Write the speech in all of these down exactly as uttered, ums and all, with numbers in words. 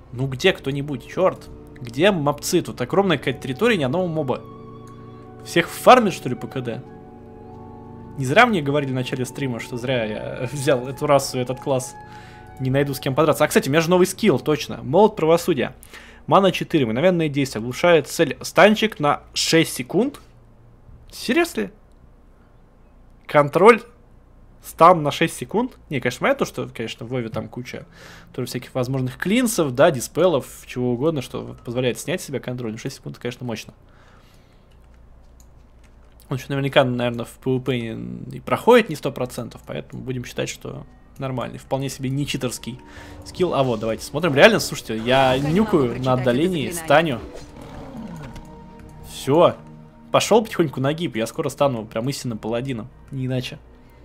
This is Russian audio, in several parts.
Ну где кто-нибудь, черт? Где мобцы? Тут огромная какая-то территория, ни одного моба. Всех фармит, что ли, по КД? Не зря мне говорили в начале стрима, что зря я взял эту расу, этот класс. Не найду с кем подраться. А, кстати, у меня же новый скилл, точно. Молот правосудия. Мана четыре, мгновенное действие. Оглушает цель станчик на шесть секунд. Серьезно? Контроль стан на шесть секунд? Не, конечно, понятно, что, конечно, в Вове там куча тоже всяких возможных клинсов, да, диспелов, чего угодно, что позволяет снять с себя контроль. Но шесть секунд, конечно, мощно. Он еще наверняка, наверное, в PvP и проходит не сто процентов, поэтому будем считать, что нормальный. Вполне себе не читерский скилл. А вот, давайте смотрим. Реально, слушайте, я нюкаю на отдалении, станю. Все. Пошел потихоньку на гиб, я скоро стану прям истинным паладином. Не иначе.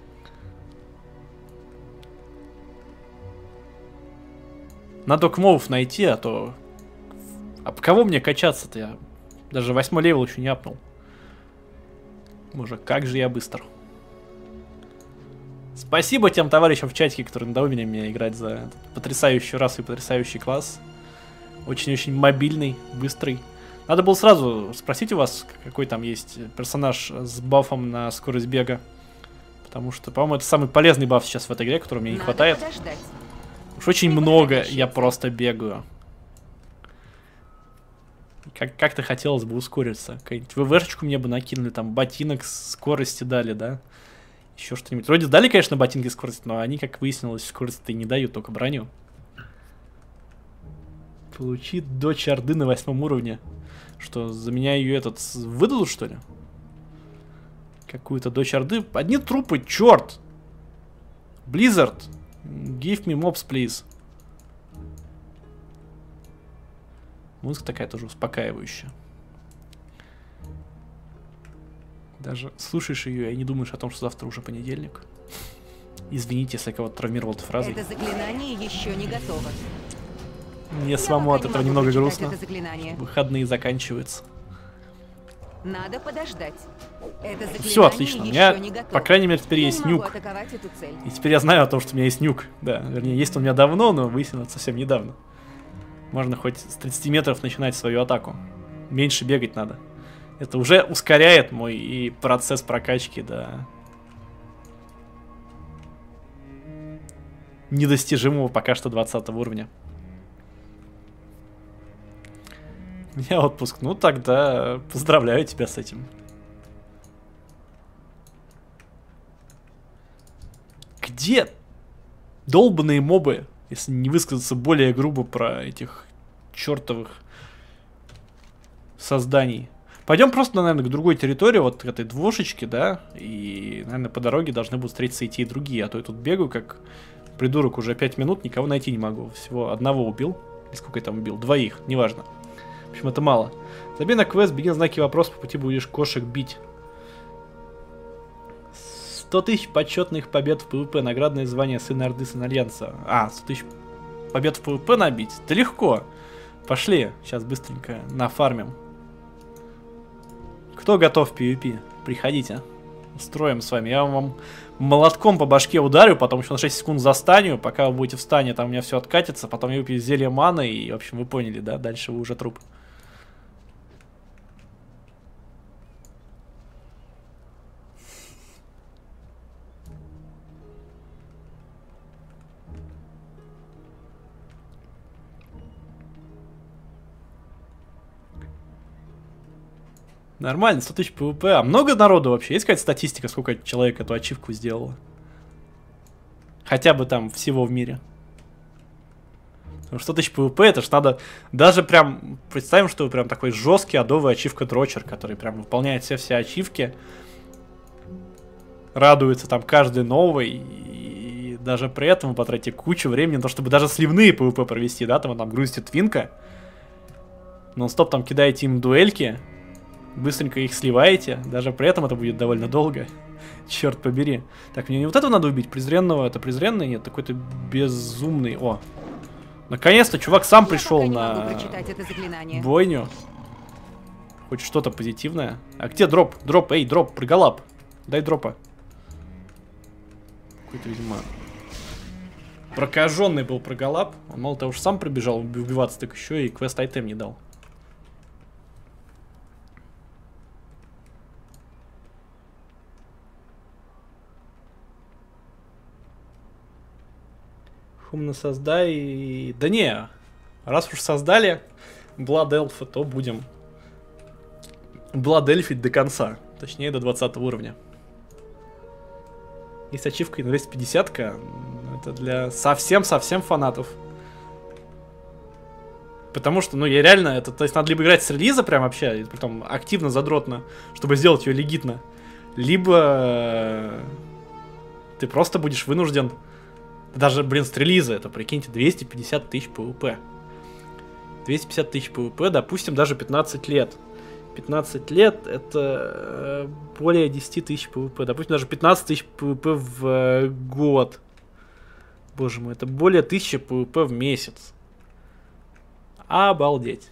Надо кмовов найти, а то... А по кого мне качаться-то? Я даже восьмой левел еще не апнул. Боже, как же я быстро. Спасибо тем товарищам в чатике, которые надоумили меня играть за этот потрясающую расу и потрясающий класс. Очень-очень мобильный, быстрый. Надо было сразу спросить у вас, какой там есть персонаж с бафом на скорость бега. Потому что, по-моему, это самый полезный баф сейчас в этой игре, которого мне не хватает. Уж очень много я просто бегаю. Как- как-то хотелось бы ускориться. Какую-нибудь ВВшечку мне бы накинули, там ботинок скорости дали, да? Еще что-нибудь. Вроде дали, конечно, ботинки скорости, но они, как выяснилось, скорости-то и не дают, только броню. Получит дочь Орды на восьмом уровне. Что, за меня ее этот выдадут, что ли? Какую-то дочь Орды. Одни трупы, черт! Blizzard, give me mobs, please. Музыка такая тоже успокаивающая. Даже слушаешь ее и не думаешь о том, что завтра уже понедельник. Извините, если я кого-то травмировал этой фразой. Это заклинание еще не готово. Мне самому от этого немного грустно. Выходные заканчиваются. Надо подождать. Это Все отлично. У меня, по крайней мере, теперь есть нюк. И теперь я знаю о том, что у меня есть нюк. Да, вернее, есть он у меня давно, но выяснилось совсем недавно. Можно хоть с тридцати метров начинать свою атаку. Меньше бегать надо. Это уже ускоряет мой и процесс прокачки до недостижимого пока что двадцатого уровня. У меня отпуск. Ну тогда поздравляю тебя с этим. Где долбаные мобы, если не высказаться более грубо про этих чертовых созданий? Пойдем просто, наверное, к другой территории, вот к этой двушечке, да, и, наверное, по дороге должны будут встретиться и те, и другие, а то я тут бегаю, как придурок, уже пять минут, никого найти не могу. Всего одного убил, и сколько я там убил? Двоих, неважно. В общем, это мало. Забей на квест, беги на знаки вопроса, по пути будешь кошек бить. сто тысяч почетных побед в ПВП, наградное звание Сына Орды, Сын Альянса. А, сто тысяч побед в ПВП набить? Да легко. Пошли, сейчас быстренько нафармим. Кто готов в PvP? Приходите. Устроим с вами. Я вам молотком по башке ударю, потом еще на шесть секунд застаню. Пока вы будете в стане, там у меня все откатится. Потом я выпью зелье маны и, в общем, вы поняли, да? Дальше вы уже труп. Нормально, сто тысяч ПВП. А много народу вообще? Есть какая-то статистика, сколько человек эту ачивку сделало? Хотя бы там всего в мире. Потому что сто тысяч ПВП, это ж надо... Даже прям... Представим, что вы прям такой жесткий адовый ачивка-дрочер, который прям выполняет все-все ачивки. Радуется там каждый новый. И даже при этом вы потратите кучу времени на то, чтобы даже сливные ПВП провести, да? Там вы там грузите твинка. Нон-стоп там кидаете им дуэльки. Быстренько их сливаете, даже при этом это будет довольно долго. Черт побери. Так, мне не вот этого надо убить, презренного. Это презренный? Нет, такой-то безумный. О, наконец-то чувак сам пришел на бойню. Хоть что-то позитивное. А где дроп? Дроп, эй, дроп, прыгалап. Дай дропа. Какой-то, видимо... Прокаженный был проголап. Он мало того, что сам прибежал убиваться, так еще и квест-айтем не дал. Умно создай. Да не, раз уж создали Blood Elf, то будем Blood Elf'ить до конца. Точнее, до двадцатого уровня. Есть ачивка на двести пятьдесят-ка. Это для совсем-совсем фанатов. Потому что, ну, я реально, это, то есть, надо либо играть с релиза прям вообще, и притом активно, задротно, чтобы сделать ее легитно. Либо ты просто будешь вынужден. Даже, блин, с релиза, это, прикиньте, двести пятьдесят тысяч пэ вэ пэ. двести пятьдесят тысяч пэ вэ пэ, допустим, даже пятнадцать лет. пятнадцать лет, это более десять тысяч пэ вэ пэ. Допустим, даже пятнадцать тысяч пэ вэ пэ в э, год. Боже мой, это более тысячи пэ вэ пэ в месяц. Обалдеть.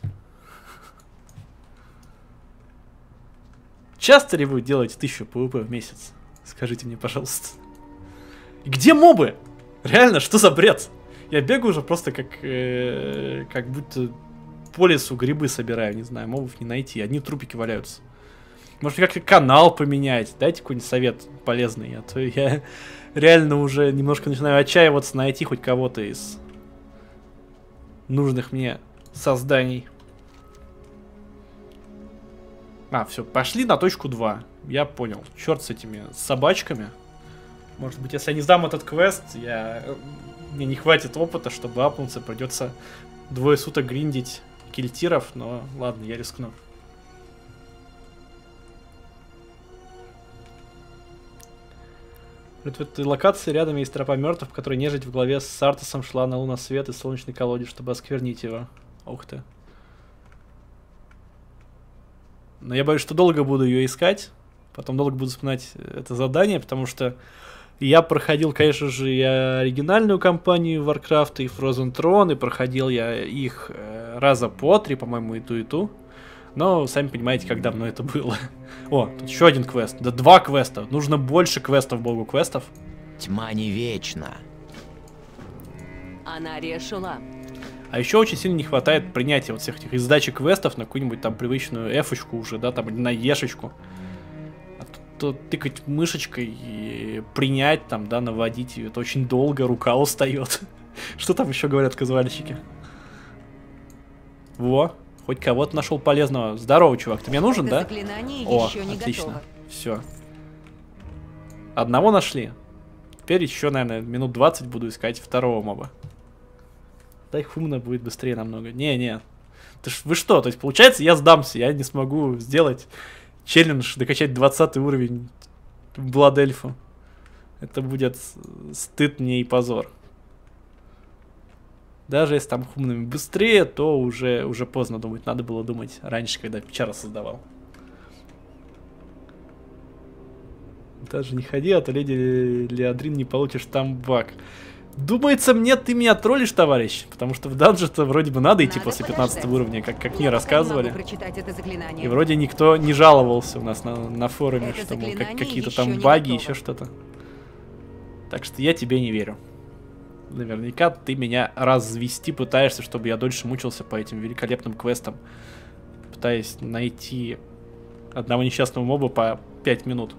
Часто ли вы делаете тысячу пэ вэ пэ в месяц? Скажите мне, пожалуйста. И где мобы? Реально, что за бред? Я бегаю уже просто как, э, как будто по лесу грибы собираю, не знаю, мобов не найти, одни трупики валяются. Может, как-то канал поменять, дайте какой-нибудь совет полезный, а то я реально уже немножко начинаю отчаиваться найти хоть кого-то из нужных мне созданий. А, все, пошли на точку два, я понял, черт с этими собачками. Может быть, если я не сдам этот квест, я... мне не хватит опыта, чтобы апнуться, придется двое суток гриндить кильтиров, но ладно, я рискну. В этой локации рядом есть тропа мертвых, в которой нежить в главе с Сартосом шла на луносвет и солнечный колодец, чтобы осквернить его. Ух ты. Но я боюсь, что долго буду ее искать, потом долго буду вспоминать это задание, потому что я проходил, конечно же, и оригинальную кампанию Warcraft, и Frozen Throne, и проходил я их э, раза по три, по-моему, и ту, и ту. Но, сами понимаете, как давно это было. О, тут еще один квест. Да два квеста. Нужно больше квестов, богу квестов. Тьма не вечна. Она решила. А еще очень сильно не хватает принятия вот всех этих издачи квестов на какую-нибудь там привычную эфочку уже, да, там, или на ешечку. Тыкать мышечкой и принять там, да, наводить ее. Это очень долго, рука устает. Что там еще говорят казуальщики? Во, хоть кого-то нашел полезного. Здорово, чувак, ты мне нужен, Это да? заклинание О, еще не отлично. готово. Все. Одного нашли. Теперь еще, наверное, минут двадцать буду искать второго моба. Да их умно будет быстрее намного. Не-не. Ты ж, вы что? То есть, получается, я сдамся. Я не смогу сделать челлендж, докачать двадцатый уровень в Blood Elf. Это будет стыд мне и позор. Даже если там умными быстрее, то уже, уже поздно думать. Надо было думать раньше, когда Печара создавал. Даже не ходи, а то леди Леодрин не получишь там баг. Думается мне, ты меня троллишь, товарищ. Потому что в данжи-то вроде бы надо идти Надо после подождать. пятнадцатого уровня, как, как Я мне пока рассказывали. не могу прочитать это заклинание. И вроде никто не жаловался у нас на, на форуме, Это что мол, как, заклинание какие-то еще там не баги, готово. еще что-то. Так что я тебе не верю. Наверняка ты меня развести пытаешься, чтобы я дольше мучился по этим великолепным квестам. Пытаясь найти одного несчастного моба по пять минут.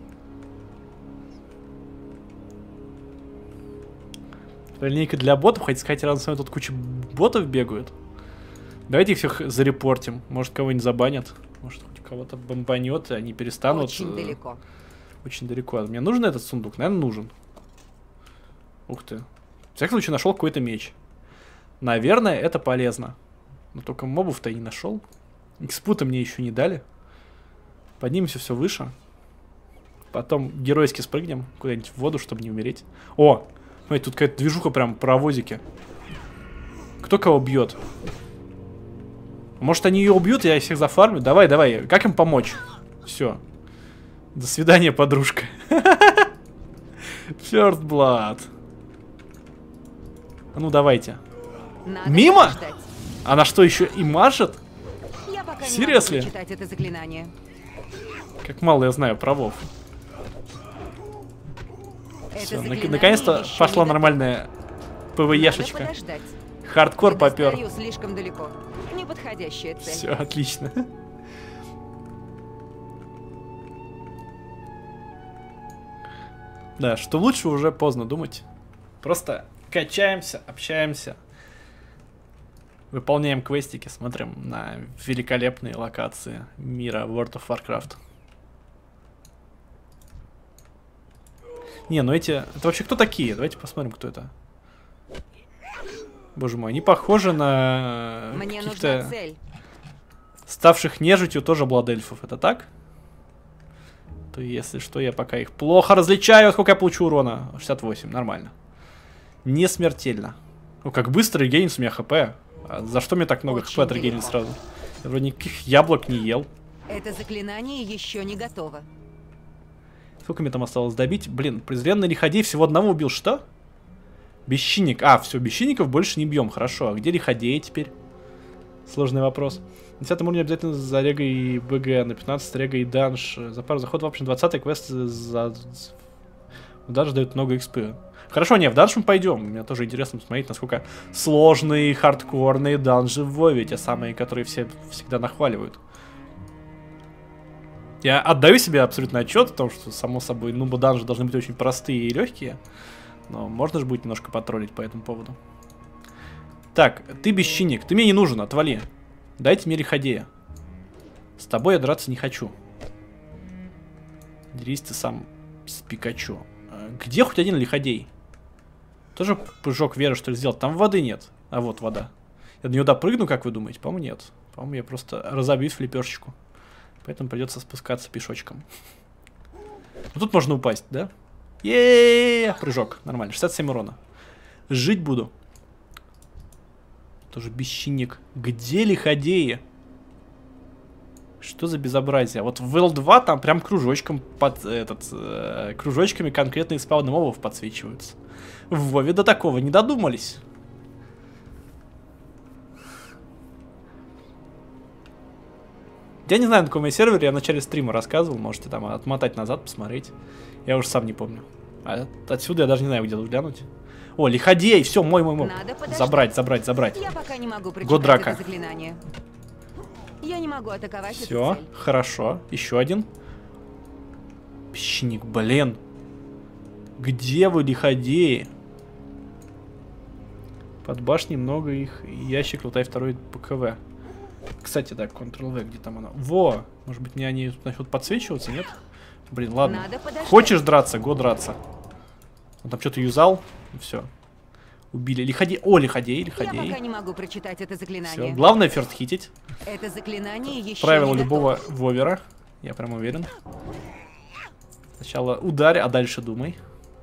Линейка для ботов, хотите сказать, рядом с вами тут куча ботов бегают. Давайте их всех зарепортим. Может, кого-нибудь забанят. Может, хоть кого-то бомбанет, и они перестанут. Очень далеко. Очень далеко. Мне нужен этот сундук? Наверное, нужен. Ух ты. В всяком случае, нашел какой-то меч. Наверное, это полезно. Но только мобов-то и не нашел. Экспута мне еще не дали. Поднимемся все выше. Потом геройски спрыгнем куда-нибудь в воду, чтобы не умереть. О! Смотрите, тут какая-то движуха прям паровозики. Кто кого бьет? Может, они ее убьют, я их всех зафармлю? Давай, давай. Как им помочь? Все. До свидания, подружка. First Blood. Ну, давайте. Надо Мимо? подождать. Она что, еще и машет? Я пока не Seriously? могу прочитать это заклинание. Как мало я знаю про Вов. Это Все, заклинание наконец-то еще пошла не нормальная ПВЕшечка. Надо подождать. Хардкор Не попер. достаю слишком далеко. Неподходящая цель. Все, отлично. Да, что лучше уже поздно думать. Просто качаемся, общаемся. Выполняем квестики, смотрим на великолепные локации мира World of Warcraft. Не, ну эти... Это вообще кто такие? Давайте посмотрим, кто это. Боже мой, они похожи на Мне нужна каких-то цель. ставших нежитью тоже бладельфов. Это так? То если что, я пока их плохо различаю. Сколько я получу урона? шестьдесят восемь, нормально. Не смертельно. Ну, как быстро регенится у меня хп. А за что мне так много Очень хп отрегенить далеко. сразу? Я вроде никаких яблок не ел. Это заклинание еще не готово. Сколько мне там осталось добить? Блин, презренный лиходей всего одного убил. Что? Бесчинник. А, все, бесчинников больше не бьем. Хорошо. А где лиходеи теперь? Сложный вопрос. На десятом уровне обязательно за рега и БГ. На пятнадцатом рега и данж. За пару заходов, в общем, двадцатый квест за... В данж дают много экспы. Хорошо, не, в данж мы пойдем. Мне тоже интересно посмотреть, насколько сложные, хардкорные данжи в Вове. Те самые, которые все всегда нахваливают. Я отдаю себе абсолютно отчет о том, что, само собой, нуба данжи должны быть очень простые и легкие. Но можно же будет немножко потроллить по этому поводу. Так, ты бесчинник, ты мне не нужен, отвали. Дайте мне лиходея. С тобой я драться не хочу. Дерись ты сам с Пикачу. Где хоть один лиходей? Тоже прыжок веры, что ли, сделал? Там воды нет. А вот вода. Я до нее допрыгну, как вы думаете? По-моему, нет. По-моему, я просто разобьюсь в лепешечку. Поэтому придется спускаться пешочком. Ну, тут можно упасть, да? Е-е-е! Прыжок. Нормально. шестьдесят семь урона. Жить буду. Тоже бесчинник. Где лиходеи? Что за безобразие? Вот в эл два там прям кружочком под этот... Э, кружочками конкретные спауны мобов подсвечиваются. В Вове до такого не додумались. Я не знаю, на каком я сервере, я в начале стрима рассказывал, можете там отмотать назад, посмотреть. Я уже сам не помню. А отсюда я даже не знаю, где тут глянуть. О, лиходей, все, мой, мой, мой. Забрать, забрать, забрать. Я пока не могу прочитать Годрака. это заклинание. Я не могу атаковать эту Все, цель. хорошо. Еще один. Песчаник, блин. Где вы, лиходеи? Под башней много их. Ящик, лутай второй ПКВ. Кстати, да, контрол-В, где там оно? Во! Может быть, мне они начнут подсвечиваться, нет? Блин, ладно. Хочешь драться? Го драться. Он там что-то юзал. Все. Убили. Лиходей. О, лиходей, лиходей. Я пока не могу прочитать это заклинание. Все. Главное ферстхитить. Это заклинание еще Правило не любого готово. вовера. Я прям уверен. Сначала ударь, а дальше думай.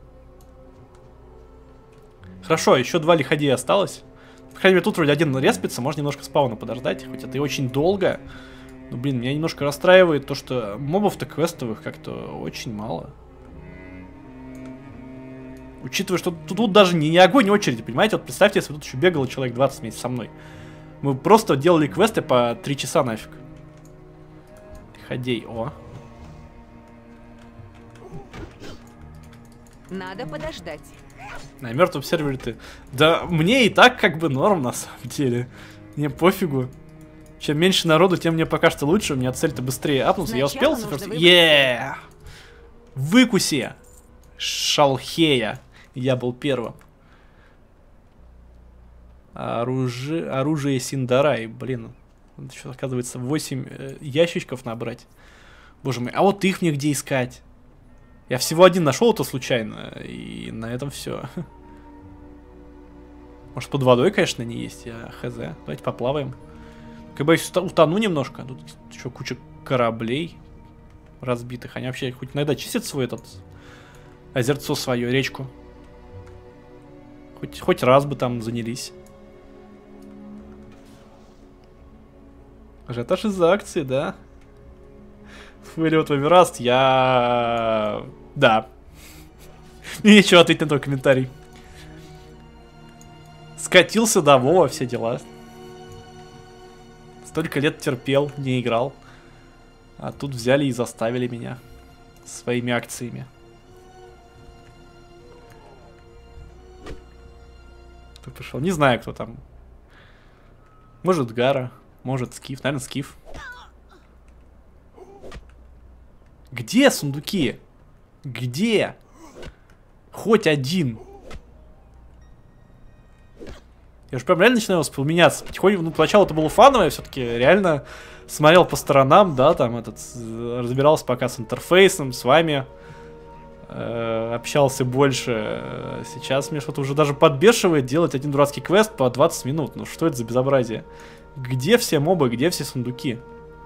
Хорошо, еще два лиходея осталось. По крайней мере, тут вроде один респится, можно немножко спауна подождать, хоть это и очень долго. Но, блин, меня немножко расстраивает то, что мобов-то квестовых как-то очень мало. Учитывая, что тут, тут даже не, не огонь, не очередь, понимаете? Вот представьте, если тут еще бегало человек двадцать вместе со мной. Мы просто делали квесты по три часа нафиг. Лиходей, о. Надо подождать. На мертвом сервере ты... Да мне и так как бы норм, на самом деле. Мне пофигу. Чем меньше народу, тем мне пока что лучше. У меня цель-то быстрее апнуться. Я успел? Еее! Выкуси! Шалхея. Я был первым. Оружие, оружие Синдарай. Блин. Надо еще, оказывается, восемь э, ящичков набрать. Боже мой, а вот их мне где искать? Я всего один нашел, это случайно, и на этом все. Может, под водой, конечно, не есть, я хз. Давайте поплаваем. Как бы я утону немножко. Тут еще куча кораблей разбитых. Они вообще хоть иногда чистят свой этот озерцо свое, речку. Хоть, хоть раз бы там занялись. Ажиотаж из-за акции, да? Вылет Вавераст, я... Да. Мне нечего ответить на твой комментарий. Скатился до Вова, все дела. Столько лет терпел, не играл. А тут взяли и заставили меня своими акциями. Кто пришел? Не знаю, кто там. Может, Гара, может, Скиф. Наверное, Скиф. Где сундуки? Где? Хоть один. Я же прям реально начинаю воспламеняться. Потихоньку, ну, поначалу это было фановое, все-таки реально смотрел по сторонам, да, там этот, разбирался пока с интерфейсом, с вами, э, общался больше. Сейчас мне что-то уже даже подбешивает делать один дурацкий квест по двадцать минут. Ну что это за безобразие? Где все мобы, где все сундуки?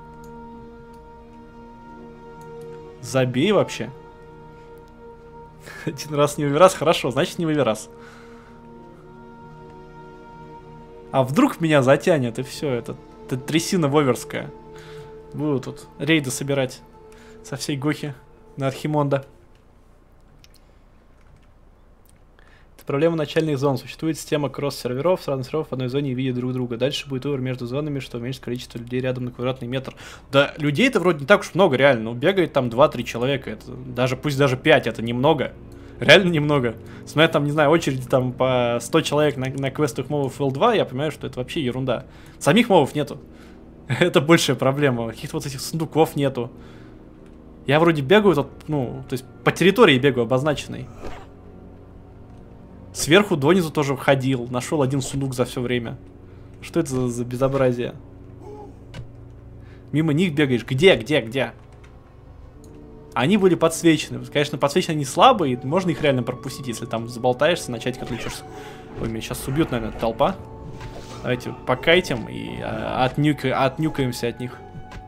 Забей вообще. Один раз не выверас, хорошо, значит не выверас. А вдруг меня затянет, и все, это, это трясина воверская. Буду тут рейды собирать со всей Гохи на Архимонда. Это проблема начальных зон. Существует система кросс-серверов с разных серверов в одной зоне и видят друг друга. Дальше будет выбор между зонами, что уменьшит количество людей рядом на квадратный метр. Да, людей-то вроде не так уж много, реально. Ну, бегает там два-три человека. Это даже, пусть даже пять, это немного. Реально немного. Смотря там, не знаю, очереди там по сто человек на, на квестах мобов эл два, я понимаю, что это вообще ерунда. Самих мобов нету. Это большая проблема. Каких-то вот этих сундуков нету. Я вроде бегаю, тут, ну, то есть по территории бегаю обозначенной. Сверху донизу тоже входил. Нашел один сундук за все время. Что это за, за безобразие? Мимо них бегаешь. Где, где, где? Они были подсвечены. Конечно, подсвечены они слабые, можно их реально пропустить, если там заболтаешься, начать отключишься. Ой, меня сейчас убьют, наверное, толпа. Давайте покайтим и а, отнюка, отнюкаемся от них.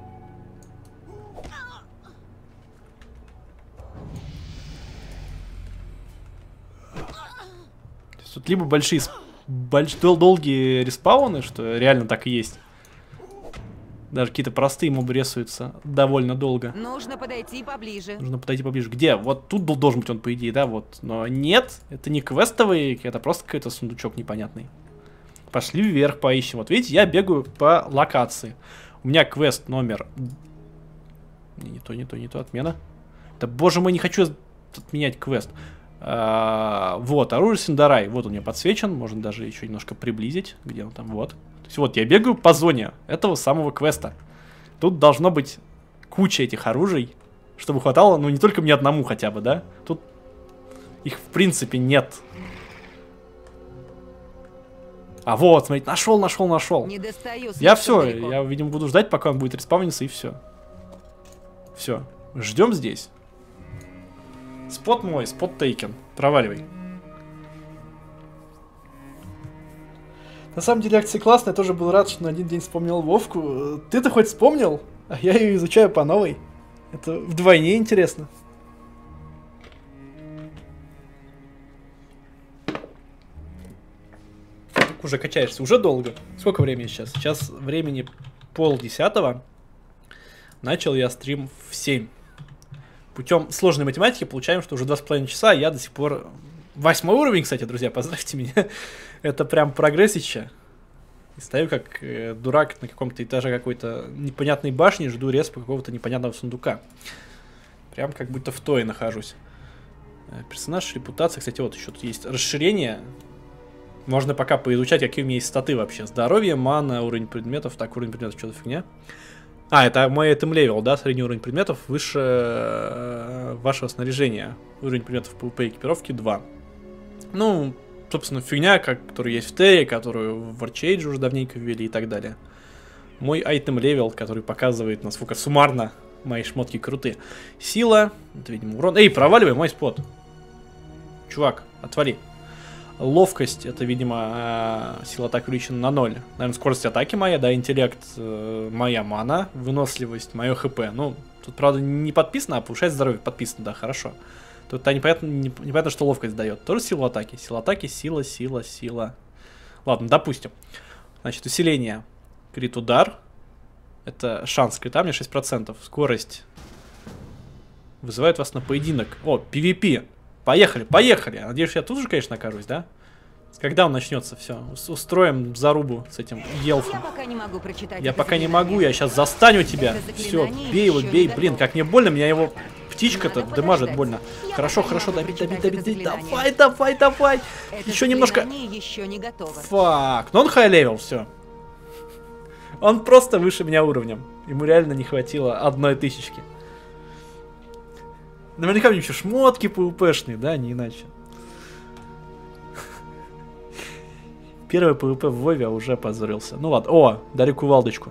Тут либо большие, больш, дол долгие респауны, что реально так и есть. Даже какие-то простые мобы рисуются довольно долго. Нужно подойти поближе. Нужно подойти поближе. Где? Вот тут должен быть он, по идее, да, вот. Но нет, это не квестовый, это просто какой-то сундучок непонятный. Пошли вверх, поищем. Вот видите, я бегаю по локации. У меня квест номер... Не, не то, не то, не то, отмена. Да боже мой, не хочу отменять квест. А, вот, оружие Синдарай. Вот он мне подсвечен, можно даже еще немножко приблизить. Где он там? Вот. То есть вот я бегаю по зоне этого самого квеста. Тут должно быть куча этих оружий, чтобы хватало, ну не только мне одному хотя бы, да? Тут их в принципе нет. А вот, смотрите, нашел, нашел, нашел. Не достаю, я все, далеко. Я, видимо, буду ждать, пока он будет респавниться, и все. Все, ждем здесь. Спот мой, спот тейкен. Проваливай. На самом деле акция классная, я тоже был рад, что на один день вспомнил Вовку. Ты-то хоть вспомнил? А я ее изучаю по новой. Это вдвойне интересно. Уже качаешься, уже долго. Сколько времени сейчас? Сейчас времени полдесятого. Начал я стрим в семь. Путем сложной математики получаем, что уже два с половиной часа, а я до сих пор... Восьмой уровень, кстати, друзья, поздравьте меня. Это прям прогрессище. И стою как э, дурак на каком-то этаже какой-то непонятной башни, жду респа какого-то непонятного сундука. Прям как будто в тое нахожусь. Э, персонаж, репутация. Кстати, вот еще тут есть расширение. Можно пока поизучать, какие у меня есть статы вообще. Здоровье, мана, уровень предметов. Так, уровень предметов, что-то фигня. А, это мой item level, да, средний уровень предметов выше э, вашего снаряжения. Уровень предметов PvP экипировки два. Ну, собственно, фигня, как, которая есть в Терре, которую в Warcade уже давненько ввели и так далее. Мой item level, который показывает, насколько суммарно мои шмотки крутые. Сила, это, видимо, урон. Эй, проваливай мой спот. Чувак, отвали. Ловкость, это, видимо, сила атаки увеличена на ноль. Наверное, скорость атаки моя, да, интеллект моя мана, выносливость, мое хп. Ну, тут, правда, не подписано, а повышает здоровье подписано, да, хорошо. Тут непонятно, непонятно, что ловкость дает. Тоже сила атаки. Сила атаки, сила, сила, сила. Ладно, допустим. Значит, усиление. Крит удар. Это шанс крита, мне шесть процентов. Скорость. Вызывает вас на поединок. О, пи ви пи. Поехали, поехали. Надеюсь, я тут же, конечно, окажусь, да? Когда он начнется? Все, устроим зарубу с этим елфом. Я пока не могу прочитать. Я пока не могу, я сейчас застану тебя. Все, бей его, бей. Блин, как мне больно, меня его птичка-то Надо дамажит подождать. больно. Я Хорошо, пока не хорошо, могу давить, давить, прочитать давить, это давить. заклинание. Давай, давай, давай. Это Еще немножко. заклинание еще не готово. Фак. Но он хай-левел, все. Он просто выше меня уровнем. Ему реально не хватило одной тысячки. Наверняка у него еще шмотки пвпшные, да, не иначе. Первый пвп в Вове уже опозорился. Ну ладно. О, дарю кувалдочку.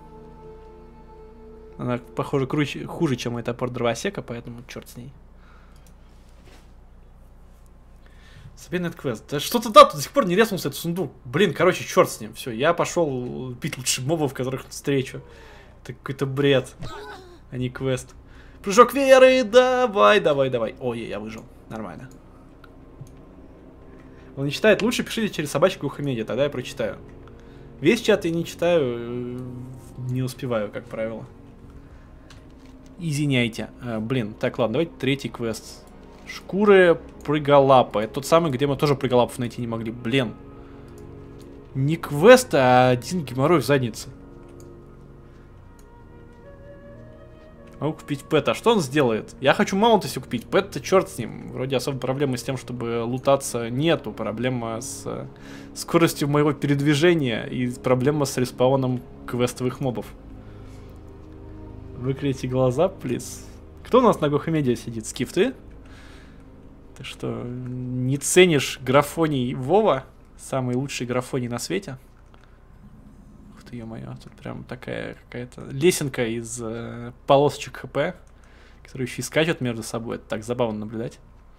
Она, похоже, круче, хуже, чем мой топор дровосека, поэтому черт с ней. Соберный квест. Да что-то да, тут до сих пор не резнулся этот сундук. Блин, короче, черт с ним. Все, я пошел пить лучше мобов, которых встречу. Это какой-то бред, а не квест. Прыжок веры, давай, давай, давай. Ой, я выжил. Нормально. Он не читает, лучше пишите через собачку Ухамедиа, тогда я прочитаю. Весь чат я не читаю, не успеваю, как правило. Извиняйте. А, блин, так, ладно, давайте третий квест. Шкуры прыголапа. Это тот самый, где мы тоже прыголапов найти не могли. Блин. Не квест, а один геморрой в заднице. Могу купить пэт. А что он сделает? Я хочу маунт если купить. Пэт-то черт с ним. Вроде особой проблемы с тем, чтобы лутаться нету. Проблема с э, скоростью моего передвижения и проблема с респауном квестовых мобов. Выклейте глаза, плиз. Кто у нас на Гохамедиа сидит? Скиф, ты? Ты что, не ценишь графоний Вова? Самый лучший графоний на свете? Ух ты, ё-моё, тут прям такая какая-то лесенка из э, полосочек хп, которые еще и скачут между собой. Это так забавно наблюдать.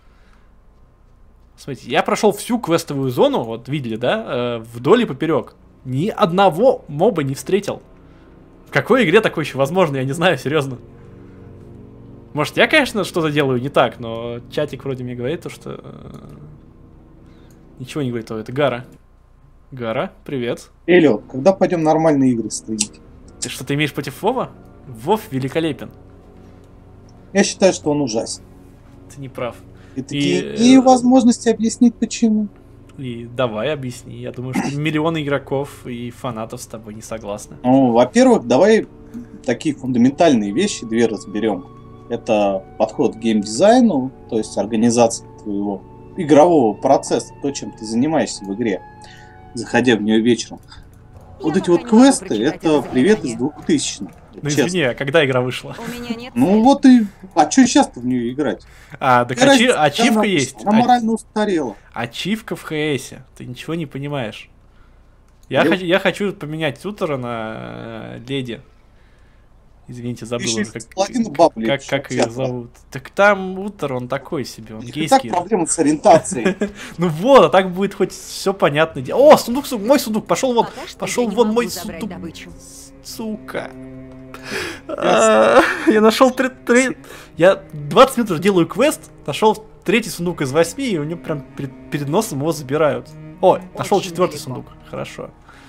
Смотрите, я прошел всю квестовую зону, вот видели, да, э, вдоль и поперек. Ни одного моба не встретил. В какой игре такое еще возможно, я не знаю, серьезно. Может, я, конечно, что-то делаю не так, но чатик вроде мне говорит, то, что... э, ничего не говорит, то это Гара. Гара, привет. Элио, когда пойдем нормальные игры стримить? Ты что-то имеешь против Вова? Вов великолепен. Я считаю, что он ужасен. Ты не прав. И такие И, и э, возможности объяснить почему. И давай объясни. Я думаю, что миллионы игроков и фанатов с тобой не согласны. Ну, во-первых, давай такие фундаментальные вещи две разберем. Это подход к геймдизайну, то есть организация твоего игрового процесса, то, чем ты занимаешься в игре, заходя в нее вечером. Я Вот эти пока вот не могу квесты, прочитать это это привет из заклинание. двухтысячных. Ну честно. извини, а когда игра вышла? У меня нет Ну цели. вот и... А что сейчас-то в нее играть? А, так Какая ачи- разница, ачивка она- есть. Она А- морально устарела. Ачивка в ХСе. Ты ничего не понимаешь. Я, Ну. хочу, я хочу поменять тутора на э, леди. Извините, забыл Еще уже, и как, половину баб как, лепишь, как ее вообще. зовут. Так там Утор, он такой себе, У он них и так гейский. проблемы с ориентацией. Ну вот, а так будет хоть все понятно. де- О, сундук, сундук, мой сундук, пошел вон, Пока что пошел я не вон могу мой забрать сундук. добычу. Сука. А, Я нашел три, три- Я двадцать минут уже делаю квест, нашел третий сундук из восьми, и у него прям перед, перед носом его забирают. О, нашел Очень четвертый далеко. сундук. Хорошо.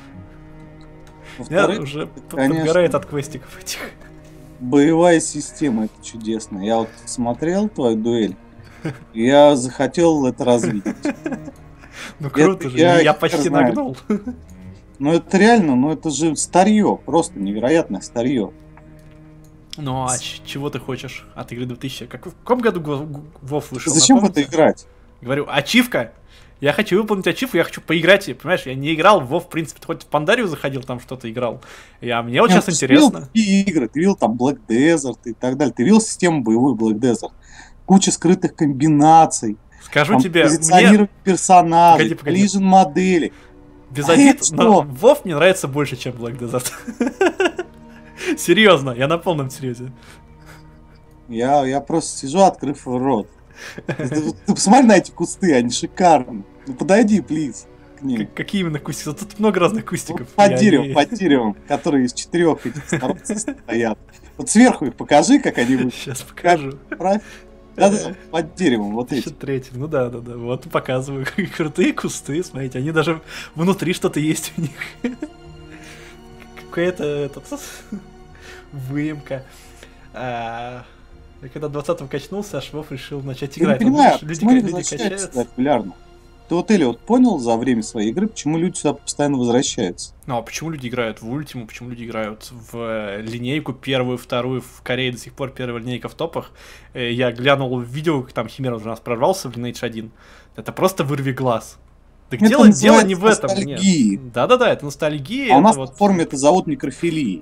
Я Во-вторых, уже п- конечно. подгорает от квестиков этих. боевая система, это чудесно. Я вот смотрел твою дуэль, и я захотел это развить. Ну круто же, я- я, я почти знаю. нагнул. Но это реально, ну это же старье, просто невероятное старье. Ну а ч- чего ты хочешь от игры две тысячи? Как, в каком году Го- Го- Вов вышел? Зачем в это напомните? играть? Говорю, ачивка. Я хочу выполнить ачивку, я хочу поиграть. И, понимаешь, я не играл в Вов, в принципе, ты хоть в Пандарию заходил, там что-то играл. Я, мне вот Нет, сейчас ты видел интересно. такие игры, ты видел там Black Desert и так далее. Ты видел систему боевую Black Desert? Куча скрытых комбинаций. Скажу там тебе, мне позиционирование персонажей, Погоди, погоди. коллижн модели. без А обид, это но что? Вов мне нравится больше, чем Black Desert. Серьезно, я на полном серьезе. Я, я просто сижу, открыв рот. Ты, ты посмотри на эти кусты, они шикарны. Ну подойди, плиз, к ним. К- Какие именно кустики? Тут много разных кустиков. Вот под Я деревом, не- под деревом, которые из четырех этих сторон стоят. Вот сверху их покажи, как они будут. Сейчас покажу. Правильно? Да-да, под деревом, вот Еще эти. третий. Ну да, да, да. Вот показываю. Крутые кусты, смотрите. Они даже внутри что-то есть у них. Какая-то этот, выемка. А, Я когда двадцатым качнулся, аж Вов решил начать Я не играть. Он, понимаю, видишь, люди, почему они люди возвращаются качаются. регулярно? ты вот, Элли, вот понял за время своей игры, почему люди сюда постоянно возвращаются? Ну а почему люди играют в Ультиму, почему люди играют в э, линейку первую, вторую, в Корее до сих пор первая линейка в топах? Э, я глянул видео, как там Химера уже у нас прорвался в Lineage один. Это просто вырви глаз. Так Это дело, дело не в этом. ностальгии. Да-да-да, это ностальгия. А у это нас вот... в форме это зовут микрофилией.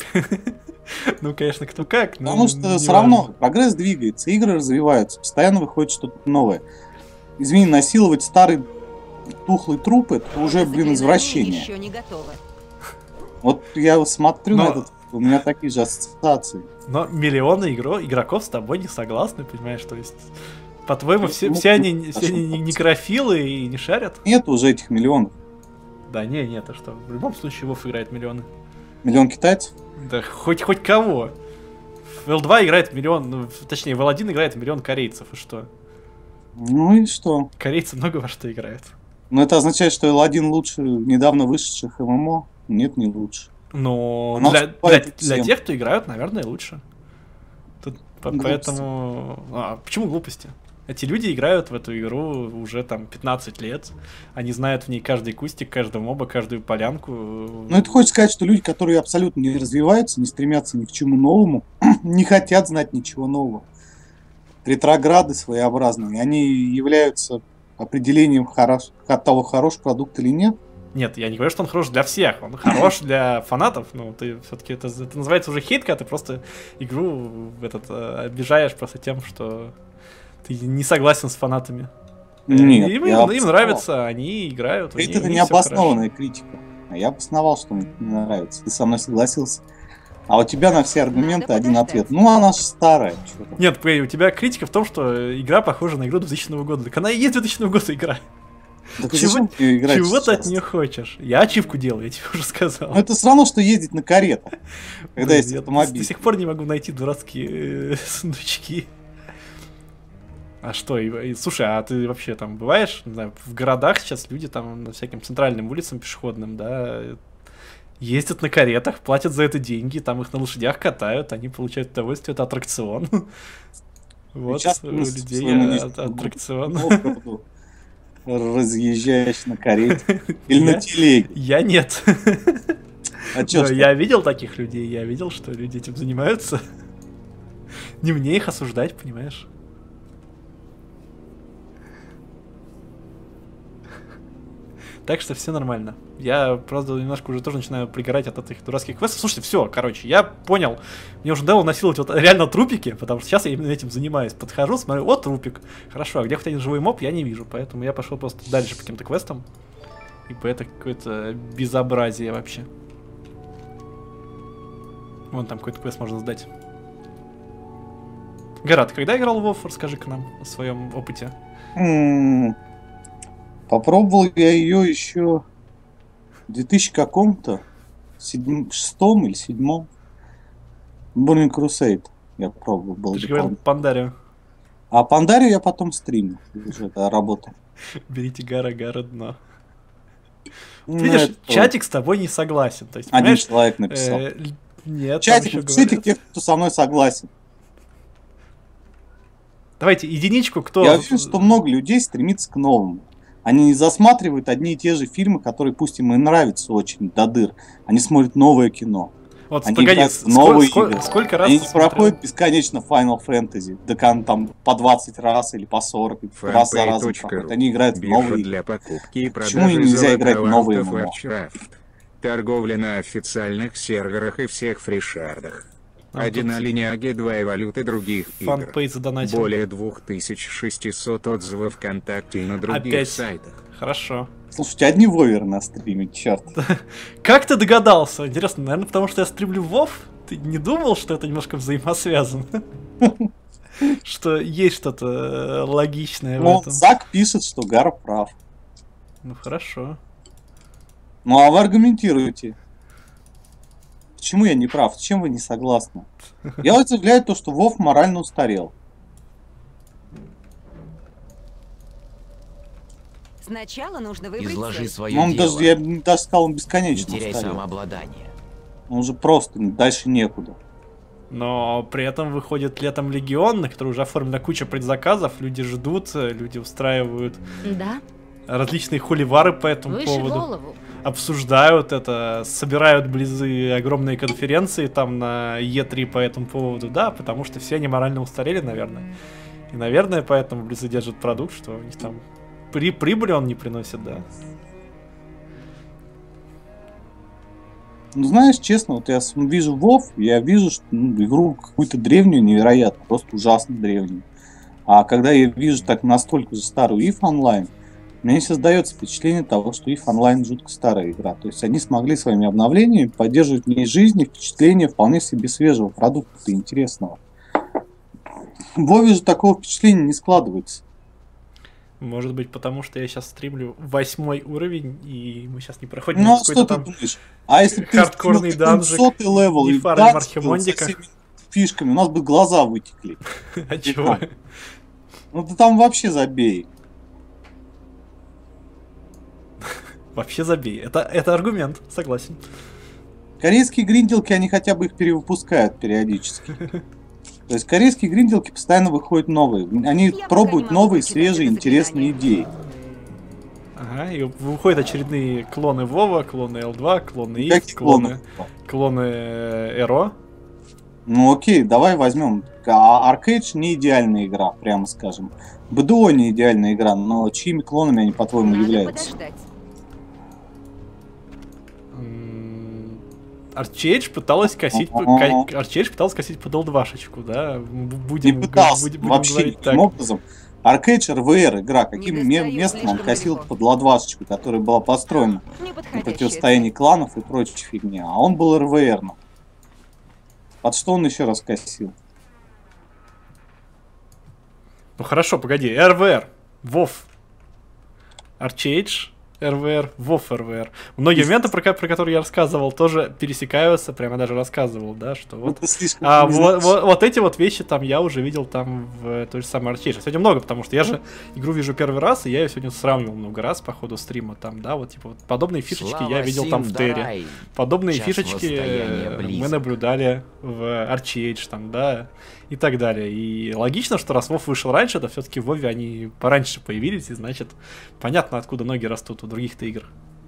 Ну, конечно, кто как. Потому что все равно прогресс двигается, игры развиваются, постоянно выходит что-то новое. Извини, насиловать старый тухлый труп, это уже, блин, извращение. Еще не готово. Вот я смотрю Но... на этот, у меня такие же ассоциации. Но миллионы игро... игроков с тобой не согласны, понимаешь, то есть... По-твоему, все, Ну, все они, ну, все они хорошо. некрофилы и не шарят? Нет уже этих миллионов. Да не, нет, а что? В любом случае Вов играет миллионы. Миллион китайцев? Да хоть хоть кого. В эл два играет миллион, ну, точнее, в эл один играет миллион корейцев, и что? Ну и что? Корейцы много во что играют. Но это означает, что эл один лучше недавно вышедших эм эм о? Нет, не лучше. Но Она для, для, вступает для всем. тех, кто играют, наверное, лучше. Тут, по- Глупости. поэтому... А, почему глупости? Эти люди играют в эту игру уже там пятнадцать лет. Они знают в ней каждый кустик, каждого моба, каждую полянку. Ну это хочет сказать, что люди, которые абсолютно не развиваются, не стремятся ни к чему новому, не хотят знать ничего нового. Ретрограды своеобразные, они являются определением хорош... того, хороший продукт или нет. Нет, я не говорю, что он хорош для всех. Он хорош для фанатов. Ну, ты все-таки это, это называется уже хейт, когда ты просто игру в этот, э, обижаешь просто тем, что ты не согласен с фанатами. Нет, им, я им, им обосновал. нравится, они играют. в Это, ней, это у них не всё обоснованная критика. А я обосновал, что мне не нравится. Ты со мной согласился. А у тебя на все аргументы Надо один подождать. ответ. Ну, она же старая. чё там. Нет, погоди, у тебя критика в том, что игра похожа на игру двухтысячного года. Так она и есть двухтысячного года игра. Так Чего, зачем ты играть чего ты от сейчас? нее хочешь? Я ачивку делаю, я тебе уже сказал. Ну, это все равно, что ездить на каретах, когда Блин, есть я автомобиль. До сих пор не могу найти дурацкие э, сундучки. А что, и, и- слушай, а ты вообще там бываешь, не знаю, в городах сейчас люди там на всяким центральным улицам пешеходным, да, ездят на каретах, платят за это деньги, там их на лошадях катают, они получают удовольствие, это аттракцион. Вот, часто у мы с людей своему а- низкому аттракцион. опыту разъезжаешь на карете или Я- на телеге. Я нет. А чё Но ж я видел таких людей, я видел, что люди этим занимаются. Не мне их осуждать, понимаешь? Так что все нормально. Я, правда, немножко уже тоже начинаю пригорать от этих дурацких квестов. Слушайте, все, короче, я понял. Мне уже надо насиловать вот реально трупики, потому что сейчас я именно этим занимаюсь. Подхожу, смотрю, о, трупик. Хорошо, а где хоть один живой моб, я не вижу. Поэтому я пошел просто дальше по каким-то квестам. Ибо это какое-то безобразие вообще. Вон там какой-то квест можно сдать. Гара, ты когда играл в WoW? Расскажи-ка нам о своем опыте. М, Попробовал я ее еще в две тысячи каком-то седьм- шестом или седьмом. Burning Crusade я пробовал. Был Ты же говорил Пандарию. А Пандарию я потом стримил. Уже это работа. Берите Гара, Гара дно. Ну, Видишь, это чатик с тобой не согласен. То есть, Один понимаешь, человек написал. э, л- нет, там Чатик, ещё напишите говорят. тех, кто со мной согласен. Давайте единичку, кто... Я уверен, что много людей стремится к новому. Они не засматривают одни и те же фильмы, которые пусть им и нравятся очень до дыр. Они смотрят новое кино. Вот, Они погоди, играют в сколько, новые сколько, игры. сколько раз Они ты не смотрел? проходят бесконечно Final Fantasy. Да кон- там по двадцать раз или по сорок раз за разом проходят. Они играют в Биржа новые игры. для покупки и Почему продажи нельзя играть в новые золотовартов ММО? Warcraft. Торговля на официальных серверах и всех фришардах. А, Один тут о линяге, два эволюты других игр. Фанпей задонатил. Более две тысячи шестьсот отзывов ВКонтакте и на других Опять. сайтах. Хорошо. Слушайте, одни воверы на стриме, черт. Как ты догадался? Интересно, наверное, потому что я стримлю WoW? Ты не думал, что это немножко взаимосвязано? Что есть что-то э, логичное в Ну, этом? Зак пишет, что Гар прав. Ну хорошо. Ну, а вы аргументируете. Почему я не прав? С чем вы не согласны? Я вот заявляю то, что Вов морально устарел. Сначала нужно выбрать Изложи цель. свое Ну, он дело. даже, я бы даже сказал, он Не бесконечно теряй устарел. самообладание. Он уже просто дальше некуда. Но при этом выходит летом Легион, на который уже оформлена куча предзаказов, люди ждут, э, люди устраивают Да. различные холивары по этому Выше поводу. голову. Обсуждают это, собирают близы огромные конференции там на и три по этому поводу, да, потому что все они морально устарели, наверное. И, наверное, поэтому близы держат продукт, что у них там при прибыли он не приносит, да. Ну, знаешь, честно, вот я вижу WoW, я вижу что, ну, игру какую-то древнюю, невероятно, просто ужасно древнюю. А когда я вижу так настолько же старую иф онлайн, мне создается впечатление того, что иф онлайн жутко старая игра. То есть они смогли своими обновлениями поддерживать в ней жизнь и впечатление вполне себе свежего продукта, интересного. В WoW же такого впечатления не складывается. Может быть, потому что я сейчас стримлю восьмой уровень, и мы сейчас не проходим Ну а какой-то что там ты думаешь? А если бы ты хардкорный стримил данжик, сотый левел и нефарм в дать архимондиках. со всеми фишками, у нас бы глаза вытекли. А чего? Ну ты там вообще забей. Вообще забей. Это, это аргумент, согласен. Корейские гринделки, они хотя бы их перевыпускают периодически. То есть корейские гринделки постоянно выходят новые. Они Я пробуют пока не могу новые, вычитать свежие, это интересные заклинание. идеи. Ага, и выходят очередные клоны Вова, клоны эл два, клоны X, Каких клоны, клонов? клоны э, Эро. Ну окей, давай возьмем. А Arcade не идеальная игра, прямо скажем. би ди о не идеальная игра, но чьими клонами они, по-твоему, Надо являются? подождать. Арчейдж пыталась косить, по- Ага. ка- Арчейдж пыталась косить под эл два-шечку, да? М, Не Будем, г- пытался будем, будем вообще говорить никаким так. образом. Arcade эр ви ар игра, каким Не ме- достаю местом он слишком косил далеко. под ладвашечку, которая была построена на Неподходящая противостоянии кланов и прочей фигни. А он был эр ви ар. Под что он еще раз косил? Ну хорошо, погоди. эр ви ар, Вов, Арчейдж, эр ви ар, Вов эр ви ар. Многие моменты, про, ко- про которые я рассказывал, тоже пересекаются, прямо даже рассказывал, да, что вот. Это слишком А не вот, знаешь. вот, вот эти вот вещи там я уже видел там в той же самой Арчейдж. Сегодня много, потому что я же игру вижу первый раз, и я ее сегодня сравнивал много раз по ходу стрима там, да, вот типа вот подобные фишечки Слава я видел там в Терре. Синдарай. Подобные Час фишечки восстояния э, мы близок. наблюдали в Арчейдж там, да, и так далее. И логично, что раз Вов вышел раньше, то все-таки в Вове они пораньше появились, и значит, понятно, откуда ноги растут у других-то игр.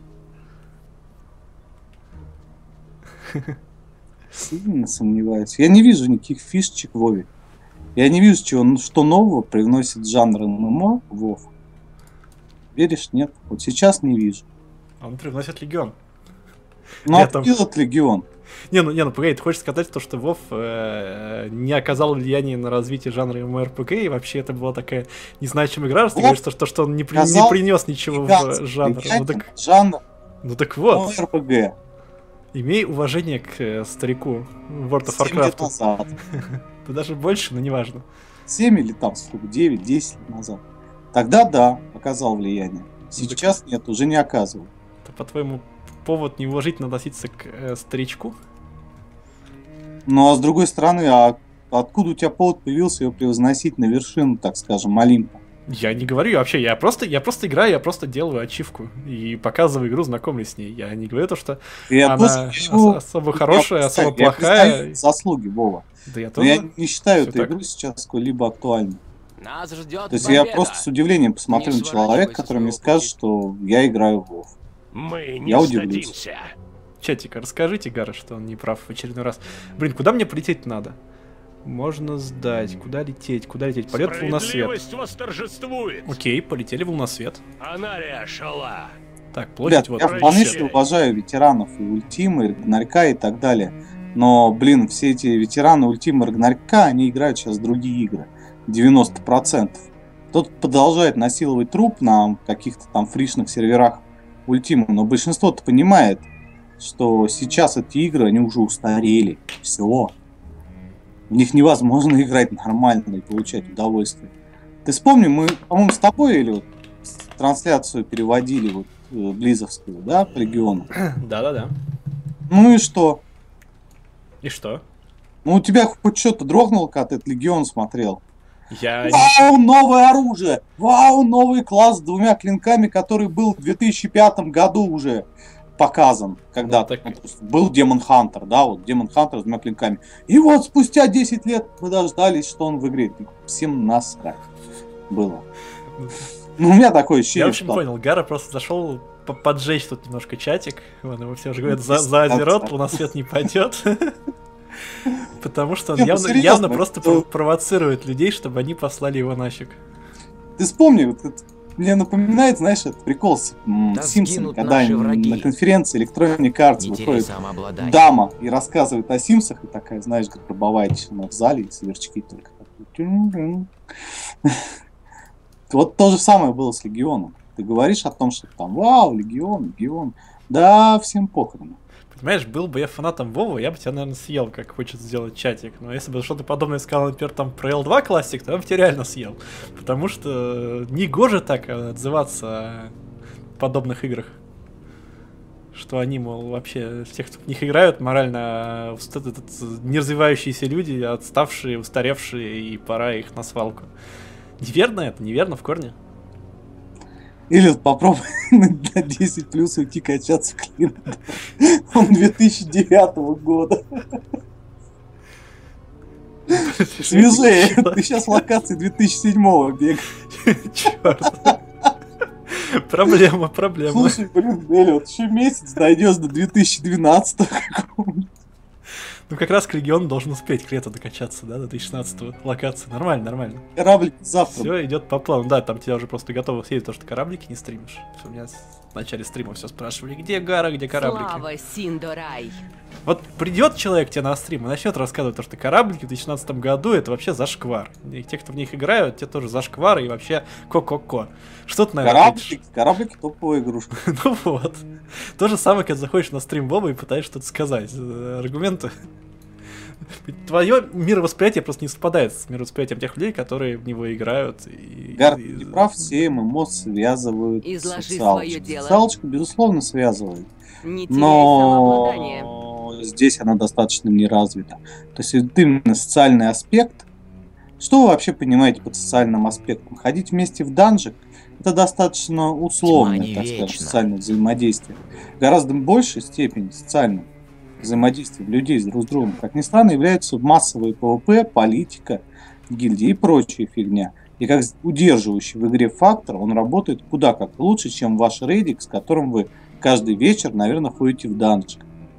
Сильно сомневаюсь. Я не вижу никаких фишечек в Вове. Я не вижу, чего, что нового привносит жанр эм эм о в Вов. Веришь? Нет. Вот сейчас не вижу. Он привносит Легион. Ну, Я там- открыл от Легион. Не, ну, не, ну погоди, ты хочешь сказать, то, что Вов э, не оказал влияния на развитие жанра эм эм о эр пи джи, и вообще это была такая незначимая игра, раз ты Вов говоришь, что, что он не, при- не оказал принес ничего в гигантский жанр. Ну влияние так, на жанр ну так вот, эр пи джи. имей уважение к э, старику World of семь лет Warcraft. назад. Да даже больше, но неважно. семь или там сколько, девять-десять лет назад. Тогда да, оказал влияние. Сейчас нет, уже не оказывал. Это, по-твоему, повод неуважительно относиться к э, старичку? Ну а с другой стороны, а откуда у тебя повод появился его превозносить на вершину, так скажем, Олимпа? Я не говорю вообще, я просто, я просто играю, я просто делаю ачивку и показываю игру, знакомлюсь с ней. Я не говорю то, что Я она тоже вижу- ос- особо хорошая, я особо признаю- я плохая. признаю заслуги, Вова. Да я Но тоже. я не считаю Всё эту так. игру сейчас сколь-либо актуальной. Нас ждет То есть я победа. просто с удивлением посмотрю Не на человека, сворачивайся который мне с своего скажет, пути. что я играю в WoW. Мы не Я удивлюсь. сдадимся. Чатик, расскажите, Гара, что он не прав в очередной раз. Блин, куда мне полететь надо? Можно сдать. Куда лететь? Куда лететь? Полет в луносвет. Справедливость восторжествует. Окей, полетели в луносвет. Она решила. Так, площадь Ребят, вот. я прощай. вполне себе уважаю ветеранов и Ультима, и Рагнарька и так далее. Но, блин, все эти ветераны Ультима и Рагнарька, они играют сейчас в другие игры. девяносто процентов. Кто-то продолжает насиловать труп на каких-то там фришных серверах Ультима, но большинство-то понимает, что сейчас эти игры, они уже устарели. Все. В них невозможно играть нормально и получать удовольствие. Ты вспомни, мы, по-моему, с тобой или вот трансляцию переводили вот э, близовскую, да, по региону. Да-да-да. Ну и что? И что? Ну у тебя хоть что-то дрогнуло, когда ты этот легион смотрел? Я... Вау, новое оружие! Вау, новый класс с двумя клинками, который был в две тысячи пятом году уже показан. Когда Ну, так- был Демон Хантер, да, вот Демон Хантер с двумя клинками. И вот спустя десять лет мы дождались, что он в игре. Всем насрать было. Ну, у меня такое Я, ощущение, в общем, что... понял, Гара просто зашел по- поджечь тут немножко чатик. Вон, его все уже говорят, за, за Азерот у нас свет не пойдет. Потому что он Не, ну, явно, серьезно, явно просто это- пров- провоцирует людей, чтобы они послали его нафиг. Ты вспомни, вот это мне напоминает, знаешь, этот прикол с м, Да Симпсон, сгинут когда наши они враги. на конференции Electronic Arts Не теряй выходит самообладание. дама и рассказывает о Симсах, и такая, знаешь, гробовая тишина в зале, и сверчки только. Тюн-тюн. Вот то же самое было с Легионом. Ты говоришь о том, что там, вау, Легион, Легион. Да, всем похрен. Понимаешь, был бы я фанатом Вова, я бы тебя, наверное, съел, как хочет сделать чатик. Но если бы что-то подобное сказал, например, там про эл два классик, то я бы тебя реально съел. Потому что не гоже так отзываться о подобных играх. Что они, мол, вообще, тех, кто в них играют, морально уст- этот, не развивающиеся люди, отставшие, устаревшие, и пора их на свалку. Неверно это? Неверно в корне? Или вот попробуй на десять плюс уйти качаться в клин. Он две тысячи девятого года. Свежее. Ты сейчас в локации две тысячи седьмого бегаешь. Черт. Проблема, проблема. Слушай, блин, Эли, вот еще месяц дойдешь до две тысячи двенадцатого. Ну как раз к Легиону должен успеть к лету докачаться, да, до две тысячи шестнадцатого локации. Нормально, нормально. Кораблик завтра. Все идет по плану. Да, там тебя уже просто готовы съесть, то, что кораблики не стримишь. Всё, у меня в начале стрима все спрашивали, где Гара, где кораблики. Слава Синдорай. Вот придет человек тебе на стрим и начнет рассказывать то, что кораблики в две тысячи шестнадцатом году это вообще зашквар. И те, кто в них играют, те тоже зашквар и вообще ко-ко-ко. Что ты на это Кораблики, ответишь? кораблики топовая игрушка. Ну вот. То же самое, когда заходишь на стрим Вова и пытаешься что-то сказать. Э, Аргументы. Твое мировосприятие просто не совпадает с мировосприятием тех людей, которые в него играют. И, Гар, и- ты прав, все ММО связывают Изложи социалочку. своё дело. Социалочку, безусловно, связывает. Не теряй самообладание. Но здесь она достаточно не развита. То есть это именно социальный аспект. Что вы вообще понимаете под социальным аспектом? Ходить вместе в данжик — это достаточно условное, Тьма не так скажем, вечна. социальное взаимодействие. В гораздо большей степени социальным взаимодействием людей друг с другом, как ни странно, являются массовые ПВП, политика, гильдии и прочая фигня. И как удерживающий в игре фактор, он работает куда как лучше, чем ваш рейдик, с которым вы каждый вечер, наверное, ходите в данжик.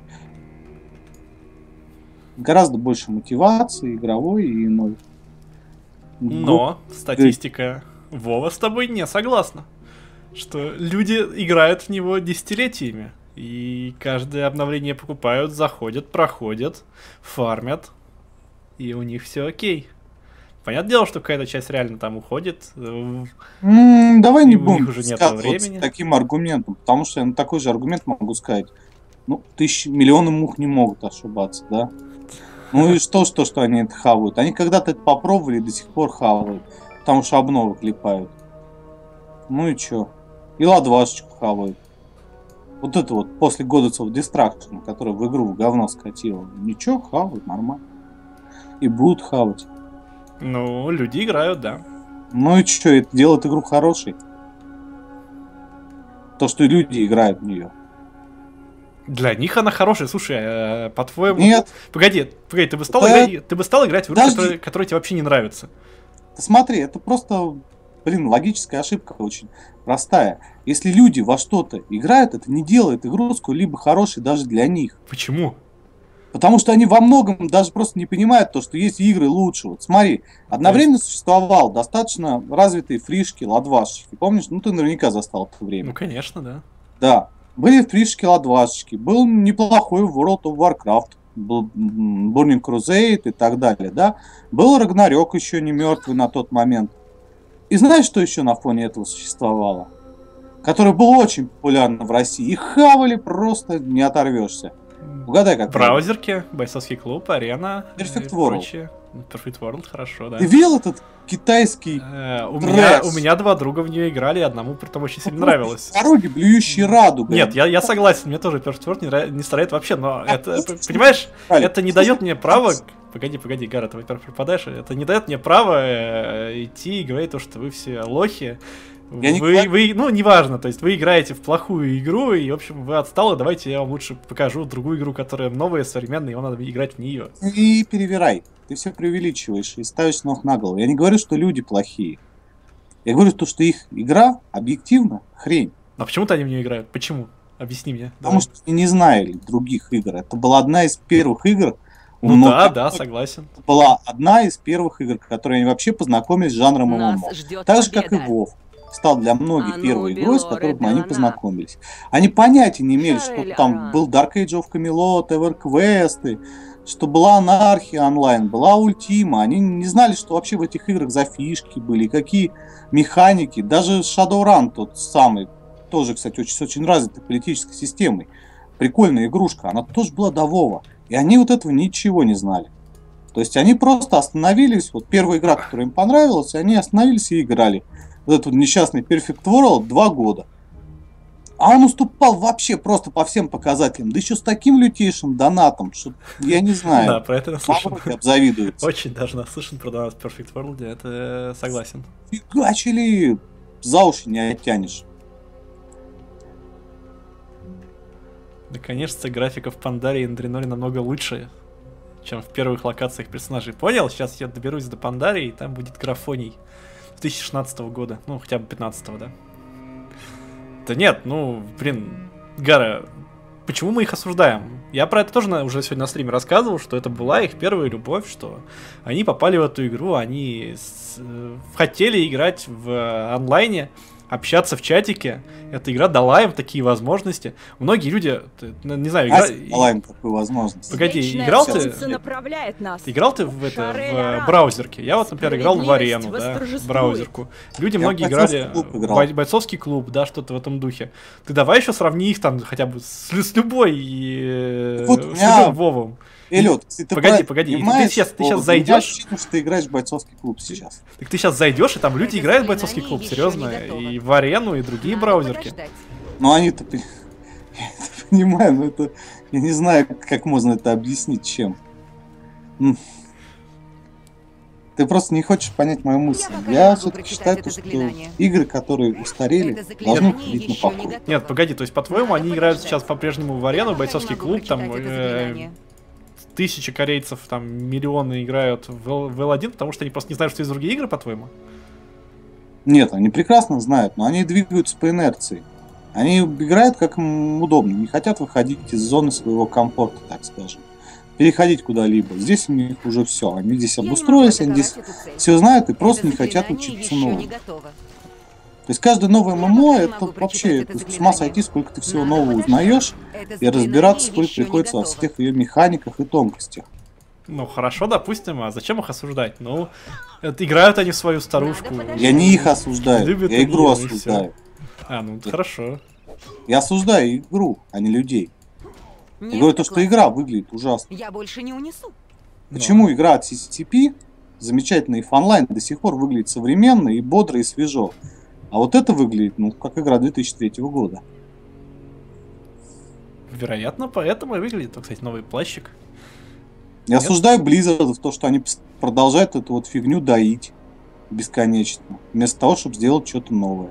Гораздо больше мотивации игровой и иной. Но статистика Вова с тобой не согласна. Что люди играют в него десятилетиями. И каждое обновление покупают, заходят, проходят, фармят. И у них все окей. Понятное дело, что какая-то часть реально там уходит. э, М, Давай не И у них будем уже нет сказываться времени. таким аргументом, потому что я на такой же аргумент могу сказать. Ну, тысячи, миллионы мух не могут ошибаться, да? Ну и что, что, что они это хавают? Они когда-то это попробовали и до сих пор хавают, потому что обновы клепают. Ну и чё? И ладвашечку хавают. Вот это вот после Goddess of Destruction, которая в игру в говно скатила. Ничего, хавают, нормально. И будут хавать. Ну, люди играют, да. Ну и чё, это делает игру хорошей. То, что люди играют в нее. Для них она хорошая. Слушай, э, по-твоему... Нет, Погоди, погоди, ты бы стал, Да. играть, ты бы стал играть в игру, Подожди. которая, которая тебе вообще не нравится. ты смотри, это просто, блин, логическая ошибка очень простая. Если люди во что-то играют, это не делает игру сколь-либо хорошей даже для них. Почему? Потому что они во многом даже просто не понимают то, что есть игры лучше. Вот смотри, одновременно существовал достаточно развитые фришки, ладвашечки. Помнишь? Ну, ты наверняка застал это время. Ну, конечно, да. Да. Были фришки, ладвашечки. Был неплохой World of Warcraft. Был м, Burning Crusade и так далее, да. Был Рагнарёк еще не мертвый на тот момент. И знаешь, что еще на фоне этого существовало? Которое было очень популярно в России. И хавали просто не оторвешься. Угадай, как. Браузерки, бойцовский клуб, арена. Perfect и World. прочее. Perfect World, хорошо, да. Ты видел этот китайский Э, у, Трэш. меня, у меня два друга в нее играли, и одному при том очень сильно нравилось. дороги, блюющие радугой? Нет, я, я согласен, мне тоже Perfect World не, нрав- не старает вообще, но это, слушай, п- понимаешь, Али, это не слушай, дает мне права... Погоди, погоди, Гара, ты, во-первых, пропадаешь. Это не дает мне права э, идти и говорить то, что вы все лохи. Я не вы, говорю- вы, ну, неважно, то есть вы играете в плохую игру, и, в общем, вы отсталы, давайте я вам лучше покажу другую игру, которая новая, современная, и вам надо играть в нее. Не перевирай. Ты все преувеличиваешь и ставишь ног на голову. Я не говорю, что люди плохие. Я говорю то, что их игра объективно хрень. А почему-то они в нее играют? Почему? Объясни мне. Потому Давай. что они не знали других игр. Это была одна из первых игр. у Ну да, многих- да, согласен. Это была одна из первых игр, которые они вообще познакомились с жанром Нас ММО. ждет Так же, как и победа. WoW. Стал для многих А ну, первой игрой, с Белоры, которой они Белана. познакомились. Они понятия не имели, что Шарель там Аран. был Dark Age of Camelot, EverQuest, что была анархия онлайн, была Ультима. Они не знали, что вообще в этих играх за фишки были, какие механики. Даже Shadowrun тот самый, тоже, кстати, очень, с очень развитой политической системой. Прикольная игрушка, она тоже была до Вова. И они вот этого ничего не знали. То есть они просто остановились, вот первая игра, которая им понравилась, и они остановились и играли. Вот этот вот несчастный Perfect World два года. А он уступал вообще просто по всем показателям. Да еще с таким лютейшим донатом, что я не Да, знаю. про это наслышан. Мавроди обзавидуется. Очень даже наслышан про Donut в Perfect World, это э, согласен. Фигачили, за уши не оттянешь. Да, конечно, графика в Пандаре и Эндриноре намного лучше, чем в первых локациях персонажей. Понял? Сейчас я доберусь до Пандари, и там будет графоний две тысячи шестнадцатого года. Ну, хотя бы пятнадцатого, да. Да нет, ну, блин, Гара, почему мы их осуждаем? Я про это тоже на- уже сегодня на стриме рассказывал, что это была их первая любовь, что они попали в эту игру, они с- э, хотели играть в э, онлайне, общаться в чатике. Эта игра дала им такие возможности. Многие люди, ты, ну, не знаю, игра... Ася дала им такую возможность. Погоди, Вечное играл солнце ты? направляет нас. Играл ты в это Шарель в Аран. браузерке? Я вот, например, играл в Справедливость арену, да, восторжествует. браузерку. Люди Я многие в бойцовский играли клуб в играл. бой- бойцовский клуб, да, что-то в этом духе. Ты давай еще сравни их там хотя бы с, с любой, э, Вот у с меня- любым Вовом. Эллиот, если ты Погоди, правильно погоди, ты понимаешь, сейчас- ты то сейчас у меня зайдешь? ощущение, что ты играешь в бойцовский клуб сейчас. Так ты сейчас зайдешь, и там люди Это играют в бойцовский заклинание клуб, еще серьезно, не готово. и в арену, и другие Надо браузерки. подождать. Но они-то, я это понимаю, но это, я не знаю, как можно это объяснить, чем. М. Ты просто не хочешь понять мою мысль. пока не Я могу все-таки прочитать считаю, это что заклинание. игры, которые устарели, Это должны заклинание ходить на еще не покой. готово. Нет, погоди, то есть, по-твоему, Надо они играют подождать. сейчас по-прежнему в арену, Я пока бойцовский не могу клуб, там прочитать это э, заклинание. тысячи корейцев, там миллионы играют в Л- в эл один, потому что они просто не знают, что есть другие игры, по-твоему? Нет, они прекрасно знают, но они двигаются по инерции. Они играют как им удобно, не хотят выходить из зоны своего комфорта, так скажем. Переходить куда-либо. Здесь у них уже все. Они здесь Я не могу обустроились, они атаковать здесь эту цель. все знают и просто Это не хотят заклинание учиться еще новому. не готово. То есть каждое новое Я ММО пока не это могу вообще прочитать это с ума заклинание. сойти, сколько ты всего Надо нового подождать. узнаешь, Это и заклинание разбираться, сколько еще не приходится во готово. всех ее механиках и тонкостях. Ну хорошо, допустим, а зачем их осуждать? Ну, это играют они в свою старушку. Надо подождать. Я не их осуждаю, Любят я они игру ее, и всё. осуждаю. А, ну хорошо. Я осуждаю игру, а не людей. Я Нет, говорю то, так что ладно. игра выглядит ужасно. Я больше не унесу. Почему игра от си си ти пи, замечательный онлайн, до сих пор выглядит современно и бодро и свежо. А вот это выглядит, ну, как игра две тысячи третьего года. Вероятно, поэтому и выглядит. Вот, кстати, новый плащик. Я Нет? осуждаю Blizzard в то, что они пс- продолжают эту вот фигню доить бесконечно, вместо того, чтобы сделать что-то новое.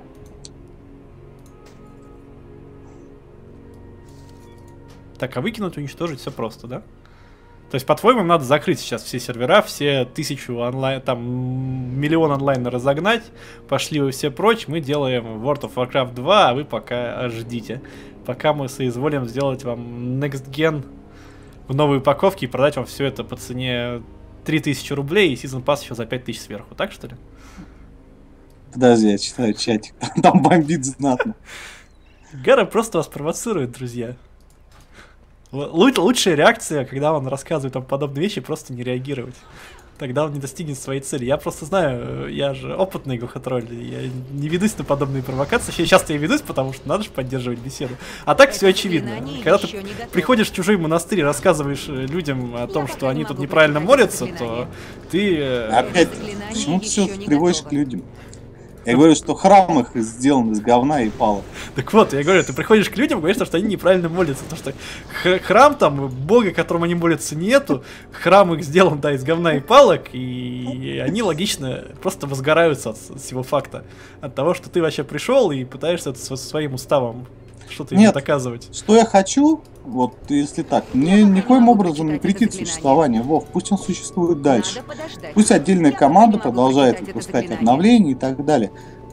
Так, а выкинуть, уничтожить все просто, да? То есть, по-твоему, им надо закрыть сейчас все сервера, все тысячу онлайн, там, м, миллион онлайна разогнать, пошли вы все прочь, мы делаем World of Warcraft два, а вы пока ждите. Пока мы соизволим сделать вам Next Gen в новой упаковке и продать вам все это по цене три тысячи рублей и Season Pass еще за пять тысяч сверху, так что ли? Подожди, я читаю чатик, там бомбит знатно. Гара просто вас провоцирует, друзья. Л- лу- лучшая реакция, когда он рассказывает вам подобные вещи, просто не реагировать. Тогда он не достигнет своей цели. Я просто знаю, я же опытный глухотролль, я не ведусь на подобные провокации. Сейчас я и ведусь, потому что надо же поддерживать беседу. А так все Это очевидно. заклинание Когда еще ты не готово. приходишь в чужой монастырь и рассказываешь э, людям о том, пока что не они могу тут неправильно прочитать молятся, это то заклинание. ты... э, Опять, заклинание почему ты все еще не приводишь готово. к людям? Я говорю, что храм их сделан из говна и палок. Так вот, я говорю, ты приходишь к людям, говоришь, что они неправильно молятся, потому что х- храм там, бога, которому они молятся, нету, храм их сделан, да, из говна и палок, и они логично просто возгораются от с- всего факта, от того, что ты вообще пришел и пытаешься это со своим уставом что-то ему Нет. доказывать. Что я хочу, вот если так, мне пока не никоим могу образом не прочитать это претит заклинание. существование Вов, пусть он существует дальше. Надо подождать. Пусть отдельная Я пока команда не могу продолжает прочитать это выпускать заклинание. обновления и так далее.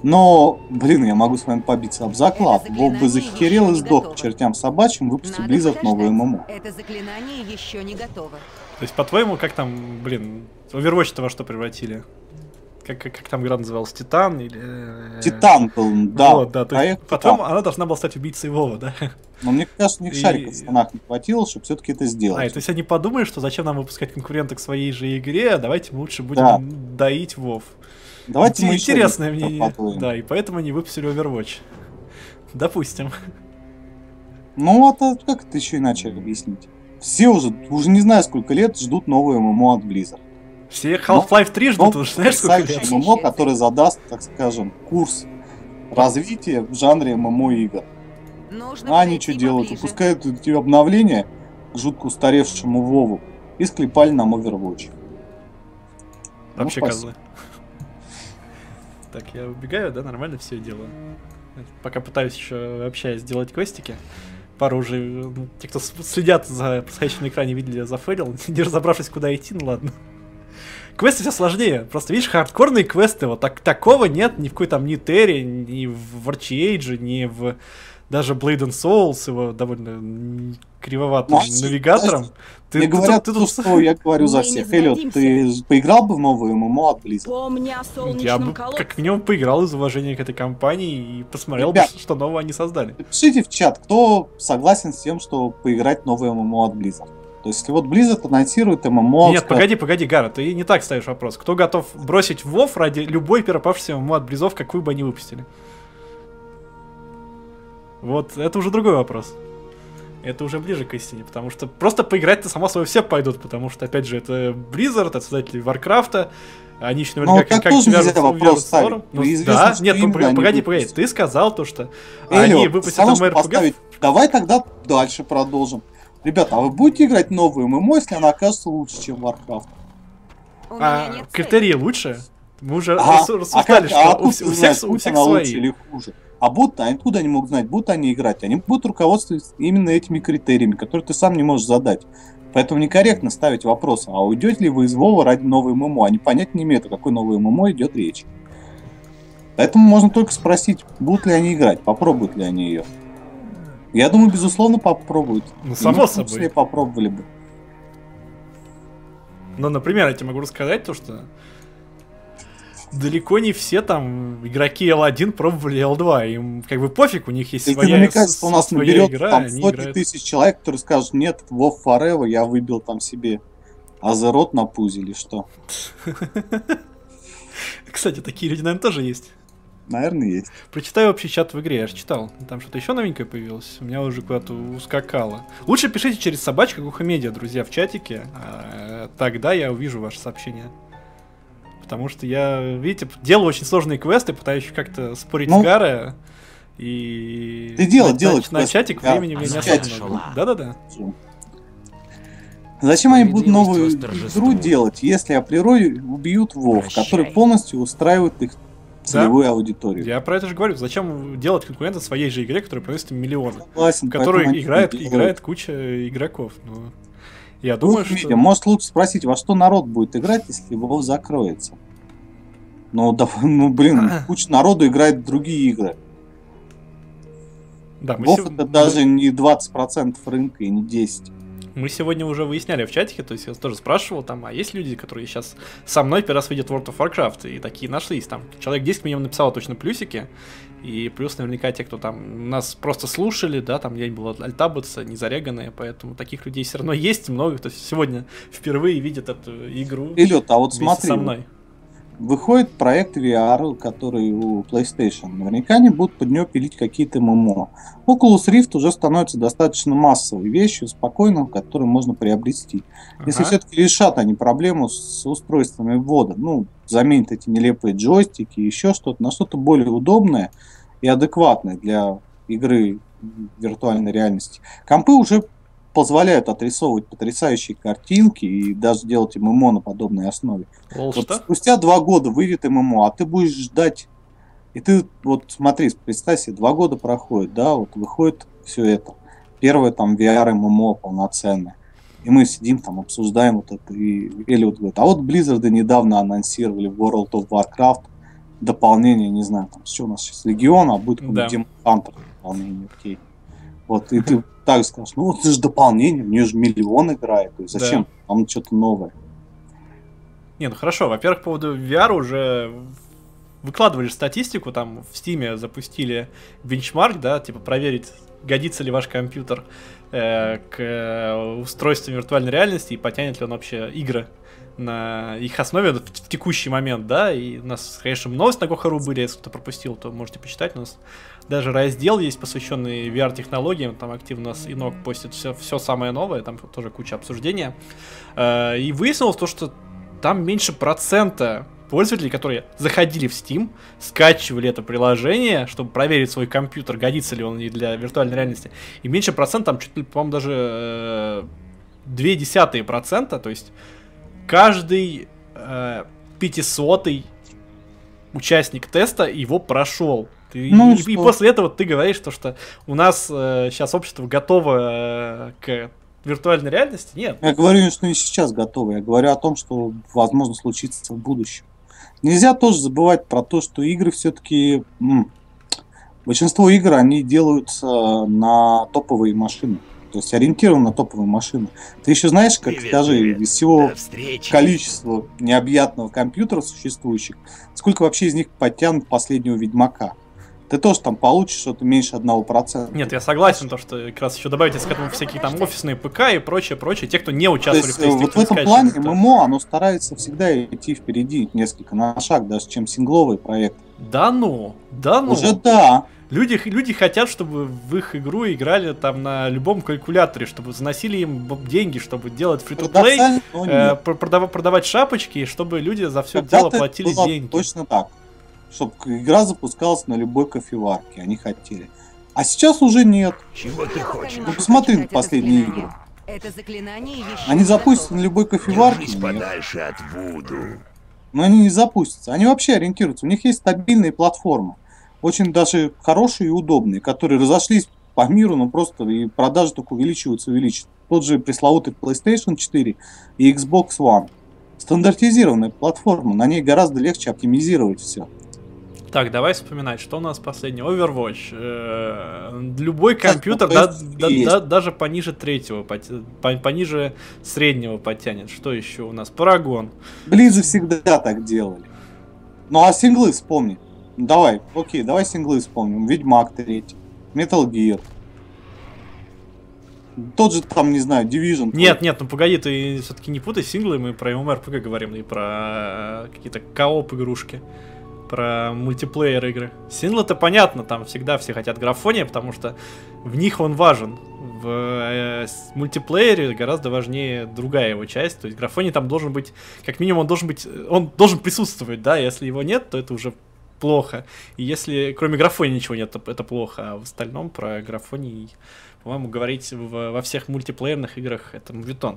Но, блин, я могу с вами побиться об заклад. Это Вов бы заклинание захерел и еще не сдох готово. к чертям собачьим, выпустил Надо Blizzard новое подождать. ММО. Это заклинание еще не готово. То есть, по-твоему, как там, блин, Overwatch-то во что превратили? Как, как, как там игра называлась? Титан или... э, Титан был, да. Вот, да, то есть, проект потом Титан. она должна была стать убийцей Вова, да? Но мне кажется, у них И- шариков в штанах не хватило, чтобы все-таки это А, и сделать. то есть они подумали, что зачем нам выпускать конкурента к своей же игре, а давайте мы лучше будем Да. доить Вов. Давайте мы еще Интересное один мнение. подумаем. Да, и поэтому они выпустили Overwatch. Допустим. Ну, это как это еще иначе объяснить? Все уже, уже не знаю сколько лет, ждут новое ММО от Blizzard. Все Half-Life три ждут Ну, уже, знаешь, сколько потрясающий лет? ММО, который задаст, так скажем, курс развития в жанре ММО игр. Нужно А они подойти что делают? поближе. Выпускают эти обновления к жутко устаревшему Вову и склепали нам Overwatch. Ну, Вообще спасибо. козлы. Так, я убегаю, да, нормально все делаю. Пока пытаюсь еще общаясь сделать квестики. Пару уже, ну, те, кто с- следят за происходящим на экране, видели, я зафейлил, не разобравшись, куда идти, ну ладно. Квесты все сложнее. Просто, видишь, хардкорные квесты, вот так, такого нет ни в какой там ни Терри, ни в Archie, ни в даже Blade and Souls, его довольно м, кривоватым Ну, а навигатором. Ты, Мне ты говорят, тут- ты то, тут- что я говорю за Мы всех. не Эллиот, сдадимся. ты ж поиграл бы в новую ММО от Blizzard? Помни о Я солнечном бы колодце. как минимум поиграл из уважения к этой компании и посмотрел, бы, Ребят. что нового они создали. Пишите в чат, кто согласен с тем, что поиграть в новое ММО от Blizzard. То есть, если вот Blizzard анонсирует ММО... Нет, скажет, погоди, погоди, Гара, ты не так ставишь вопрос. Кто готов бросить WoW ради любой первопавшейся ММО от Близов, какую бы они выпустили? Вот, это уже другой вопрос. Это уже ближе к истине, потому что просто поиграть-то, само собой, все пойдут, потому что, опять же, это Blizzard, это создатели Варкрафта, они еще Ну, наверняка так как тоже свяжут- нельзя вопрос свяжут с ставить. лором. Ну, Ну, известно, да, что нет, ну, именно погоди, они погоди, погоди, выпустят. ты сказал то, что они Эллиот, выпустят самое, что ММО эр пи джи. поставить. Давай тогда дальше продолжим. Ребята, а вы будете играть в новую ММО, если она окажется лучше, чем Warcraft? У меня А нет цели. критерии лучше? Мы уже Ага. рассу- А рассуждали, как- а что у, откуда вс- ты у всех, знаешь, у будь всех она лучше свои. или хуже? А будто, откуда они могут знать, будут они играть? Они будут руководствоваться именно этими критериями, которые ты сам не можешь задать. Поэтому некорректно ставить вопрос, а уйдете ли вы из Вова ради новой ММО? Они понять не имеют, о какой новой ММО идет речь. Поэтому можно только спросить, будут ли они играть, попробуют ли они ее. Я думаю, безусловно, попробуют. Ну, И само мы в том собой. числе попробовали бы. Ну, например, я тебе могу рассказать то, что далеко не все там игроки эл один пробовали эл два. Им как бы пофиг, у них есть Если своя, мне кажется, что у нас своя наберет игра, там они сотни играют. тысяч человек, которые скажут, нет, WoW Forever, я выбил там себе Азерот на пузе или что. Кстати, такие люди, наверное, тоже есть. Наверное, есть. Прочитаю общий чат в игре, я же читал. Там что-то еще новенькое появилось. У меня уже куда-то ускакало. Лучше пишите через собачка Гухамедиа, друзья, в чатике. а, Тогда я увижу ваше сообщение. Потому что я, видите, делаю очень сложные квесты, пытаюсь как-то спорить Ну, с Гарой. И ты делай, на, делай на, на квесты, чатик Гара, времени у меня не на особо чатик. много. Да-да-да. Зачем они будут Справедливость новую восторжествует. игру делать, если априори убьют WoW, Прощай. который полностью устраивает их целевую аудиторию? Я про это же говорю. Зачем делать конкурента своей же игре, которая приносит им миллионы? Согласен, В которой поэтому они играет, делают. играет куча игроков. Ну, я думаю, Слушай, что... Митя, может лучше спросить, во что народ будет играть, если WoW закроется? Ну, да, ну блин, куча народу играет в другие игры. Да, мы, WoW сев- это даже не двадцать процентов рынка и не десять процентов. мы сегодня уже выясняли в чатике, то есть я тоже спрашивал, там, а есть люди, которые сейчас со мной первый раз видят World of Warcraft, и такие нашлись, там, человек десять минимум написало точно плюсики, и плюс наверняка те, кто там нас просто слушали, да, там я не был альтабыца, не зареганные, поэтому таких людей все равно есть много, кто сегодня впервые видит эту игру Эллиот, а вот вместе смотри, со мной. выходит проект ви ар, который у PlayStation. Наверняка они будут под него пилить какие-то ММО. Oculus Rift уже становится достаточно массовой вещью, спокойно, которую можно приобрести. Если Ага. все-таки решат они проблему с устройствами ввода, ну, заменят эти нелепые джойстики, еще что-то, на что-то более удобное и адекватное для игры в виртуальной реальности. Компы уже позволяют отрисовывать потрясающие картинки и даже делать ММО на подобной основе. Лол, Вот что? спустя два года выйдет ММО, а ты будешь ждать. И ты, вот смотри, представь себе, два года проходит, да, вот выходит все это. Первое там ви ар ММО полноценное. И мы сидим там, обсуждаем вот это. И Эллиот говорит, а вот Blizzard недавно анонсировали World of Warcraft. дополнение, не знаю, там, что у нас сейчас, Легион, а будет Да. Демон Хантер дополнение, окей. Вот, и ты так скажешь, ну, это же дополнение, у нее же миллион играет, то есть зачем? Там что-то новое. Не, ну хорошо, во-первых, по поводу ви ар уже выкладывали статистику, там в Стиме запустили бенчмарк, да, типа проверить, годится ли ваш компьютер э, к э, устройству виртуальной реальности и потянет ли он вообще игры на их основе в, в текущий момент, да, и у нас, конечно, новости на Гохару были, если кто пропустил, то можете почитать, у нас даже раздел есть, посвященный ви ар-технологиям, там активно нас Инок постит все, все самое новое, там тоже куча обсуждения, э, и выяснилось то, что там меньше процента пользователей, которые заходили в Steam, скачивали это приложение, чтобы проверить свой компьютер, годится ли он для виртуальной реальности. И меньше процент, там чуть ли, по-моему, даже э, две десятые процента, то есть каждый э, пятисотый участник теста его прошел. Ты, Ну, и, и что? после этого ты говоришь, то, что у нас э, сейчас общество готово э, к виртуальной реальности. Нет. Я говорю, что не сейчас готовы, я говорю о том, что возможно случится в будущем. Нельзя тоже забывать про то, что игры все-таки... Большинство игр, они делаются на топовые машины. То есть ориентированы на топовые машины. Ты еще знаешь, как, Привет, скажи, привет. из всего До встречи. количества необъятного компьютера существующих, сколько вообще из них подтянут последнего Ведьмака? Ты тоже там получишь что-то меньше одного процента. Нет, я согласен, то, что как раз еще добавить к этому всякие там офисные ПК и прочее, прочее. Те, кто не То участвовали есть в тесте, вот в кто этом скачивали, плане кто- ММО, оно старается всегда идти впереди несколько на шаг, даже чем сингловый проект. Да ну, да ну. Уже да. Люди, люди хотят, чтобы в их игру играли там на любом калькуляторе, чтобы заносили им б- деньги, чтобы делать фри-то-плей, Парадоксально, но э, нет. пр- продава- продавать шапочки, и чтобы люди за все Когда-то дело это платили было деньги. точно так. Чтобы игра запускалась на любой кофеварке, они хотели. А сейчас уже нет. Чего ты хочешь? Ну, посмотри на последние игры. Это заклинание еще Они не запустятся готово. на любой кофеварке, Держись нет. подальше от Вуду. Но они не запустятся. Они вообще ориентируются. У них есть стабильные платформы. Очень даже хорошие и удобные, которые разошлись по миру, но просто и продажи только увеличиваются, увеличиваются. Тот же пресловутый PlayStation четыре и Xbox One. Стандартизированная платформа, на ней гораздо легче оптимизировать все. Так, давай вспоминать, что у нас последний. Overwatch. Э, любой Сейчас компьютер, ну, да- то есть да- есть. да- даже пониже третьего, пот- по- пониже среднего подтянет. Что еще у нас? Парагон. Близы всегда так делали. Ну а синглы вспомни. Ну, давай, окей, давай синглы вспомним. Ведьмак третий, Metal Gear. Тот же там, не знаю, Division. Нет, нет, ну погоди, ты все-таки не путай синглы, мы про MMORPG говорим, и про э, какие-то кооп игрушки, про мультиплеер игры. Синглы-то понятно, там всегда все хотят графония, потому что в них он важен. В э, с- мультиплеере гораздо важнее другая его часть, то есть графоний там должен быть, как минимум он должен быть, он должен присутствовать, да, если его нет, то это уже плохо. И если кроме графонии ничего нет, то это плохо, а в остальном про графоний, по-моему, говорить в- во всех мультиплеерных играх это мувитон.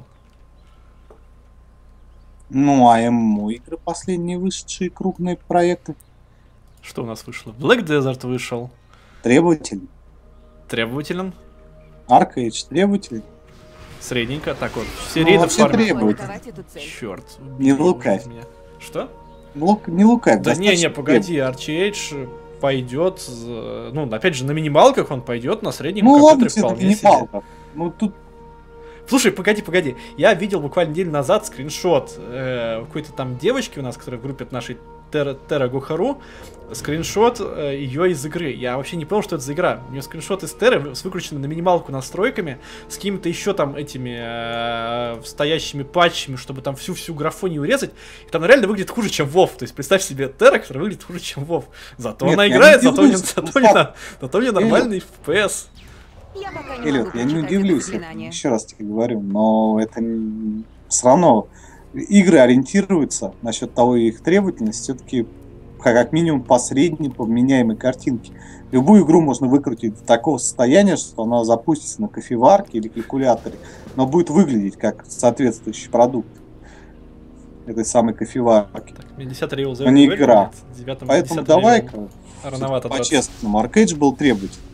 Ну а ММО игры последние вышедшие крупные проекты. Что у нас вышло? Black Desert вышел. Требовательный. Требователен. Arcade требовательный. Средненько. Так вот, Ну, все рейды вообще фармят. требует. Атаковать эту цель. Черт. Не лукавь. Что? Лук, не лукавь. Да не, достаточно не, погоди, Archage пойдет, з- ну, опять же, на минималках он пойдет, на среднем Ну ладно, компьютере тебе это вполне не себе. палка. Ну тут Слушай, погоди, погоди. Я видел буквально неделю назад скриншот э, какой-то там девочки у нас, которая в группе нашей Терра, Терра Гохару, скриншот э, ее из игры. Я вообще не понял, что это за игра. У нее скриншот из Терры с выкрученными на минималку настройками, с какими-то еще там этими э, стоящими патчами, чтобы там всю-всю графонию урезать. И там реально выглядит хуже, чем WoW. То есть представь себе Терра, которая выглядит хуже, чем WoW. Зато Нет, она я не играет, зато, не, удивлюсь. зато, не, на- зато не нормальный эф пи эс. Я пока не Эллиот, могу я не прочитать удивлюсь, это заклинание. еще раз тебе говорю, но это все равно игры ориентируются насчет того их требовательности все-таки как минимум по средней, по вменяемой картинке. Любую игру можно выкрутить до такого состояния, что она запустится на кофеварке или калькуляторе, но будет выглядеть как соответствующий продукт этой самой кофеварки. Так, мне десятый ревел А не игра. Девятом, Поэтому десятый давай-ка ревел рановато драться. по-честному, Arcade был требовательный.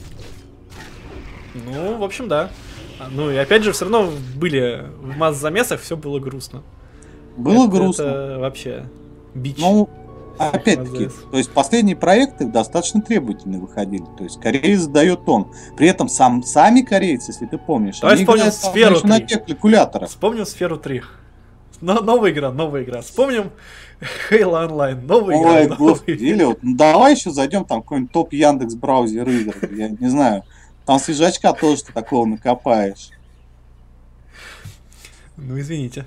Ну, в общем, да. А, Ну и опять же, все равно были в масс-замесах, все было грустно. Было Это- грустно. Это вообще бич. Ну, Опять-таки, Молодец. то есть последние проекты достаточно требовательно выходили. То есть кореец дает тон. При этом сам, сами корейцы, если ты помнишь, Давай они вспомним играют там «Сферу еще на три». тех калькуляторах. Вспомним Сферу три. Но, новая игра, новая игра. Вспомним Halo Online, новая Ой, игра. господи, новая игра. или вот, ну, давай еще зайдем там в какой-нибудь топ Яндекс браузер игр. Я не знаю. Там свежачка тоже ты такого накопаешь. Ну, извините.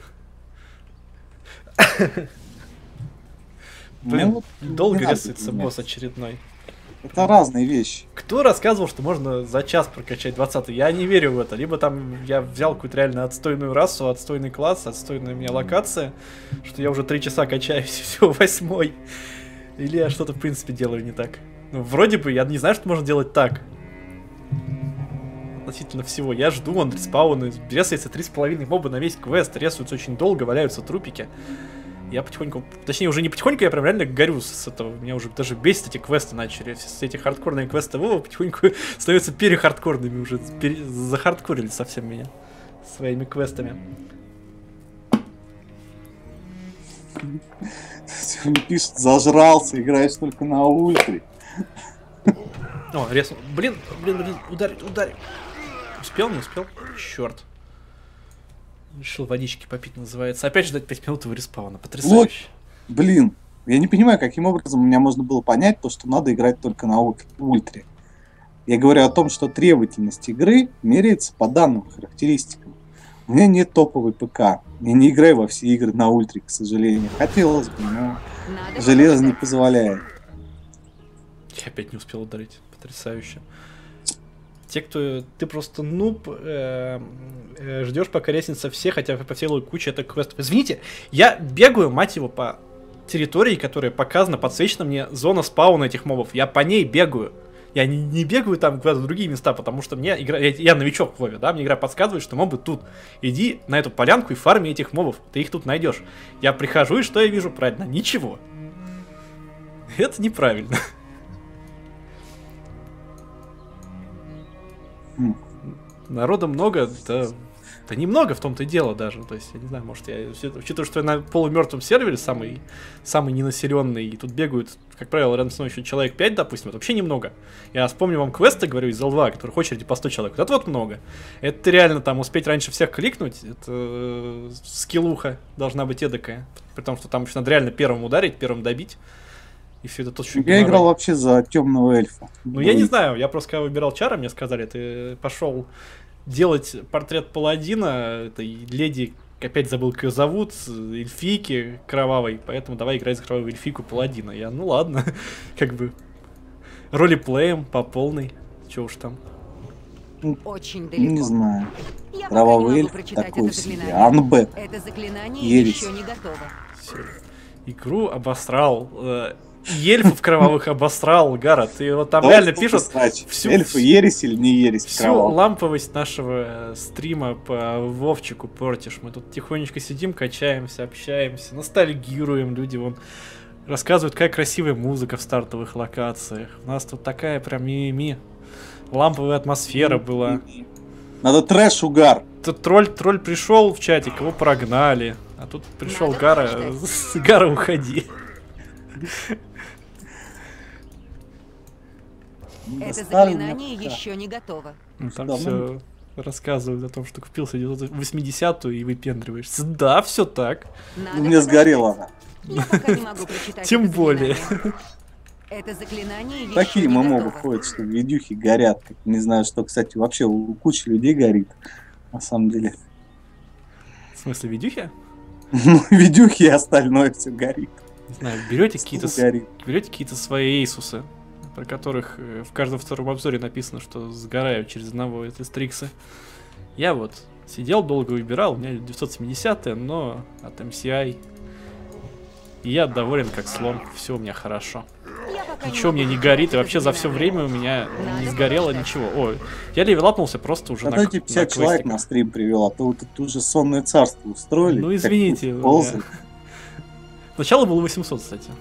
Ну, Блин, вот долго не надо рисуется меня. босс очередной. Это разные вещи. Кто рассказывал, что можно за час прокачать двадцатый? Я не верю в это. Либо там я взял какую-то реально отстойную расу, отстойный класс, отстойная у меня локация, что я уже три часа качаюсь, и все, восьмой. Или я что-то, в принципе, делаю не так. Ну, вроде бы, я не знаю, что можно делать так. Относительно всего. Я жду, он респауны, ресается три с половиной моба на весь квест, ресаются очень долго, валяются трупики. Я потихоньку, точнее уже не потихоньку, я прям реально горю с этого. Меня уже даже бесит эти квесты начали. Все эти хардкорные квесты Вова потихоньку становятся перехардкорными уже. Пере... Захардкорили совсем меня своими квестами. Мне пишут, зажрался, играешь только на ультре. О, резнул. Блин, блин, блин, ударить, ударить. Успел, не успел? Черт. Решил водички попить, называется. Опять ждать пять минут его респауна. Потрясающе. Блин, я не понимаю, каким образом у меня можно было понять то, что надо играть только на ул- ультре. Я говорю о том, что требовательность игры меряется по данным характеристикам. У меня нет топовой ПК. Я не играю во все игры на ультре, к сожалению. Хотелось бы, но Надо железо не показать. позволяет. Я опять не успел ударить. Потрясающе. Те, кто... Ты просто нуб, э, э, ждешь, пока лестница все, хотя по всей логике куча это квестов. Извините, я бегаю, мать его, по территории, которая показана, подсвечена мне зона спауна этих мобов. Я по ней бегаю. Я не, не бегаю там куда-то в другие места, потому что мне игра... Я, я новичок в Вове, да? Мне игра подсказывает, что мобы тут. Иди на эту полянку и фарми этих мобов. Ты их тут найдешь. Я прихожу, и что я вижу? Правильно, ничего. Это неправильно. Хм. Народа много, да, да немного в том-то и дело даже. То есть, я не знаю, может, я, учитывая, что я на полумертвом сервере самый, самый ненаселенный, и тут бегают, как правило, рядом со мной еще человек пять, допустим, это вообще немного. Я вспомню вам квесты, говорю, из эл два, которых в очереди по сто человек. Вот это вот много. Это реально там успеть раньше всех кликнуть, это э, скиллуха должна быть эдакая. При том, что там еще надо реально первым ударить, первым добить. И все это точно. Я играл вообще за темного эльфа. Ну, я не знаю, я просто когда выбирал чара, мне сказали, ты пошел делать портрет паладина, этой леди, опять забыл, как ее зовут, эльфийки кровавой, поэтому давай играть за кровавую эльфийку паладина. Я, ну ладно, как бы, ролеплеем по полной, че уж там. Очень далеко. Не знаю. Я пока не Кровавый могу эльф прочитать такой это себе. заклинание. Анбет. Это заклинание Ересь. еще не готово. Всё. Игру обосрал. Э, и эльфов кровавых обосрал, Гара. Ты вот там Давай реально стоп, пишут срач. всю- Эльфы ересь или не ересь всю кровавая? ламповость нашего э, стрима по Вовчику портишь. Мы тут тихонечко сидим, качаемся, общаемся, ностальгируем. Люди вон рассказывают, какая красивая музыка в стартовых локациях. У нас тут такая прям ми-ми. Ламповая атмосфера была. Надо трэш-угар. Тут тролль, тролль пришел в чатик, его прогнали. А тут пришел Надо Гара. подождать. Гара, уходи. Это Старый заклинание МК. еще не готово. Ну, там Давно все рассказывают о том, что купил себе восьмидесятую и выпендриваешься. Да, все так. Надо У меня подождать. сгорела она. Я пока не могу прочитать Тем это более. заклинание. Это заклинание еще Такие не ММО готово. выходят, что видюхи горят. Как Не знаю, что, кстати, вообще у кучи людей горит. На самом деле. В смысле, видюхи? Ну, видюхи и остальное все горит. Не знаю, берете какие-то Стул горит. берете какие-то свои Эйсусы, про которых э, в каждом втором обзоре написано, что сгорают через одного этой стрикса. Я вот сидел, долго выбирал, у меня девятьсот семидесятая, но от эм си ай. И я доволен как слон, все у меня хорошо. Я пока не Ничего могу мне не прочитать горит, и это вообще за все заклинание. время у меня не Надо сгорело подождать. ничего. Ой, я левелапнулся просто уже А на то эти пятьдесят на человек квестиках. на стрим привел, а то вот это уже сонное царство устроили. Ну, как извините, тут у ползают. меня- Сначала было восемьсот, кстати.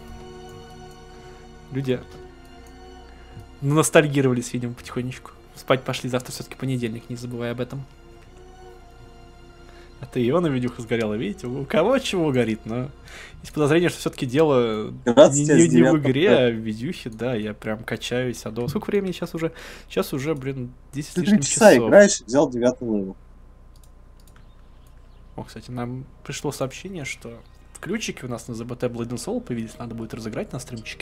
Люди ностальгировались, видимо, потихонечку. Спать пошли, завтра все-таки понедельник, не забывай об этом. А Это Иона видюха сгорела, видите? У кого чего горит, но есть подозрение, что все-таки дело не, не- не в игре, а в видюхе, да, я прям качаюсь. А до сколько времени сейчас уже? Сейчас уже, блин, десять с Ты лишним три часа часов. играешь, взял девятый левел. О, кстати, нам пришло сообщение, что в ключике у нас на зэ бэ тэ Blood and Soul появились, надо будет разыграть на стримчике.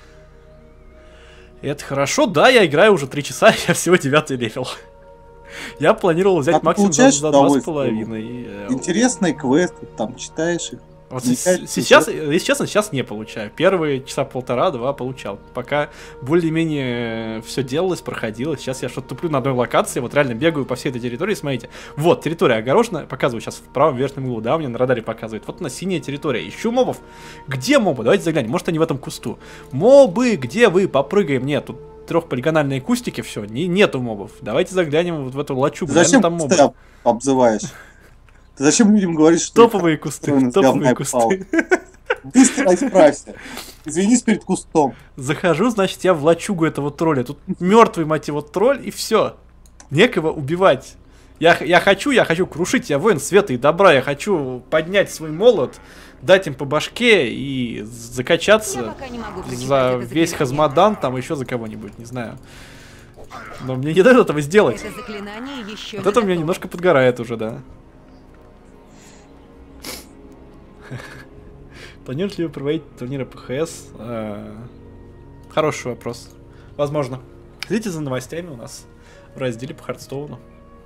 И это хорошо, да, я играю уже три часа, я всего девятый левел. Я планировал взять А ты максимум за, получаешь за два с удовольствие? половиной. и, э, Интересные квесты, там читаешь их. Вот Вникать с- в сейчас, сюжет. если честно, сейчас не получаю. Первые часа полтора-два получал. Пока более-менее все делалось, проходило. Сейчас я что-то туплю на одной локации, вот реально бегаю по всей этой территории, смотрите. Вот, территория огорожена, показываю сейчас в правом верхнем углу, да, у меня на радаре показывает. Вот она синяя территория. Ищу мобов. Где мобы? Давайте заглянем, может они в этом кусту. Мобы, где вы? Попрыгаем. Нет, тут трехполигональные кустики, все, не, нету мобов. Давайте заглянем вот в эту лачугу. Ты зачем Наверное, там кусты мобы. об- обзываешь? Ты зачем людям говоришь, что... Топовые кусты, Ой, топовые говна кусты. Быстро исправься. Извинись перед кустом. Захожу, значит, я в лачугу этого тролля. Тут мертвый, мать его, тролль, и все. Некого убивать. Я, я хочу, я хочу крушить, я воин света и добра. Я хочу поднять свой молот, дать им по башке и Я закачаться пока не могу прочитать за это весь заклинание. Хазмодан, там еще за кого-нибудь, не знаю. Но мне не дают этого сделать. Это заклинание еще Вот не это у меня готово. немножко подгорает уже, да. Планируете ли вы проводить турниры пэ ха эс? Э, Хороший вопрос. Возможно. Следите за новостями у нас в разделе по Хардстоуну.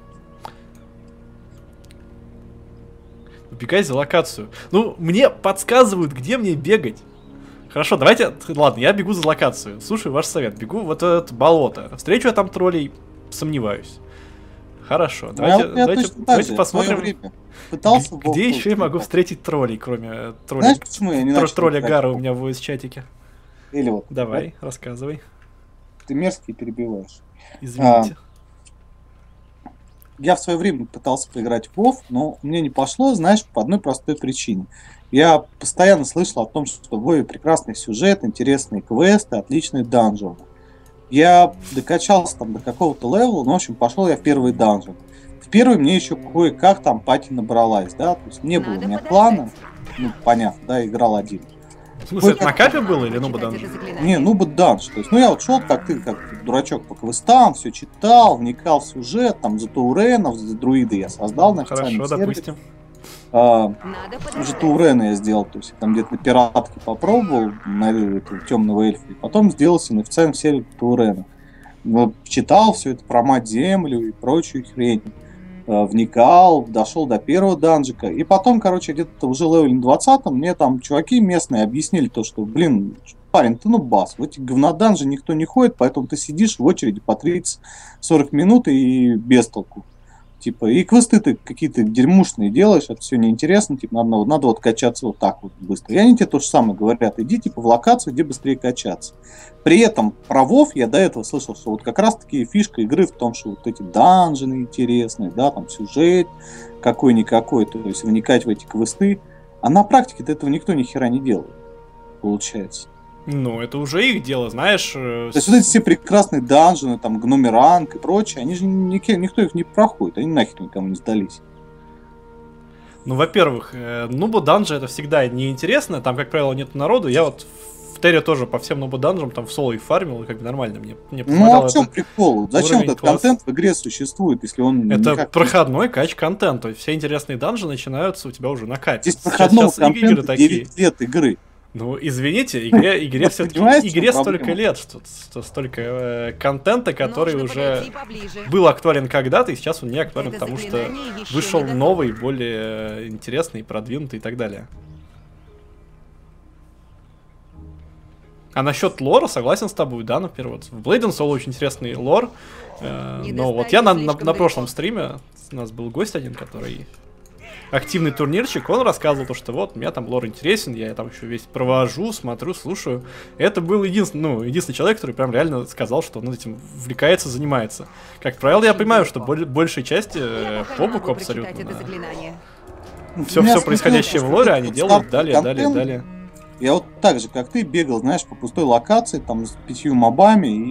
Убегай за локацию. Ну, мне подсказывают, где мне бегать. Хорошо, давайте... Ладно, я бегу за локацию. Слушаю ваш совет. Бегу в это болото. Встречу я там троллей? Сомневаюсь. Хорошо, давайте, Ну, я давайте, точно так давайте же, в посмотрим, свое время пытался г- в где Волхов еще я могу играть. встретить троллей, кроме э, тролля, Знаешь, почему я не тро- начал тролля играть Гара в у Волхов? меня в voice-чатике. Или вот, Давай, рассказывай. ты мерзкий перебиваешь. Извините. Я в свое время пытался поиграть в WoW, но мне не пошло, знаешь, по одной простой причине. Я постоянно слышал о том, что в WoW прекрасный сюжет, интересные квесты, отличные данжены. Я докачался там до какого-то левела, ну, в общем, пошел я в первый данжен. В первый мне еще кое-как там пати набралась, да, то есть не было Надо у меня подождать. клана, ну, понятно, да, играл один. В смысле, это Ой, на капе было или ну Прочитать бы это заклинание. Не, ну бы данж, то есть, ну, я вот шел, как ты, как дурачок по квестам, все читал, вникал в сюжет, там, за Тауренов, за друиды я создал на официальном Хорошо, сервере. допустим. А, Надо Уже подождать. Таурена я сделал, то есть там где-то на пиратке попробовал, на этого темного эльфа, и потом сделался на официальном сервере Таурена. Вот, читал все это про мать-землю и прочую хрень, э, вникал, дошел до первого данжика, и потом, короче, где-то уже левеле на двадцатом мне там чуваки местные объяснили то, что, блин, парень, ты ну бас, в эти говноданжи никто не ходит, поэтому ты сидишь в очереди по тридцать-сорок минут и без толку. Типа, и квесты ты какие-то дерьмушные делаешь, это все неинтересно, типа, надо, надо вот качаться вот так вот быстро. И они тебе то же самое говорят, иди типа в локацию, где быстрее качаться. При этом про WoW я до этого слышал, что вот как раз таки фишка игры в том, что вот эти данжены интересные, да, там сюжет какой-никакой, то есть вникать в эти квесты. А на практике-то этого никто ни хера не делает, получается. Ну, это уже их дело, знаешь. э, То есть вот эти все прекрасные данжены, там, гномеранг и прочее, они же ни- никто их не проходит, они нахер никому не сдались. Ну, во-первых, э, нубу данжи это всегда неинтересно, там, как правило, нет народу. Я вот в Терре тоже по всем нубу данжам, там в соло их фармил, и как бы нормально мне, мне Ну помогало а в чем это. прикол? Зачем уровень этот класс. контент в игре существует, если он Это никак... проходной кач контент, то есть все интересные данжи начинаются у тебя уже на капе. Здесь Сейчас- проходного сейчас игры контента такие. девять лет игры. Ну, извините, игре, игре Вы все-таки понимаете, в игре чем столько проблема? лет, что, что столько э, контента, который Нужно уже подойти поближе. был актуален когда-то, и сейчас он не актуален, Это потому что заклинание еще вышел не готово. новый, более э, интересный, продвинутый и так далее. А насчет лора согласен с тобой, да, например, вот в Blade and Soul очень интересный лор, э, Не но вот достать я на, слишком на, на далеко. прошлом стриме, у нас был гость один, который активный турнирчик, он рассказывал то, что вот, у меня там лор интересен, я там еще весь провожу, смотрю, слушаю. Это был единственный, ну, единственный человек, который прям реально сказал, что он этим увлекается, занимается. Как правило, я понимаю, что боль- большей части Я э, пока по не боку могу прочитать абсолютно. это да. заклинание. Все, Меня все смутило, происходящее в что лоре этот они вот делают стартовый далее, далее, контент, далее. Я вот так же, как ты, бегал, знаешь, по пустой локации, там, с пятью мобами, и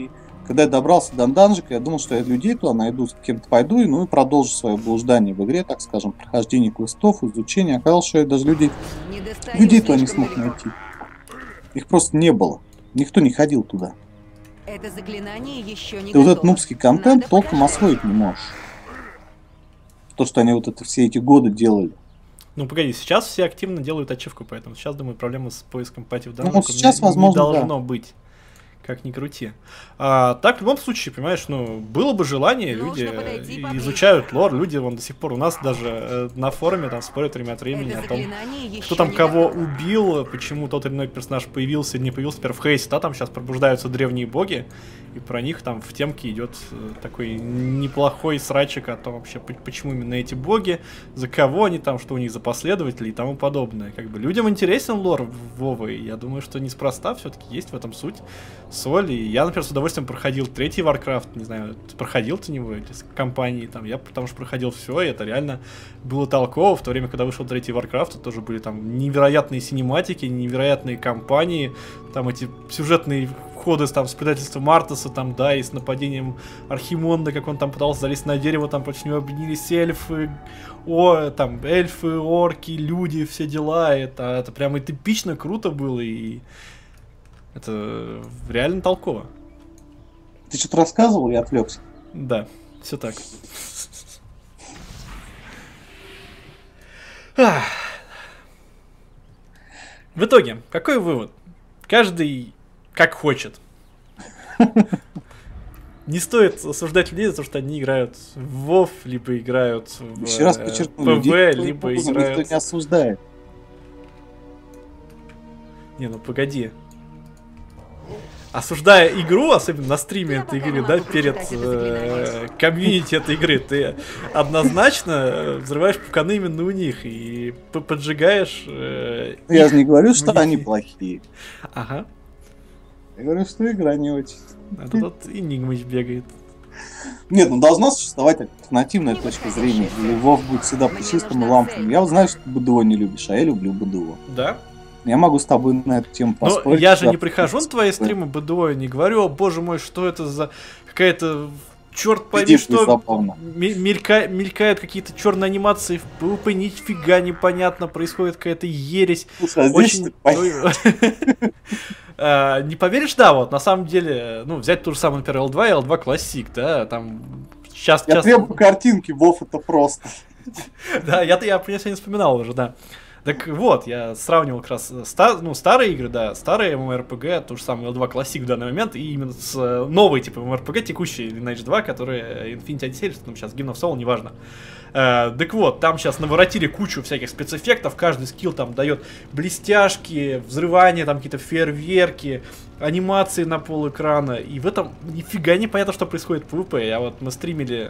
Когда я добрался до данжика, я думал, что я людей туда найду, с кем-то пойду, и, ну и продолжу свое блуждание в игре, так скажем, прохождение квестов, изучение. Оказалось, что я даже людей, Не достаю людей туда не слишком смог далеко. найти. Их просто не было. Никто не ходил туда. Это заклинание еще не Ты вот готово. этот нубский контент Надо толком подождать. освоить не можешь. То, что они вот это все эти годы делали. Ну погоди, сейчас все активно делают ачивку, поэтому сейчас, думаю, проблемы с поиском пати в Ну, данном сейчас, не, возможно, не должно быть. Как ни крути. А, так, в любом случае, понимаешь, ну, было бы желание, Нужно люди подойти э, поближе. изучают лор, люди вон до сих пор у нас даже э, на форуме там спорят время от времени Это о том, заклинание еще кто там не кого готово. убил, почему тот или иной персонаж появился или не появился. Например, в Хейсе, да, там сейчас пробуждаются древние боги, и про них там в темке идет э, такой неплохой срачик о том вообще, по- почему именно эти боги, за кого они там, что у них за последователи и тому подобное. Как бы людям интересен лор Вовы, и я думаю, что неспроста все-таки есть в этом суть, соль, и я, например, с удовольствием проходил третий Warcraft, не знаю, ты проходил ты него, или с компанией, там, я потому что проходил все, и это реально было толково, в то время, когда вышел третий Warcraft, тоже были там невероятные синематики, невероятные кампании, там эти сюжетные ходы там, с предательством Мартаса, там, да, и с нападением Архимонда, как он там пытался залезть на дерево, там против него объединились эльфы, о, там, эльфы, орки, люди, все дела, это, это прям это эпично, круто было, и это реально толково. Ты что-то рассказывал, я отвлекся. Да, все так. Ах. В итоге, какой вывод? Каждый как хочет. Не стоит осуждать людей за то, что они играют в WoW, либо играют в Еще раз э, подчеркну, ПВ, людей либо никто играют... не осуждает. Не, ну погоди. Осуждая игру, особенно на стриме Я этой пока игры, не да, могу перед прочитать это э, заклинание. комьюнити этой игры, ты однозначно взрываешь пуканы именно у них и п- поджигаешь... э, Я их же не говорю, что мнение. они плохие. Ага. Я говорю, что игра не очень. А тут вот Энигмыч бегает. Нет, ну должна существовать альтернативная Не точка подходящая зрения. цель. И Вов будет всегда Мне пушистым и нужна ламповым. цель. Я вот знаю, что ты БДО не любишь, а я люблю БДО. Да? Я могу с тобой на эту тему Но поспорить. я же да. не прихожу на твои стримы БДО и не говорю, о боже мой, что это за какая-то... Черт пойми, Видишь, что забавно. ме- мелька- мелькают какие-то черные анимации в ПВП, нифига непонятно, происходит какая-то ересь. Слушай, а здесь Очень... понятно. А, Не поверишь, да, вот, на самом деле, ну, взять ту же самую, например, эл два и эл два Classic, да, там, сейчас, Я сейчас, требую картинки, Вов, это просто. да, я, я, я сегодня вспоминал уже, да. Так вот, я сравнивал как раз ста- ну, старые игры, да, старые MMORPG, ту же самую эл два Classic в данный момент, и именно с э, новой, типа, MMORPG, текущей Lineage два, которые Infinity Odyssey, ну, сейчас Game of Soul, неважно. Э, так вот, там сейчас наворотили кучу всяких спецэффектов, каждый скилл там дает блестяшки, взрывания, там какие-то фейерверки, анимации на пол экрана, и в этом нифига не понятно, что происходит в PvP. Я вот мы стримили...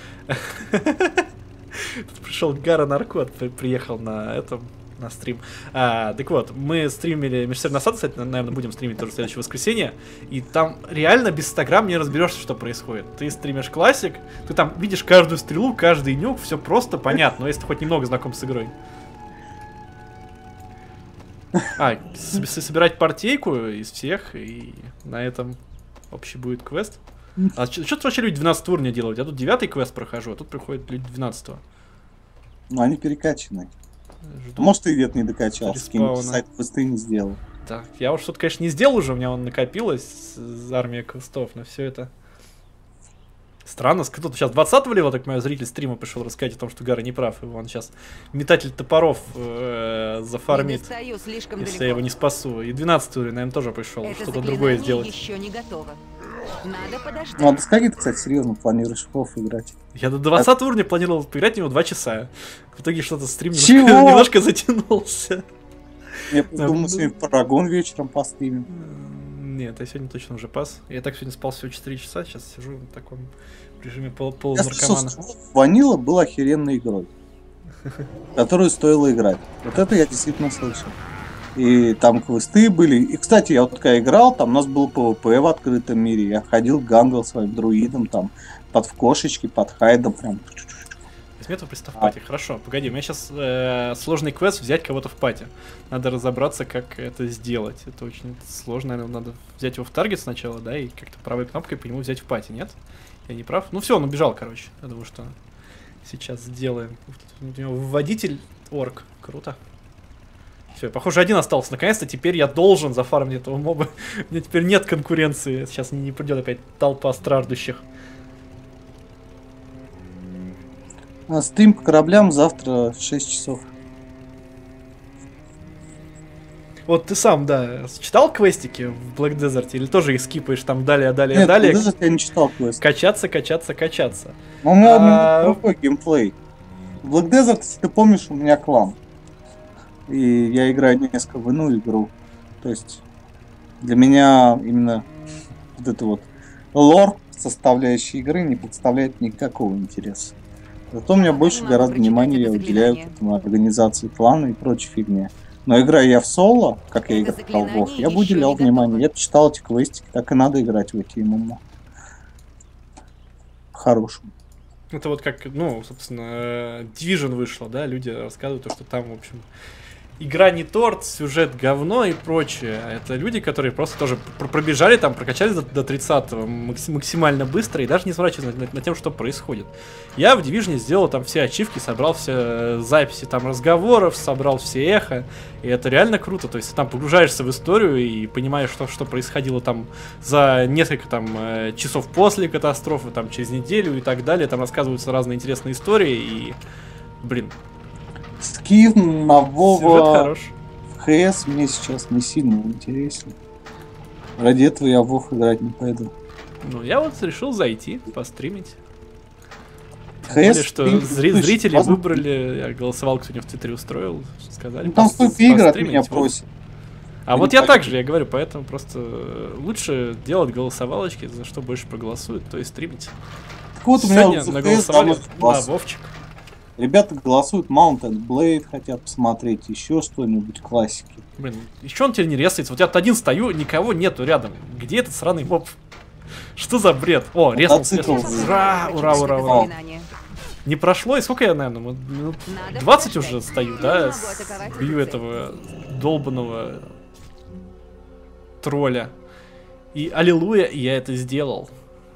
Тут пришел Гара Наркот, при- приехал на этом, на стрим. А, так вот, мы стримили Межсерный Насад, кстати, наверное, будем стримить тоже в следующее воскресенье. И там реально без ста грамм не разберешься, что происходит. Ты стримишь классик, ты там видишь каждую стрелу, каждый нюк, все просто понятно, но если ты хоть немного знаком с игрой. А, с- с- собирать партейку из всех, и на этом общий будет квест. А что вообще люди двенадцатого уровня делают? Я тут девятый квест прохожу, а тут приходят люди двенадцатого. Ну, они перекачаны. Жду. Может, ты где-то не докачался, какие-нибудь Респауна. сайт квесты не сделал. Так, я уж что-то, конечно, не сделал уже, у меня он накопилось с армия квестов, но все это... Странно, кто-то сейчас двадцатого левела, так мой зритель стрима пришел рассказать о том, что Гара не прав, и он сейчас метатель топоров э, Не зафармит, достаю слишком если далеко. я его не спасу. И двенадцатый уровень, наверное, тоже пришел, Это что-то другое заклинание сделать. еще не готово. Надо подождать. Ну, а до скольки ты, кстати, серьезно планируешь в Вов играть? Я до двадцатого уровня планировал поиграть в него два часа. В итоге что-то стрим немножко, Чего? немножко затянулся. Я Да, думаю, ну- сегодня Парагон вечером постримим. М, Нет, я сегодня точно уже пас. Я так сегодня спал всего четыре часа, сейчас сижу в таком режиме пол Я слышал, полунаркомана. что Ванила был охеренной игрой, которую стоило играть. Вот это я действительно слышал. И там квесты были. И, кстати, я вот когда играл, там у нас был ПВП в открытом мире. Я ходил, гангал своим друидом, там, под в кошечки, под хайдом, прям. Изметов пристав в А. пати. Хорошо, погоди, у меня сейчас э, сложный квест взять кого-то в пати. Надо разобраться, как это сделать. Это очень сложно, наверное, надо взять его в таргет сначала, да, и как-то правой кнопкой по нему взять в пати, нет? Я не прав? Ну все, он убежал, короче. Я думаю, что сейчас сделаем. У него водитель орк. Круто. Все, похоже, один остался. Наконец-то теперь я должен зафармить этого моба. У меня теперь нет конкуренции. Сейчас не придет опять толпа страждущих. А стрим по кораблям завтра в шесть часов. Вот ты сам, да, читал квестики в Black Desert или тоже их скипаешь там далее, далее, Нет, далее? даже я не читал квест. Качаться, качаться, качаться. Но у меня А, другой геймплей. В Black Desert, если ты помнишь, у меня клан. И я играю несколько в иную игру. То есть для меня именно вот это вот лор составляющей игры не представляет никакого интереса. Зато у меня Я больше не могу гораздо прочитать внимания я это уделяю заклинание. этому организации клана и прочей фигне. Но играя я в соло, как я Это играл в WoW, заклинание я бы еще уделял не внимание. готово. Я почитал эти квестики, так и надо играть в эти ММО. По-хорошему. Это вот как, ну, собственно, э, Division вышло, да, люди рассказывают, то, что там, в общем, игра не торт, сюжет говно и прочее. А это люди, которые просто тоже пр- пробежали там, прокачались до, до тридцатого макс- максимально быстро и даже не сворачивались на, на, на тем, что происходит. Я в Division сделал там все ачивки, собрал все э, записи там разговоров, собрал все эхо. И это реально круто. То есть ты там погружаешься в историю и понимаешь, что, что происходило там за несколько там э, часов после катастрофы, там через неделю и так далее. Там рассказываются разные интересные истории и, блин, Скин на сюжет Вова хорош. в ХС мне сейчас не сильно интересен. Ради этого я в Вов играть не пойду. Ну, я вот решил зайти, постримить. Тем более, ХС что стрим- зри- слушай, зрители возможно, выбрали, я голосовалку сегодня в Твиттере устроил, сказали. ну, там пос- столько игр от постримить, меня вот. просят. А Ты вот не я пойдёшь. так же, я говорю, поэтому просто э, лучше делать голосовалочки, за что больше проголосуют, то и стримить. Так вот, у меня Сегодня вот за ХС наголосовали давно на голосуют. Вовчик. Ребята голосуют Mountain Blade, хотят посмотреть еще что-нибудь классики. Блин, еще он теперь не ресается. Вот я тут один стою, никого нету рядом. Где этот сраный моб? Что за бред? О, резнулся, Мотоцикл. резнулся. Ура, ура, ура, Это ура. заклинание. Не прошло, и сколько я, наверное, вот минут Надо двадцать подождать. уже стою, Я да, не могу с- атаковать бью эту цель. этого долбаного тролля. И аллилуйя, я это сделал.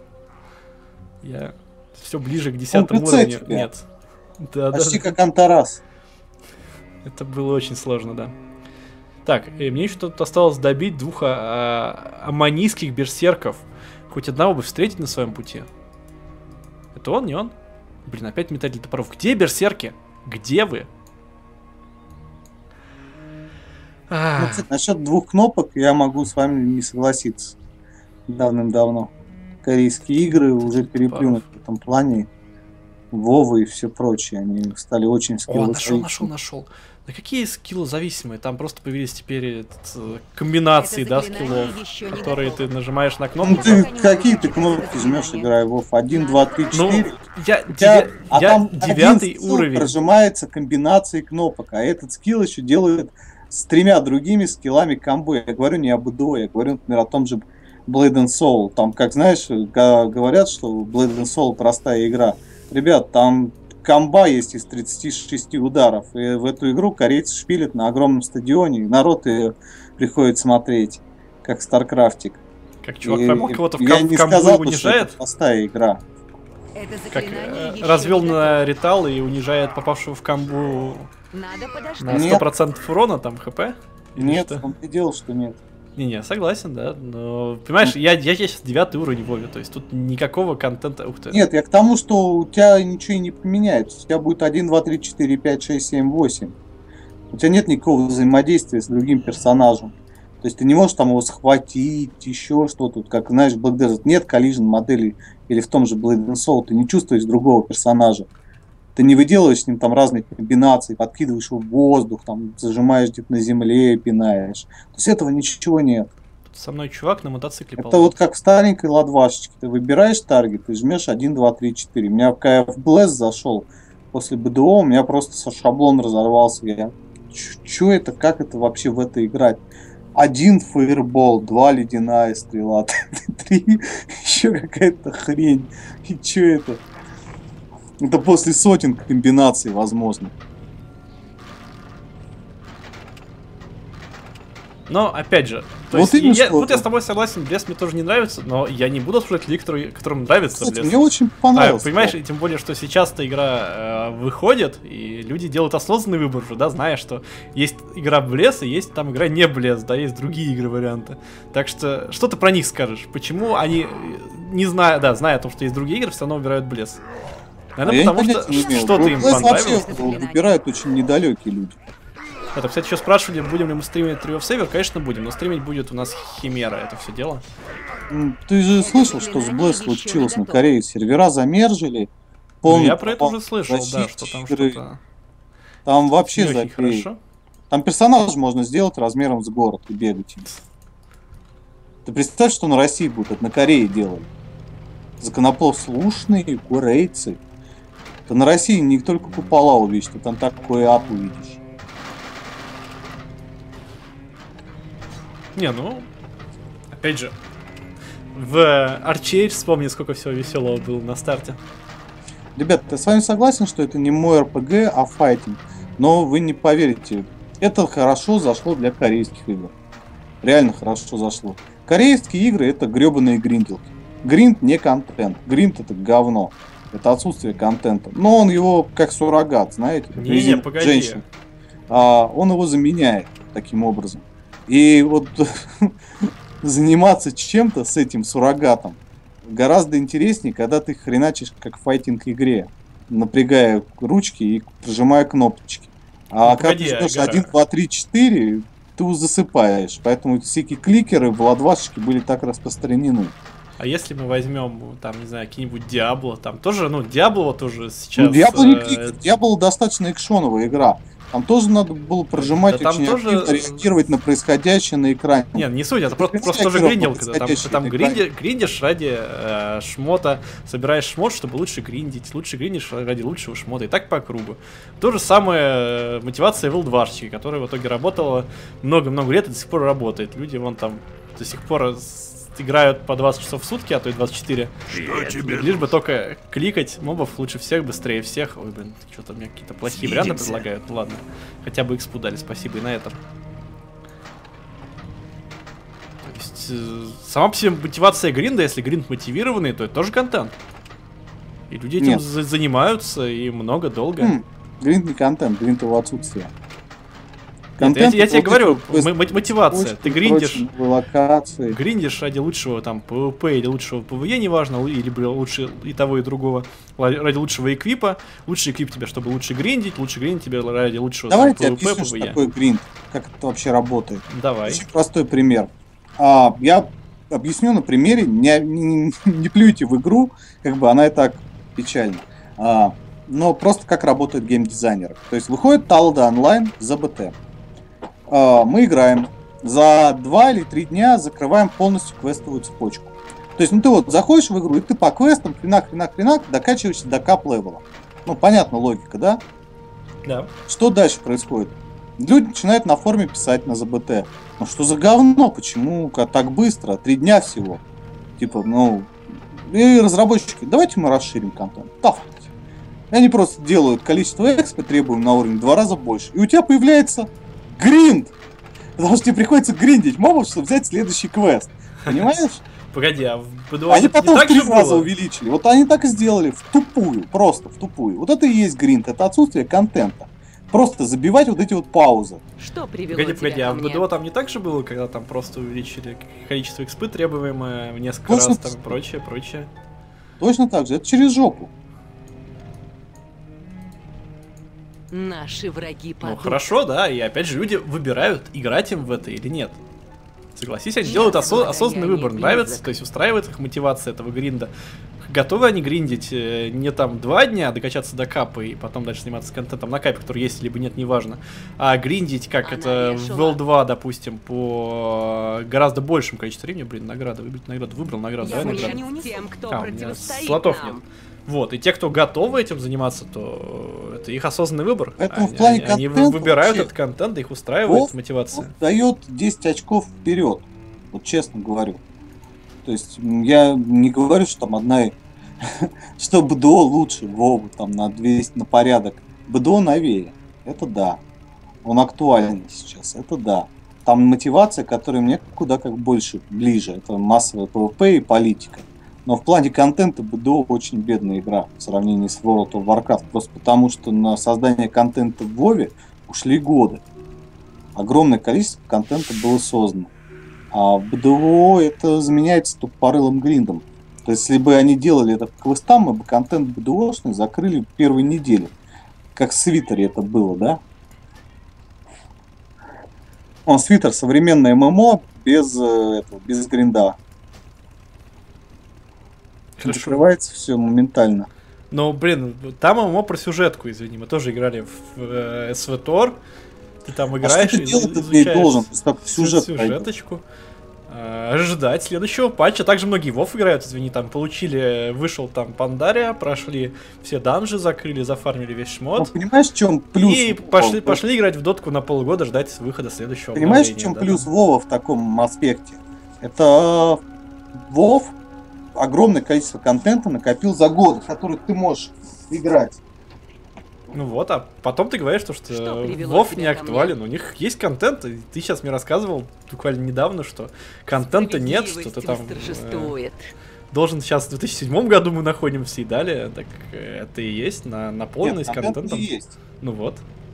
Я все ближе к десятому пэ цэ уровню. тебя. Нет. Да, да, Почти да. как Антарас. Это было очень сложно, да. Так, и мне еще тут осталось добить двух а, а, аммонийских берсерков. Хоть одного бы встретить на своем пути. Это он, не он? Блин, опять метатель топоров. Где берсерки? Где вы? Ну, Ах, кстати, насчет двух кнопок я могу с вами не согласиться. Давным-давно. Корейские игры уже переплюнут в этом плане. Вова и все прочее. Они стали очень О, скиллозависимы. нашел, нашел, нашел. Да какие скиллы зависимые? Там просто появились теперь этот, э, комбинации, Это да, заклинание скиллов, еще не которые готово. ты нажимаешь на Ну кнопку. ты Пока не какие могу ты начать это кнопки жмешь, заклинание. играя в Вов? один, два, три, Ну, четыре. я, У тебя- деви- а я там девятый один скилл уровень. прожимается комбинацией кнопок, а этот скилл еще делает с тремя другими скиллами комбо. Я говорю не об ИДО, я говорю, например, о том же Blade and Soul. Там, как знаешь, га- говорят, что Blade and Soul простая игра. Ребят, там комба есть из тридцати шести ударов. И в эту игру корейцы шпилят на огромном стадионе. И народ ее приходит смотреть, как Старкрафтик. Как чувак И- поймал кого-то в, я ком- не в комбу сказал и бы, что унижает, это простая игра. Это как заклинание э, еще развел не на готово. ритал и унижает попавшего в комбу Надо подождать. на Нет. сто процентов урона, там хп? Или Нет, что? в том-то и дело, что нет. Не-не, согласен, да. Но, понимаешь, я, я, я сейчас девятый уровень в Вове, то есть тут никакого контента. Ух ты. Нет, я к тому, что у тебя ничего и не поменяется. У тебя будет один, два, три, четыре, пять, шесть, семь, восемь. У тебя нет никакого взаимодействия с другим персонажем. То есть ты не можешь там его схватить, еще что-то. Вот как, знаешь, в Black Desert нет коллижн моделей, или в том же Blade and Soul ты не чувствуешь другого персонажа. Ты не выделываешь с ним там разные комбинации, подкидываешь его в воздух, там, зажимаешь где-то на земле, пинаешь. То есть этого ничего нет. Тут со мной чувак на мотоцикле Это ползет. вот как в старенькой ладвашечке. Ты выбираешь таргет и жмешь один, два, три, четыре. У меня когда я в Bless зашел после БДО, у меня просто со шаблон разорвался. Я, чё это, как это вообще в это играть? Один фаербол, два ледяная стрела, три еще какая-то хрень. И чё это? Это после сотен комбинаций возможно. Но, опять же, то Вот есть, именно я, что вот я это. с тобой согласен, Блеск мне тоже не нравится, но я не буду обсуждать людей, которые, которым нравится Кстати, Блеск. мне очень А, понравилось. понимаешь, и тем более, что сейчас-то игра э, выходит, и люди делают осознанный выбор уже, да, зная, что есть игра Блеск, и есть там игра не Блеск, да, есть другие игры варианты. Так что, что ты про них скажешь? Почему они, не зная, да, зная о том, что есть другие игры, все равно выбирают Блеск? А Наверное, я потому не что понятия не имею. что-то им Blast понравилось. вообще выбирают очень недалекие люди. Это, кстати, еще спрашивали, будем ли мы стримить Tree of Savior. Конечно, будем, но стримить будет у нас Химера, это все дело. М, Ты же слышал, что с Blast случилось на Корее? Сервера замержили. Ну, полный я про это провал уже слышал, да, защиты что там игры. что-то Там вообще не очень запей. хорошо. Там персонаж можно сделать размером с город и бегать им. Ты представь, что на России будет, это на Корее делали. Законопослушные корейцы. Ты на России не только купола увидишь, ты там такой ад увидишь. Не, ну, опять же, в Arch вспомни, сколько всего веселого было на старте. Ребят, я с вами согласен, что это не мой эр пи джи, а файтинг. Но вы не поверите, это хорошо зашло для корейских игр. Реально хорошо зашло. Корейские игры это гребаные гринделки. Гринд не контент. Гринд это говно. Это отсутствие контента. Но он его как суррогат, знаете, как Не-не, резина погоди. женщин. А, он его заменяет таким образом. И вот заниматься чем-то с этим суррогатом гораздо интереснее, когда ты хреначишь как в файтинг-игре, напрягая ручки и прижимая кнопочки. А Ну, когда погоди, ты жмешь Гара. один, два, три, четыре, ты засыпаешь. Поэтому всякие кликеры в ладвашечке были так распространены. А если мы возьмем, там, не знаю, какие-нибудь Диабло, там тоже, ну, Диабло тоже сейчас... Ну, Diablo не э, кликер, Diablo достаточно экшоновая игра. Там тоже надо было прожимать, Да там очень тоже- активно реагировать на происходящее на экране. Нет, не суть, это просто, принципе, просто тоже игрок гринделка. Там, ты подходящий там на гринди- экране. гриндишь ради э, шмота, собираешь шмот, чтобы лучше гриндить, лучше гриндишь ради лучшего шмота, и так по кругу. То же самое э, мотивация в эл два, которая в итоге работала много-много лет и до сих пор работает. Люди вон там до сих пор с- играют по двадцать часов в сутки, а то и двадцать четыре. Что тебе Лишь бы только кликать мобов лучше всех, быстрее всех. Ой, блин, что-то мне какие-то плохие варианты Свидимся. предлагают. Ну ладно, хотя бы экспу дали, спасибо и на этом. То есть, э, сама по себе мотивация гринда, если гринд мотивированный, то это тоже контент. И люди этим Нет. за- занимаются, и много, долго. М, Гринд не контент, гринд его отсутствие. Нет, я, я тебе это говорю, вот эти м- м- мотивация. почки, Ты гриндишь, прочие новые локации. гриндишь ради лучшего там пэ вэ пэ или лучшего пэ вэ е, неважно, или бля, лучше и того, и другого, ла- ради лучшего эквипа. Лучший эквип тебе, чтобы лучше гриндить, лучше гриндить тебе ради лучшего там, Давайте пэ вэ пэ, объясню, пэ что вэ е. такое гринд, как это вообще работает. Давай. Очень простой пример. А, я объясню на примере, не, не, не плюйте в игру, как бы она и так печальна. А, но просто как работают геймдизайнеры. То есть выходит Талда онлайн за бэ тэ. А, мы играем. За два или три дня закрываем полностью квестовую цепочку. То есть, ну ты вот заходишь в игру, и ты по квестам, хренак, хренак, хренак, докачиваешься до кап-левела. Ну, понятно, логика, да? Да. Что дальше происходит? Люди начинают на форуме писать на зэ бэ тэ. Ну что за говно? Почему так быстро? Три дня всего. Типа, ну... И разработчики, давайте мы расширим контент. Тафать. И они просто делают количество экспо, требуем на уровень в два раза больше. И у тебя появляется гринд. Потому что тебе приходится гриндить мобов, чтобы взять следующий квест. Понимаешь? Погоди, а в бэ два Они не потом в так три же раза было? увеличили. Вот они так и сделали. В тупую. Просто в тупую. Вот это и есть гринд. Это отсутствие контента. Просто забивать вот эти вот паузы. Что привело Погоди, тебя погоди, ко а в мне? бэ два там не так же было, когда там просто увеличили количество экспы требуемое в несколько Точно раз, так там же. прочее, прочее. Точно так же. Это через жопу. Наши враги Ну падут. хорошо, да, и опять же люди выбирают, играть им в это или нет. Согласись, они Я делают осо- согласен, осознанный я не выбор, близок. нравится, то есть устраивает их мотивация этого гринда. Готовы они гриндить э, не там два дня, докачаться до капа и потом дальше заниматься контентом на капе, который есть либо нет, неважно, а гриндить, как Она это решила. в эл два, допустим, по гораздо большему количеству времени, блин, награда, выбить награду, выбрал награду, Я давай больше награду. не унесу тем, кто А, у меня противостоит слотов нам. нет. Вот, и те, кто готовы этим заниматься, то это их осознанный выбор. Поэтому они, в плане они- они контента выбирают вообще этот контент, их устраивает Вов- мотивация. Вов дает десять очков вперед. Вот честно говорю. То есть м, я не говорю, что там одна Что БДО лучше Вову там на двести на порядок. БДО новее. Это да. Он актуальный сейчас. Это да. Там мотивация, которая мне куда как больше ближе. Это массовая ПВП и политика. Но в плане контента БДО очень бедная игра в сравнении с World of Warcraft. Просто потому, что на создание контента в Вове ушли годы. Огромное количество контента было создано. А в БДО это заменяется тупорылым гриндом. То есть, если бы они делали это по квестам, мы бы контент БДОшный закрыли в первой неделе. Как в Свитере это было, да? Он Свитер современное ММО без, этого, без гринда. Хорошо. Закрывается все моментально. Но, блин, там ММО про сюжетку, извини. Мы тоже играли в э, эс ви тор. Ты там играешь а что ты и делать ты изучаешь должен, как сюжет сюжеточку. Э, ожидать следующего патча. Также многие вов играют, извини, там получили, вышел там Пандария, прошли все данжи, закрыли, зафармили весь шмот. Ну, понимаешь, в чем плюс? И пошли, пошли играть в дотку на полгода, ждать выхода следующего. Понимаешь, в чем да, плюс да. Вова в таком аспекте? Это Вов огромное количество контента накопил за годы, который ты можешь играть. Ну вот, а потом ты говоришь, что, что, Что привело Вов тебя не ко актуален, у них есть контент, и ты сейчас мне рассказывал буквально недавно, что контента нет, что ты там э, должен сейчас в две тысячи седьмом году мы находимся и далее, так э, это и есть, на, наполненность Нет, контент контентом. есть. Ну вот.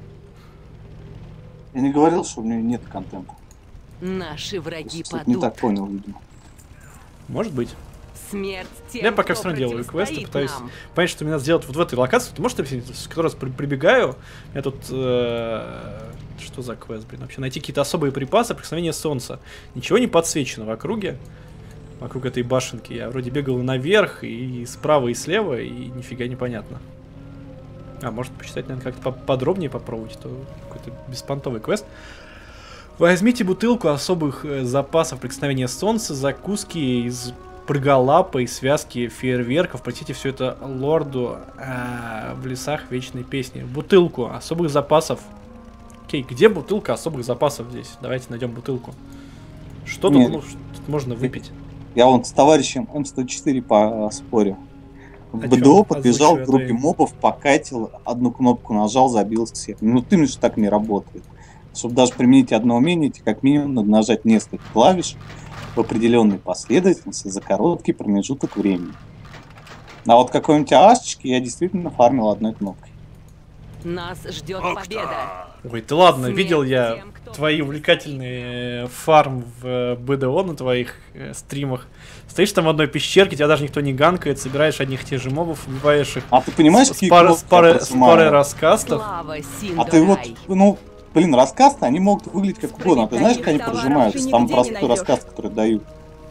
Я не говорил, что у меня нет контента. Наши враги Что-то не так падут. понял, видимо. Может быть. Смерть тем, Я пока кто все равно делаю квесты, противостоит пытаюсь нам. понять, что мне надо сделать вот в этой локации. Ты можешь объяснить, с которой раз при- прибегаю, я тут... э, что за квест, блин, вообще? Найти какие-то особые припасы, прикосновение солнца. Ничего не подсвечено в округе, вокруг этой башенки. Я вроде бегал наверх, и справа, и слева, и нифига не понятно. А, может почитать, наверное, как-то поподробнее попробовать, то какой-то беспонтовый квест. Возьмите бутылку особых э, запасов прикосновения солнца, закуски из прыголапа и связки фейерверков. Платите все это лорду э, в лесах вечной песни. Бутылку особых запасов. Окей, где бутылка особых запасов здесь? Давайте найдем бутылку. Что тут, Нет. ну, что тут можно выпить? Я вон с товарищем эм сто четыре поспорю. В О БДО чём? подбежал Озвучивай, к группе да. мобов, покатил, одну кнопку нажал, забил всех. Ну ты мне, что так не работает. Чтобы даже применить одно умение, тебе как минимум надо нажать несколько клавиш в определенной последовательности за короткий промежуток времени. А вот какой-нибудь ААшечки я действительно фармил одной кнопкой. Нас ждет победа. Ой, ты ладно, Смерть видел я тем, кто твои увлекательные э, фарм в э, БДО на твоих э, стримах. Стоишь там в одной пещерке, тебя даже никто не ганкает, собираешь одних и тех же мобов, убиваешь их А ты понимаешь, с, с, какие пары- кнопки с парой, я с прожимаю? парой раскастов. Слава А ты вот, Синдорай. ну, блин, раскасты, они могут выглядеть как угодно. А ты знаешь, как они прожимаются? Там нигде не простой найдёшь. рассказ, который дают.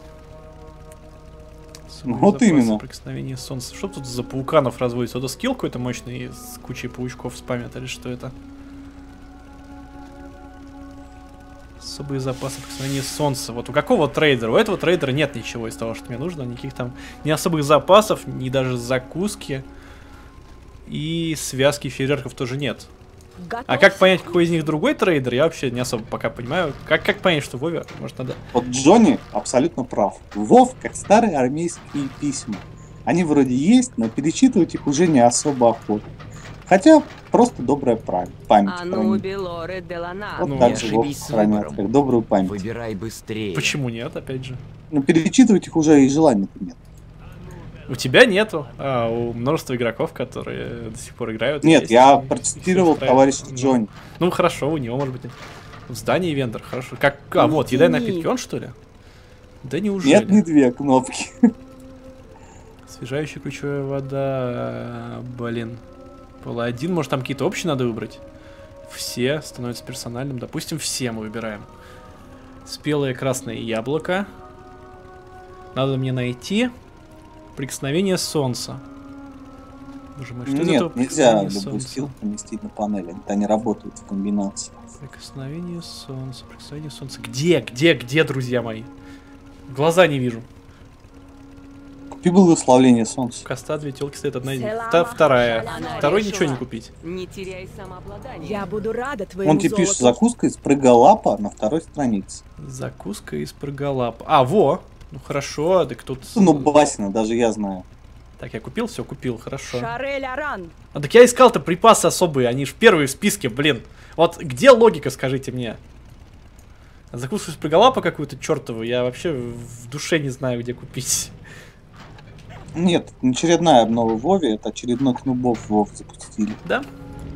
Особые Вот запасы именно. Прикосновение солнца. Что тут за пауканов разводится? Это скилл какой-то мощный с кучей паучков спамят или что это? Особые запасы прикосновения солнца. Вот у какого трейдера? У этого трейдера нет ничего из того, что мне нужно. Никаких там ни особых запасов, ни даже закуски. И связки фейерверков тоже нет. А как понять, какой из них другой трейдер, я вообще не особо пока понимаю. Как, как понять, что Вове? Может, надо... Вот Джонни абсолютно прав. Вов, как старые армейские письма. Они вроде есть, но перечитывать их уже не особо охота. Хотя просто добрая пра- память. А ну, хранит. Белоре Делана. Вот ну, так не же Вов ошибись с хранят, выбором. как добрую память. Выбирай быстрее. Почему нет, опять же? Но перечитывать их уже и желания-то нет. У тебя нету, а у множества игроков, которые до сих пор играют. Нет, есть, я и- и процитировал всё товарища устраивает. Джонни. Ну, ну, хорошо, у него, может быть, нет. В здании вендор, хорошо. Как, а, вот, еда и напитки, он что ли? Да неужели? Нет, не две кнопки. Освежающая ключевая вода, блин. Паладин, может, там какие-то общие надо выбрать? Все становятся персональным. Допустим, все мы выбираем. Спелое красное яблоко. Надо мне найти прикосновение солнца. Боже мой, что из этого Нет, нельзя прикосновение любой солнца? скилл поместить на панели. Они работают в комбинации. Прикосновение солнца, прикосновение солнца. Где, где, где, друзья мои? Глаза не вижу. Купи благословление солнца. Коста, две телки стоят, одна, Селама та- вторая. Хашаляна Второй решила. ничего не купить. Не теряй самообладание. Я буду рада твоему Он тебе пишет золоту. закуска из прыголапа на второй странице. Закуска из проголапа. А, во! Ну хорошо, так тут... Ну, басина, даже я знаю. Так, я купил, все купил, хорошо. Шарель Аран. А так я искал-то припасы особые, они же первые в списке, блин. Вот где логика, скажите мне? Закуску с приголапа какую-то чертову, я вообще в душе не знаю, где купить. Нет, это не очередная обнова в Вове, это очередной кнубов в Вов запустили. Да?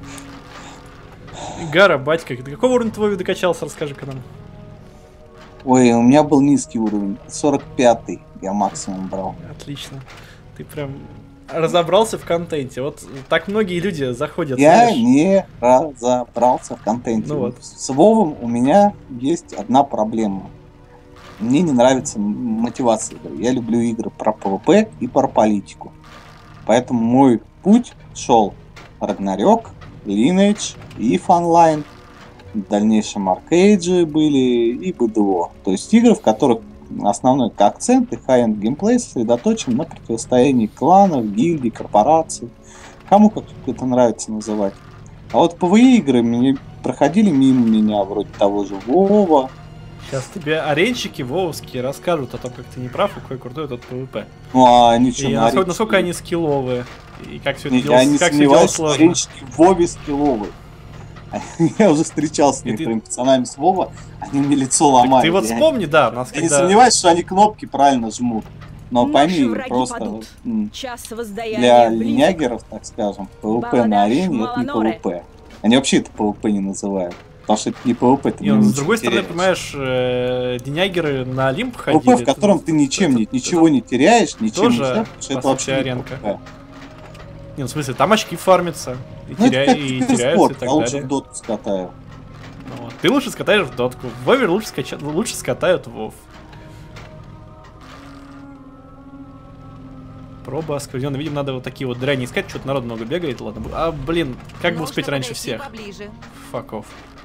Гара, батька, ты какого уровня твой докачался, расскажи-ка нам. Ой, у меня был низкий уровень, сорок пятый я максимум брал. Отлично. Ты прям разобрался в контенте. Вот так многие люди заходят. Я знаешь. не разобрался в контенте. Ну вот. С Вовом у меня есть одна проблема. Мне не нравится мотивация игры. Я люблю игры про PvP и про политику. Поэтому мой путь шел Рагнарёк, Lineage, и Иф Онлайн. В дальнейшем аркейджи были и би ди о. То есть игры, в которых основной акцент и хай-энд геймплей сосредоточен на противостоянии кланов, гильдий, корпораций. Кому как это нравится называть. А вот PvE игры мне проходили мимо меня, вроде того же Вова. Сейчас тебе аренщики вововские расскажут о том, как ты не прав и какой крутой этот PvP. Ну а ничего. И на насколько, аренчики- насколько они скилловые. И как все это Не, делать, я не как всё делать сомневаюсь, что сложно. аренщики в Вове скилловые. Я уже встречался с И ты- некоторыми пацанами с Вова, они мне лицо Так ломали. ты вот Я- вспомни, да, у нас Я не когда... сомневаюсь, что они кнопки правильно жмут. Но Наши пойми, враги просто падут. м, Час воздаяния для близок. линягеров, так скажем, PvP на Баладаш арене это не Маланоре. PvP. Они вообще это PvP не называют. Потому что это не PvP, ты Не, ну, ничего с другой не стороны, теряешь. понимаешь, э, денягеры на Олимп ходили. PvP, в котором ты ничем, это- не- ничего не теряешь, ничем не тоже, теряешь, потому что по это вообще сути, не аренка. PvP. Не, ну, в смысле, там очки фармятся. И, Ну, теря- это как и киберспорт, теряются, и так я лучше далее. в доту скатаю. Ну вот. Ты лучше скатаешь в дотку. В Вове лучше, скача... лучше скатают в Вов. Проба осквернена. Видимо, надо вот такие вот дряни искать. Что-то народ много бегает. Ладно. бу- А, блин, как бы Нужно успеть раньше подойти всех? поближе. Факов.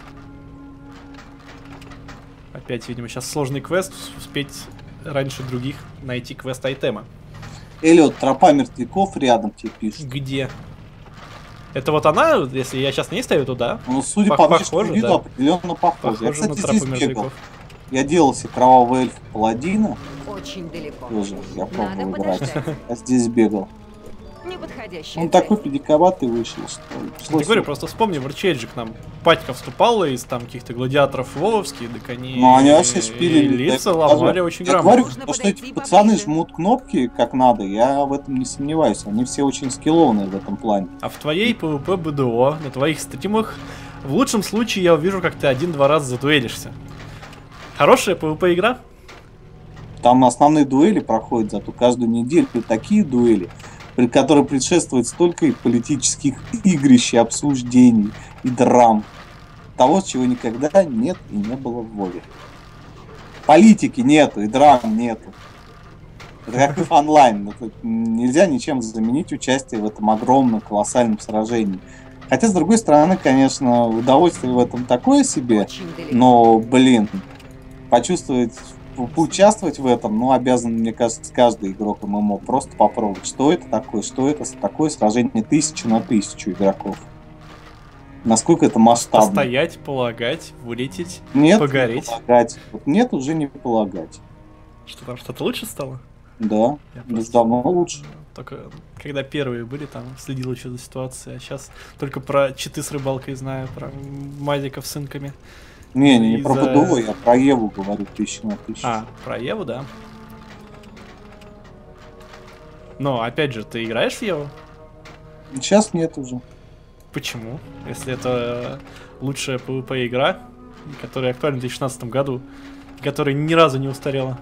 Опять, видимо, сейчас сложный квест. Успеть раньше других найти квест айтема. Эллиот, тропа мертвяков рядом тебе пишут. Где? Это вот она, если я сейчас не ставлю туда. Ну, судя Пох- по внешнему похоже, виду, да. определенно похоже. Я, Похоже на кстати, тропу здесь бегал. мертвяков. Я делал себе кровавого эльфа паладина. Очень далеко. Тоже я Надо пробовал брать. подождать. А здесь бегал. Неподходящая Он цель. такой педиковатый вышел, что... Я пришлось говорю, его- просто вспомни, в Арчейдже к нам Патька вступала из там каких-то гладиаторов вововских, так они, Ну, они вообще шпилили, и лица да, ломали даже- очень Я грамотно. говорю, Нужно то, что эти подойти пацаны поближе. жмут кнопки как надо, я в этом не сомневаюсь. Они все очень скиллованные в этом плане. А в твоей PvP бэ дэ о, на твоих стримах, в лучшем случае я увижу, как ты один-два раза задуэлишься. Хорошая PvP игра? Там основные дуэли проходят, зато каждую неделю такие дуэли, при которые предшествует столько и политических игрищ, и обсуждений, и драм. Того, чего никогда нет и не было в Вове. Политики нету, и драм нету. Это как и онлайн. Это нельзя ничем заменить участие в этом огромном, колоссальном сражении. Хотя, с другой стороны, конечно, удовольствие в этом такое себе. Очень далеко. Но, блин, почувствовать, по- поучаствовать в этом, ну, обязан, мне кажется, каждый игрок эм эм о просто попробовать, что это такое, что это с- такое сражение тысячу на тысячу игроков. Насколько это масштабно. Постоять, полагать, вылететь, Нет, погореть. не полагать. Вот нет, уже не полагать. Что там, что-то лучше стало? Да, Я уже просто- давно лучше. Только когда первые были, там следил еще за ситуацией, а сейчас только про читы с рыбалкой знаю, про мазиков с инками. Не, не, не про Из-за- бэ дэ о, я про Еву говорю, тысячу на тысячу. А, про Еву, да. Но, опять же, ты играешь в Еву? Сейчас нет уже. Почему? Если это лучшая PvP игра, которая актуальна в две тысячи шестнадцатом году, которая ни разу не устарела.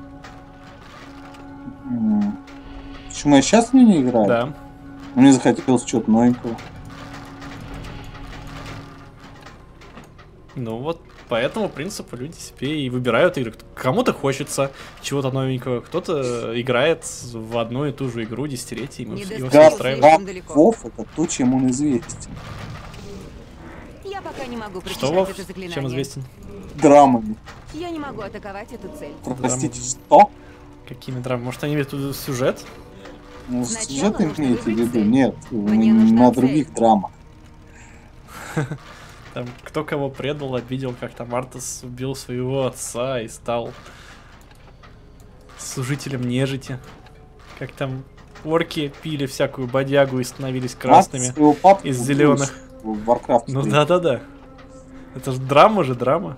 М. Почему я сейчас в нее не играю? Да. Мне захотелось чего-то новенького. Ну вот, по этому принципу люди себе и выбирают игры. Кому-то хочется чего-то новенького, кто-то играет в одну и ту же игру десятилетиями, Не его все достал устраивает. слишком Гад далеко. Вов это то, чем он известен. Я пока не могу Что прочитать Вов? это заклинание. Чем известен? Драмами. Я не могу атаковать эту цель. Простите, что? Какими драмами? Может, они имеют в виду сюжет? Ну, Сначала сюжет нужно имеете в выбрать виду? цель. Нет, Мне м, нужна на цель. других драмах. Там, кто кого предал, обидел, как там Артас убил своего отца и стал служителем нежити. Как там орки пили всякую бодягу и становились красными из зеленых. В Warcraft. Ну да-да-да. Это же драма же, драма.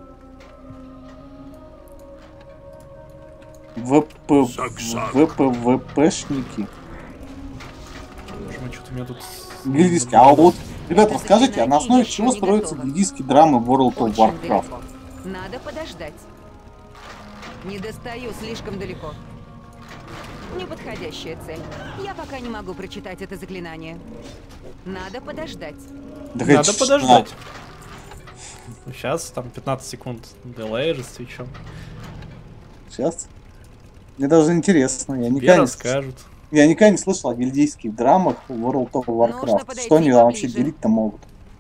ВП... ВПВПшники. Что-то у меня тут... Гильдийские. А вот, ребят, расскажите, а на основе чего строятся гильдийские драмы World of Warcraft? Надо подождать. Не достаю, слишком далеко. Неподходящая цель. Я пока не могу прочитать это заклинание. Надо подождать. Да Надо хоть подождать. Сейчас там пятнадцать секунд дилей же с твичом. Сейчас. Мне даже интересно. Я Тебе никогда, не... расскажут. я никогда не слышал о гильдейских драмах World of Warcraft. Что они вообще поближе. делить-то могут?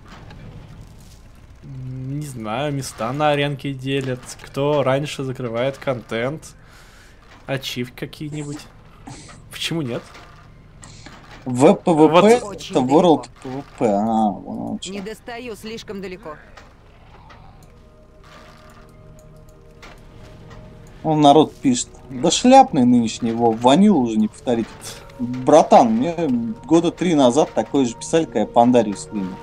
Не знаю, места на аренке делят. Кто раньше закрывает контент. Ачивки какие-нибудь. Почему нет? ВПВП Вот. это World PvP. А, вон он Не чё. достаю, слишком далеко. Он народ пишет. Да шляпный нынешний его, ванил уже не повторить. Братан, мне года три назад такое же писали, когда я Пандарию стримил.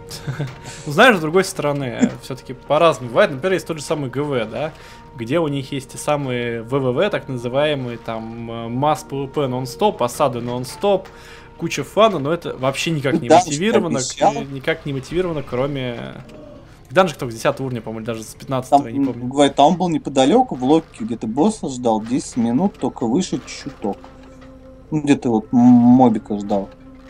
Ну, знаешь, с другой стороны, все-таки по-разному бывает. Например, есть тот же самый ГВ, да, где у них есть те самые ВВВ, так называемые, там, э, масс ПВП нон-стоп, осады нон-стоп, куча фана, но это вообще никак не Данж мотивировано, обещал. к- никак не мотивировано, кроме... Данжик только с десятого уровня, по-моему, даже с пятнадцатого, Там, я не помню. говорит, а он был неподалеку, в логике, где ты босса ждал десять минут, только выше чуток. Ну, где ты вот м- мобика ждал.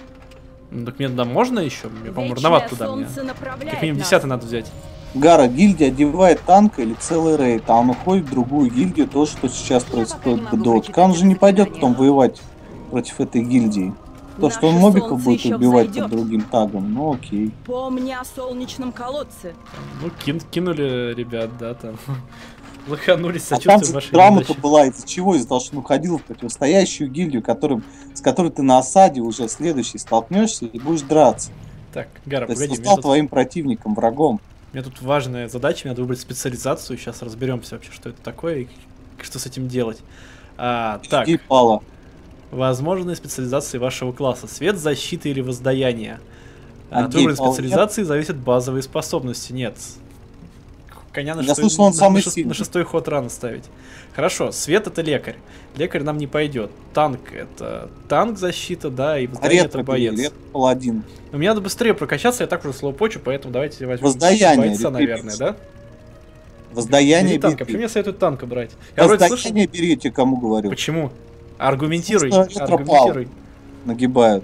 Ну, так мне туда можно еще? Мне, по-моему, рановато туда мне. Как минимум десятый надо взять. Гара, гильдия одевает танка или целый рейд, а он уходит в другую гильдию, то, что сейчас Я происходит пока в не могу Dota. прочитать Он же не это пойдет заклинание. потом воевать против этой гильдии. То, что он Наше мобиков солнце будет еще убивать взойдет. под другим тагом, ну окей. Помни о солнечном колодце. Ну, кин- кинули ребят, да, там. Лоханулись, А там сочувствуем же вашей драма-то неудаче. была из-за чего? Из-за того, что он уходил в противостоящую гильдию, которым, с которой ты на осаде уже следующий столкнешься и будешь драться. Так, Гара, То есть погоди, он у меня стал тут... твоим противником, врагом. У меня тут важная задача, мне надо выбрать специализацию, сейчас разберемся вообще, что это такое и что с этим делать. А, так, И пала. возможные специализации вашего класса. Свет, защита или воздаяние. А От выбора гей пал специализации зависят базовые способности. Нет. Коня на Я шестой, слышал, он на- самый на шест- сильный. на шестой ход рано ставить. Хорошо, свет это лекарь. Лекарь нам не пойдет. Танк это танк защита, да, и воздаяние это Ретро, бери, боец. ретро паладин. Но мне надо быстрее прокачаться, я так уже слоупочу, поэтому давайте возьмем Воздаяние, бойца, или наверное, да? Воздаяние Бери танка. бери. Почему мне советуют танка брать? Я вроде слышал. Воздаяние бери, я тебе кому говорю. Почему? Аргументируй. Потому что ретропал. Аргументируй. Нагибают.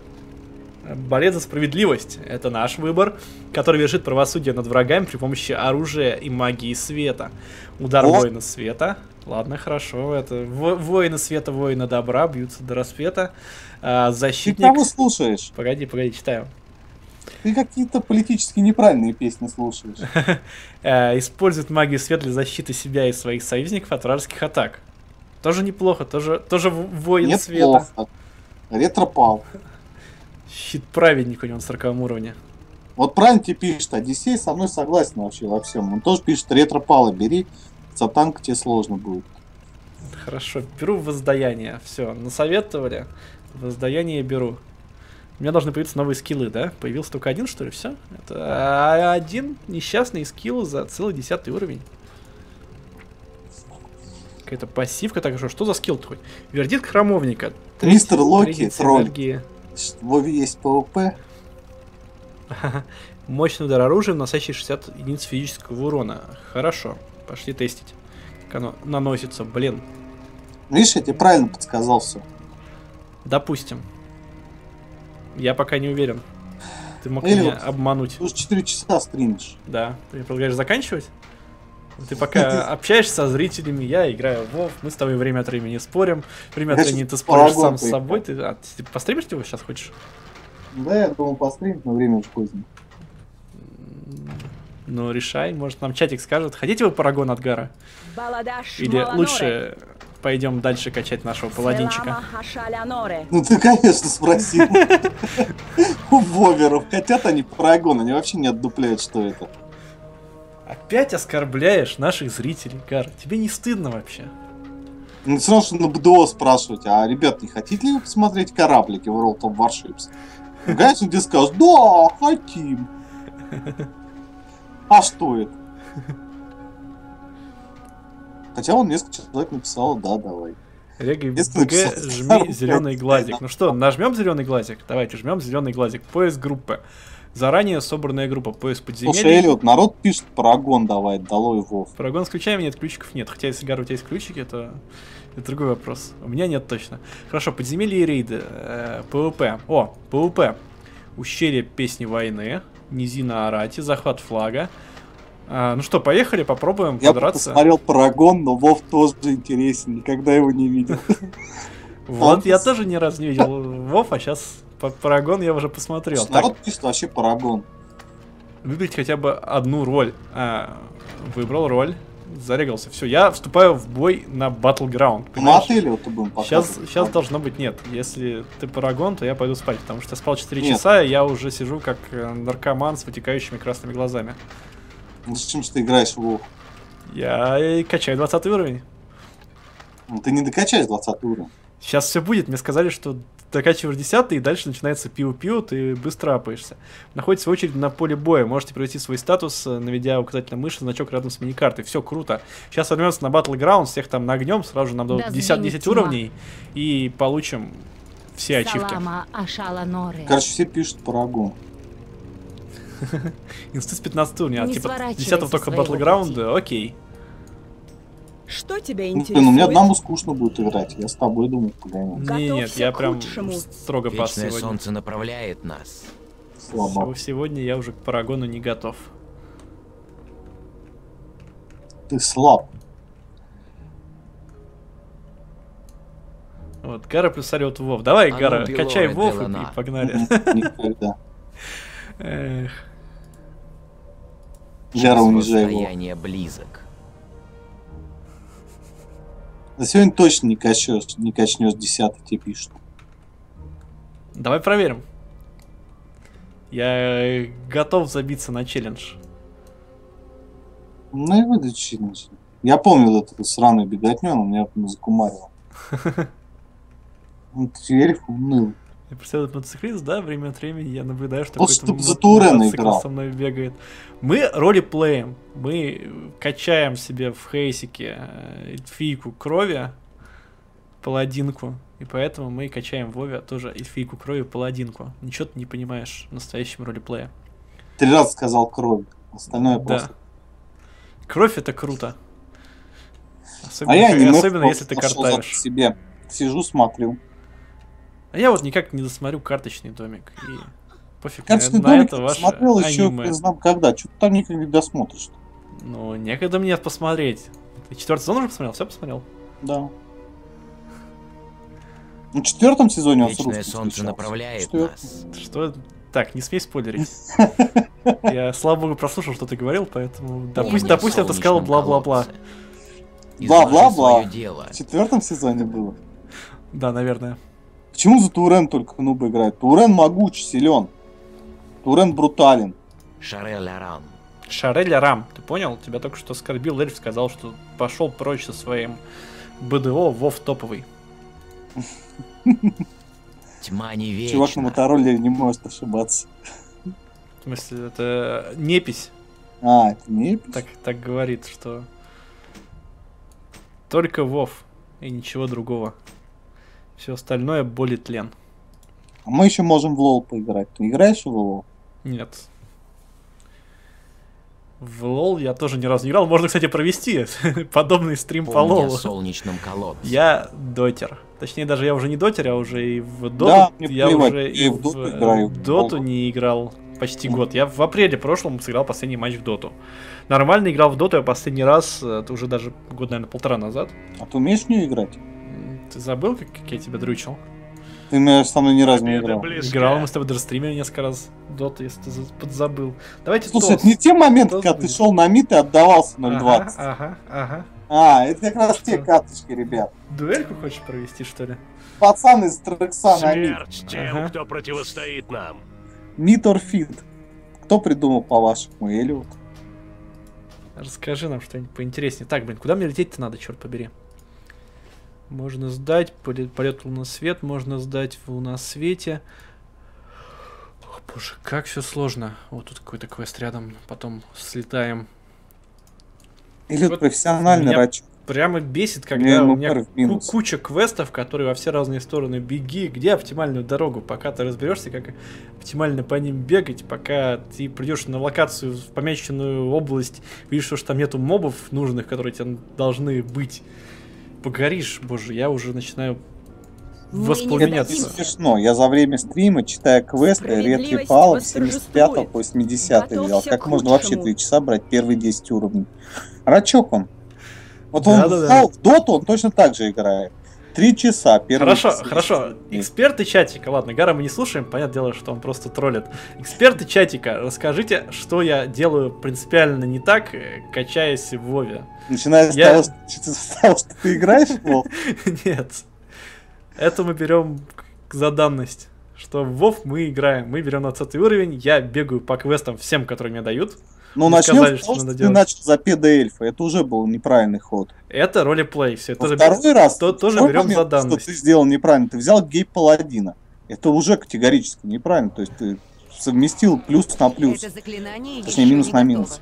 Борец за справедливость. Это наш выбор, который вершит правосудие над врагами при помощи оружия и магии света. Удар О! воина света. Ладно, хорошо. Это во- воины света, воины добра бьются до рассвета. А, Ты защитник. кого слушаешь? Погоди, погоди, читаю. Ты какие-то политически неправильные песни слушаешь. Э, Использует магию света для защиты себя и своих союзников от вражеских атак. Тоже неплохо, тоже, тоже в- воин Нет, света. плохо. Ретропал. Щит праведник у него на сороковом уровне. Вот правильно тебе пишет, Одиссей со мной согласен вообще во всем. Он тоже пишет, ретропала бери, за танк тебе сложно будет. Хорошо, беру воздаяние. Все, насоветовали. Воздаяние беру. У меня должны появиться новые скиллы, да? Появился только один, что ли? Все? Это а, один несчастный скилл за целый десятый уровень. Какая-то пассивка, так что, что за скилл-то хоть? Вердикт храмовника. Мистер Локи, Третий тролль. энергии. В Вове есть ПВП. Мощный удар оружием, наносящий шестьдесят единиц физического урона. Хорошо, пошли тестить. Как оно наносится, блин. Видишь, я тебе правильно подсказал все. Допустим. Я пока не уверен. Ты мог Или меня вот- обмануть. Ты уже четыре часа стримишь. Да. Ты предлагаешь заканчивать? Ты пока общаешься со зрителями, я играю в WoW, мы с тобой время от времени спорим. Время от Я времени щас ты споришь Парагон сам с поиграл. собой. Ты, а, ты постримишь его сейчас хочешь? Да, я думал постримить, но время уже поздно. Ну, решай. Может, нам чатик скажет. Хотите вы парагон от Гара? Баладаш Или Маланоре. лучше пойдем дальше качать нашего паладинчика? Селама Хашаляноре. Ну ты, конечно, спросил. У воверов хотят они парагон, они вообще не отдупляют, что это. Опять оскорбляешь наших зрителей, Гар. Тебе не стыдно вообще? Ну, все равно, что на БДО спрашивать, а, ребят, не хотите ли вы посмотреть кораблики в World of Warships? Конечно, тебе скажут, да, хотим. А что это? Хотя он несколько человек написал, да, давай. Рега Если БГ, написал, жми да, зеленый да, глазик. да. Ну что, нажмем зеленый глазик? Давайте, жмем зеленый глазик. Поиск группы. Заранее собранная группа. Поиск Слушай, подземелья. Эллиот, народ пишет Парагон давай, долой Вов. Парагон с ключами, нет, ключиков нет. Хотя если, Гар, у тебя есть ключики, то это другой вопрос. У меня нет точно. Хорошо, подземелья и рейды. Э, ПВП. О, ПВП. Ущелье песни войны. Низина Арати. Захват флага. А, ну что, поехали, попробуем Я подраться. посмотрел Парагон, но Вов тоже интересен, никогда его не видел. Вот, Он- я тоже ни разу не видел Вов, а сейчас Парагон я уже посмотрел. Так, Народ пишет вообще Парагон. выбрать хотя бы одну роль. А, выбрал роль, зарегался. Все, я вступаю в бой на Battleground. Мы от Эллиота будем Сейчас, показывать. сейчас должно быть нет. Если ты Парагон, то я пойду спать, потому что я спал четыре Нет. часа, и я уже сижу как э, наркоман с вытекающими красными глазами. Ну, зачем же ты играешь в Вов? Я и качаю двадцатый уровень. Ну, ты не докачаешь двадцатый уровень. Сейчас все будет. Мне сказали, что докачиваешь десятый, и дальше начинается пиу-пиу, ты быстро апаешься. Находится в очередь на поле боя. Можете провести свой статус, э, наведя указательной мыши значок рядом с миникартой. Все круто. Сейчас вернемся на Battleground, всех там нагнем, сразу же нам дадут Да десять сдвинет десять тьма. уровней и получим все ачивки. Салама Ашала Норе. Короче, все пишут Парагон. Институт пятнадцать уровня, а Не типа сворачивай десятого со только своего Battleground, окей. Что тебя Ну, блин, интересует? ну, мне одному скучно будет играть. Я с тобой думаю погонять. Не, нет, Готовься я к прям худшему. строго пас Вечное сегодня. солнце направляет нас. Слабо. Всё, Сегодня я уже к Парагону не готов. Ты слаб. Вот, Гара плюс Ариот Вов. Давай, А ну, Гара, Белое качай Вов и, Делана. и погнали. Никогда. Эх. Жара унижай его. Расстояние близок. За сегодня точно не качнешь, не качнешь десятый, тебе пишут. Давай проверим. Я э, готов забиться на челлендж. Ну и выдай челлендж. Я помню эту сраную беготню, она меня закумарила. Ну, ты эльф уныл. Я представляю, этот мотоциклист, да, время от времени я наблюдаю, что Вот какой-то чтоб за мо- Турена мотоцикл играл. со мной бегает. Мы ролеплеем, мы качаем себе в хейсике э, эльфийку крови, паладинку, и поэтому мы качаем в Вове тоже эльфийку крови, паладинку. Ничего ты не понимаешь в настоящем ролеплее. Три раза сказал кровь. Остальное Да. просто. Кровь это круто. Особенно, А я ка- не особенно если ты картавишь. себе. Сижу, смотрю. А я вот никак не досмотрю карточный домик. И пофиг Карточный на, на домик это ваше смотрел еще, аниме. не знаю когда. Что-то там никак не досмотришь. Ну, некогда мне посмотреть. Ты четвертый сезон уже посмотрел? Все посмотрел? Да. Ну, в четвертом сезоне он с Вечное русским солнце встречался. направляет Четвёртом. нас. Что? Так, не смей спойлерить. Я, слава богу, прослушал, что ты говорил, поэтому... Допустим, Помни допустим, о ты сказал солнечном бла-бла-бла. колодце. Бла-бла-бла. Изложи своё дело. В четвертом сезоне было. Да, наверное. Почему за Турен только нубы играет? Турен могуч, силен. Турен брутален. Шарель Аран. Шарель Рам, ты понял? Тебя только что оскорбил эльф, сказал, что пошел прочь со своим БДО, Вов топовый. Тьма не вечна. Чувак на мотороллере не может ошибаться. В смысле, это непись. А, это не Так, так говорит, что только Вов и ничего другого. Все остальное боль и тлен. А мы еще можем в лол поиграть. Ты играешь в лол? Нет. В лол я тоже ни разу не играл. Можно, кстати, провести подобный стрим по Помни о лолу. солнечном колодце. Я дотер. Точнее, даже я уже не дотер, а уже и в доту. Да, мне я плевать, уже я и и в в, доту э, играю, в в доту лол. не играл почти год. Я в апреле прошлом сыграл последний матч в доту. Нормально играл в доту я последний раз, э, это уже даже год, наверное, полтора назад. А ты умеешь в нее играть? М, Ты забыл, как, как я тебя дрючил? Ты, наверное, со мной ни разу не Победа играл. близка. Играл, мы с тобой даже стримили несколько раз доту, если ты за- подзабыл. Давайте Слушай, тост. это не те моменты, Тост когда ты будет. шел на мид и отдавался ноль Ага, двадцать. ага, ага. А, это как раз те Что? карточки, ребят. Дуэльку хочешь провести, что ли? Пацан из Трекса на мид. Смерть тем, Ага. кто противостоит нам. Мид or фит. Кто придумал, по-вашему, Эллиот? Расскажи нам что-нибудь поинтереснее. Так, блин, куда мне лететь-то надо, черт побери? Можно сдать. Полет, полет в луносвет можно сдать в луносвете. О, боже, как все сложно. Вот тут какой-то квест рядом. Потом слетаем. Или Вот профессиональный меня рач. Прямо бесит, Мне когда у меня МПР в ку- минус. куча квестов, которые во все разные стороны беги. Где оптимальную дорогу? Пока ты разберешься, как оптимально по ним бегать, пока ты придешь на локацию в помеченную область, видишь, что там нету мобов нужных, которые тебе должны быть. Погоришь, боже, я уже начинаю Мы не Это не воспламеняться. смешно. Я за время стрима, читая квесты, Справедливость ретрипалов с семьдесят пятого восторжествует. по восьмидесятый взял. Готовься Как к можно вообще худшему. три часа брать первые десять уровней? Рачок он. Вот Да, он да, да. знал, в доту он точно так же играет. Три часа первые Хорошо, десять хорошо. уровней. Эксперты чатика, ладно, Гара мы не слушаем, понятное дело, что он просто троллит. Эксперты чатика, расскажите, что я делаю принципиально не так, э, качаясь в Вове. Начиная с Я- того, что, с того, что ты играешь в WoW, Нет. Это мы берем к- за данность. Что в WoW мы играем. Мы берем двадцатый уровень, я бегаю по квестам всем, которые мне дают. ну Вы начнем сказали, с что того, надо что ты делать. начал за педоэльфа. Это уже был неправильный ход. Это ролеплей. Все, Во тоже второй раз, то- тоже второй берем момент, за данность. что ты сделал неправильно. Ты взял гей паладина. Это уже категорически неправильно. То есть ты совместил плюс на плюс. Это заклинание Точнее, еще минус не на готово. минус.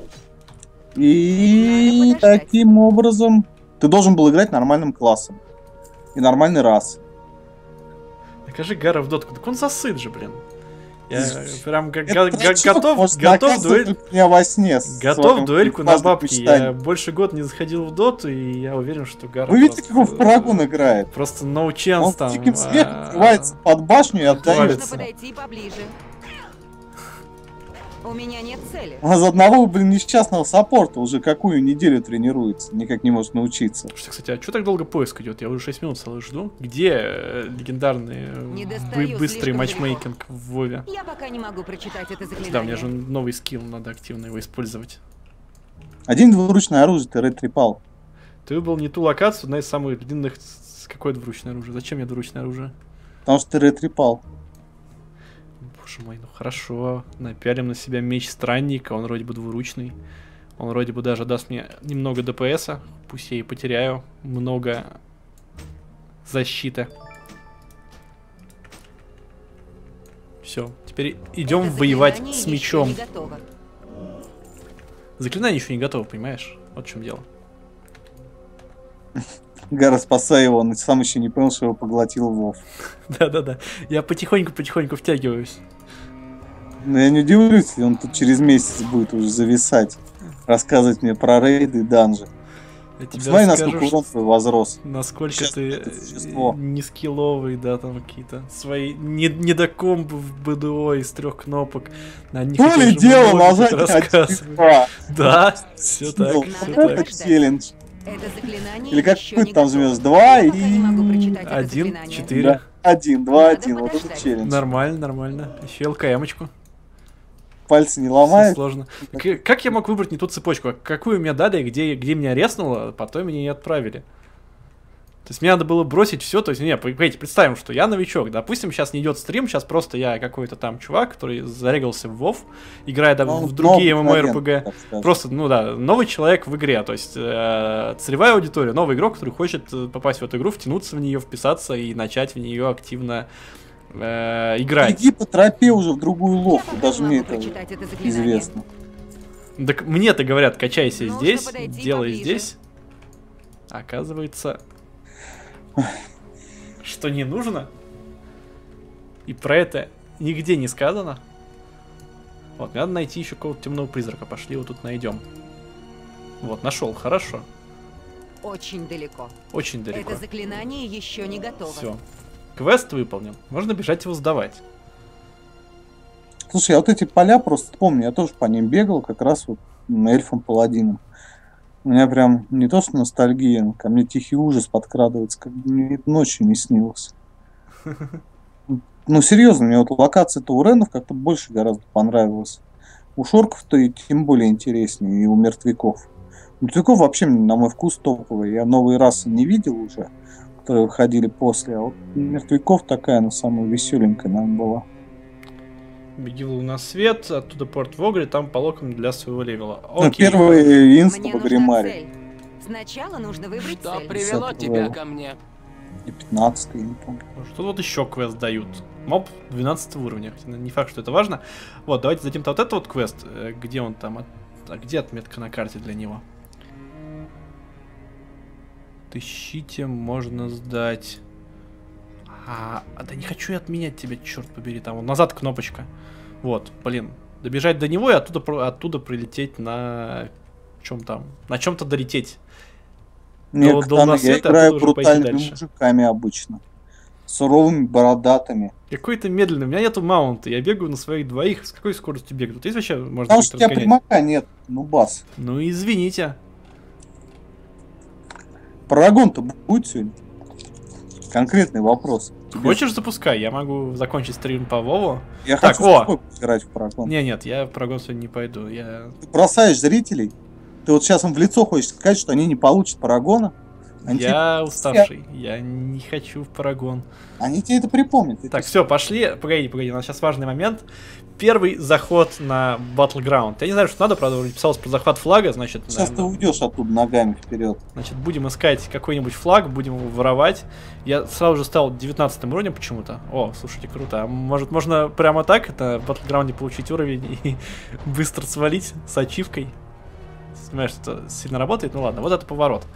И Надо подождать. таким образом ты должен был играть нормальным классом. И нормальной расой. Покажи Гара в дотку. Так он засыт же, блин. Я прям га- Это га- га- Рачок готов, может готов наказывать дуэль. только меня во сне. с Готов своим дуэльку на фазным бабки. Я мечтанием. больше года не заходил в доту, и я уверен, что Гара Вы видите, просто- как он в Парагон играет? Просто no chance Он там. с диким смехом а, открывается под башню и отдает. отвалится. Нужно подойти поближе. У меня нет цели. Он из одного, блин, несчастного саппорта уже какую неделю тренируется. Никак не может научиться. Слушай, кстати, а что так долго поиск идет? Я уже шесть минут целых жду. Где э, легендарный э, Не бы- достаю быстрый слишком матчмейкинг в Вове? Я пока не могу прочитать это заклинание. Да, у меня же новый скилл, надо активно его использовать. Один двуручное оружие, ты ретрипал. Ты выбрал не ту локацию, одна из самых длинных. с- Какое двуручное оружие? Зачем мне двуручное оружие? Потому что ты ретрипал. Боже мой, ну хорошо. Напялим на себя меч странника, он вроде бы двуручный. Он вроде бы даже даст мне немного ДПСа. Пусть я и потеряю много защиты. Все, теперь идем Это воевать заклинание с еще мечом. не готово. Заклинание еще не готово, понимаешь? Вот в чем дело. Гара, спасай его, он сам еще не понял, что его поглотил Вов. Да-да-да. Я потихоньку-потихоньку втягиваюсь. Но я не удивлюсь, если он тут через месяц будет уже зависать. Рассказывать мне про рейды и данжи. Я тебе Посмотри, расскажу, насколько что- урон твой возрос. насколько Сейчас ты это существо. не скилловый, да, там какие-то свои не, недокомбы в БДО из трех кнопок. На них То я ли же дело много нажать рассказываю. А, Да, все так, ну, все Надо так. это челлендж. Это заклинание Или как еще ты не там готово. жмешь? Два Я пока не могу и... прочитать это Один, заклинание. четыре. Да, один, два, Надо один. Вот это подождать. челлендж. Нормально, нормально. Еще ЛКМочку. Пальцы не Всё ломает. сложно. К- Как я мог выбрать не ту цепочку? Какую мне дали, где, где меня резнуло, потом меня и отправили. То есть мне надо было бросить все, то есть, не, понимаете, представим, что я новичок, допустим, сейчас не идет стрим, сейчас просто я какой-то там чувак, который зарегался в WoW, играет там Ну, в другие новый ММО-РПГ, момент, так скажем. просто, ну да, новый человек в игре, то есть э, целевая аудитория, новый игрок, который хочет э, попасть в эту игру, втянуться в нее, вписаться и начать в нее активно э, играть. Иди по тропе уже в другую Я ловку, пока даже не мне могу это прочитать это заклинание. известно. Так мне-то говорят, качайся Нужно здесь, подойти делай поближе. здесь. Оказывается, что не нужно. И про это нигде не сказано. Вот, мне надо найти еще какого-то темного призрака. Пошли, вот тут найдем. Вот, нашел, хорошо. Очень далеко. Очень далеко. Это заклинание еще не готово. Все. Квест выполнен. Можно бежать его сдавать. Слушай, я вот эти поля просто помню, я тоже по ним бегал, как раз вот эльфом-паладином. У меня прям не то что ностальгия, ко мне тихий ужас подкрадывается, как бы мне это ночью не снилось. Ну, серьезно, мне вот локация Тауренов как-то больше гораздо понравилась. У шорков-то и тем более интереснее, и у мертвяков. Мертвяков вообще, на мой вкус, топовые. Я новые расы не видел уже, которые выходили после, а вот мертвяков такая, ну, самая веселенькая, наверное, была. Беги в луносвет, оттуда порт в Огре, там по локам для своего левела. Ну, Окей. первый инст Мне в нужна Агримаре. цель. Сначала нужно выбрать Что цель. привело десятый тебя левел. ко мне? И пятнадцатый, я не помню. Что вот еще квест дают? Моб двенадцатого уровня. Хотя не факт, что это важно. Вот, давайте дадим-то вот этот вот квест. Э, Где он там? От- А где отметка на карте для него? Тыщите, можно сдать. А, а да не хочу я отменять тебя, черт побери. Там вот назад кнопочка. Вот, блин. Добежать до него и оттуда, про- оттуда прилететь на чем там? На чем-то долететь. Мне До- к до тому, я лунасвета, играю оттуда уже пойти брутальными дальше. мужиками обычно. Суровыми бородатыми. Какой ты медленный, у меня нету маунта, я бегаю на своих двоих. С какой скоростью бегаю? Тут есть вообще, можно Потому что у тебя разгонять? примака нет, ну бас. Ну извините. Парагон-то будет сегодня? Конкретный вопрос. Тебе- Хочешь, запускай, я могу закончить стрим по Вову. Я Так, хочу о! с тобой играть в парагон. Не, нет, я в прогон сегодня не пойду. Я... Ты бросаешь зрителей, ты вот сейчас им в лицо хочешь сказать, что они не получат парагона, они, я уставший, я не хочу в парагон. тебе, они тебе это припомнят. Так, все, пошли. Погоди, погоди, у нас сейчас важный момент. Первый заход на Battleground. Я не знаю, что надо, правда, вроде писалось про захват флага, значит, Сейчас наверное, ты уйдешь оттуда ногами вперед. значит, будем искать какой-нибудь флаг, будем его воровать. Я сразу же стал девятнадцатым уровнем почему-то. О, слушайте, круто. А может, можно прямо так это в Battleground получить уровень и быстро свалить с ачивкой? Понимаешь, что это сильно работает? Ну ладно, вот это поворот.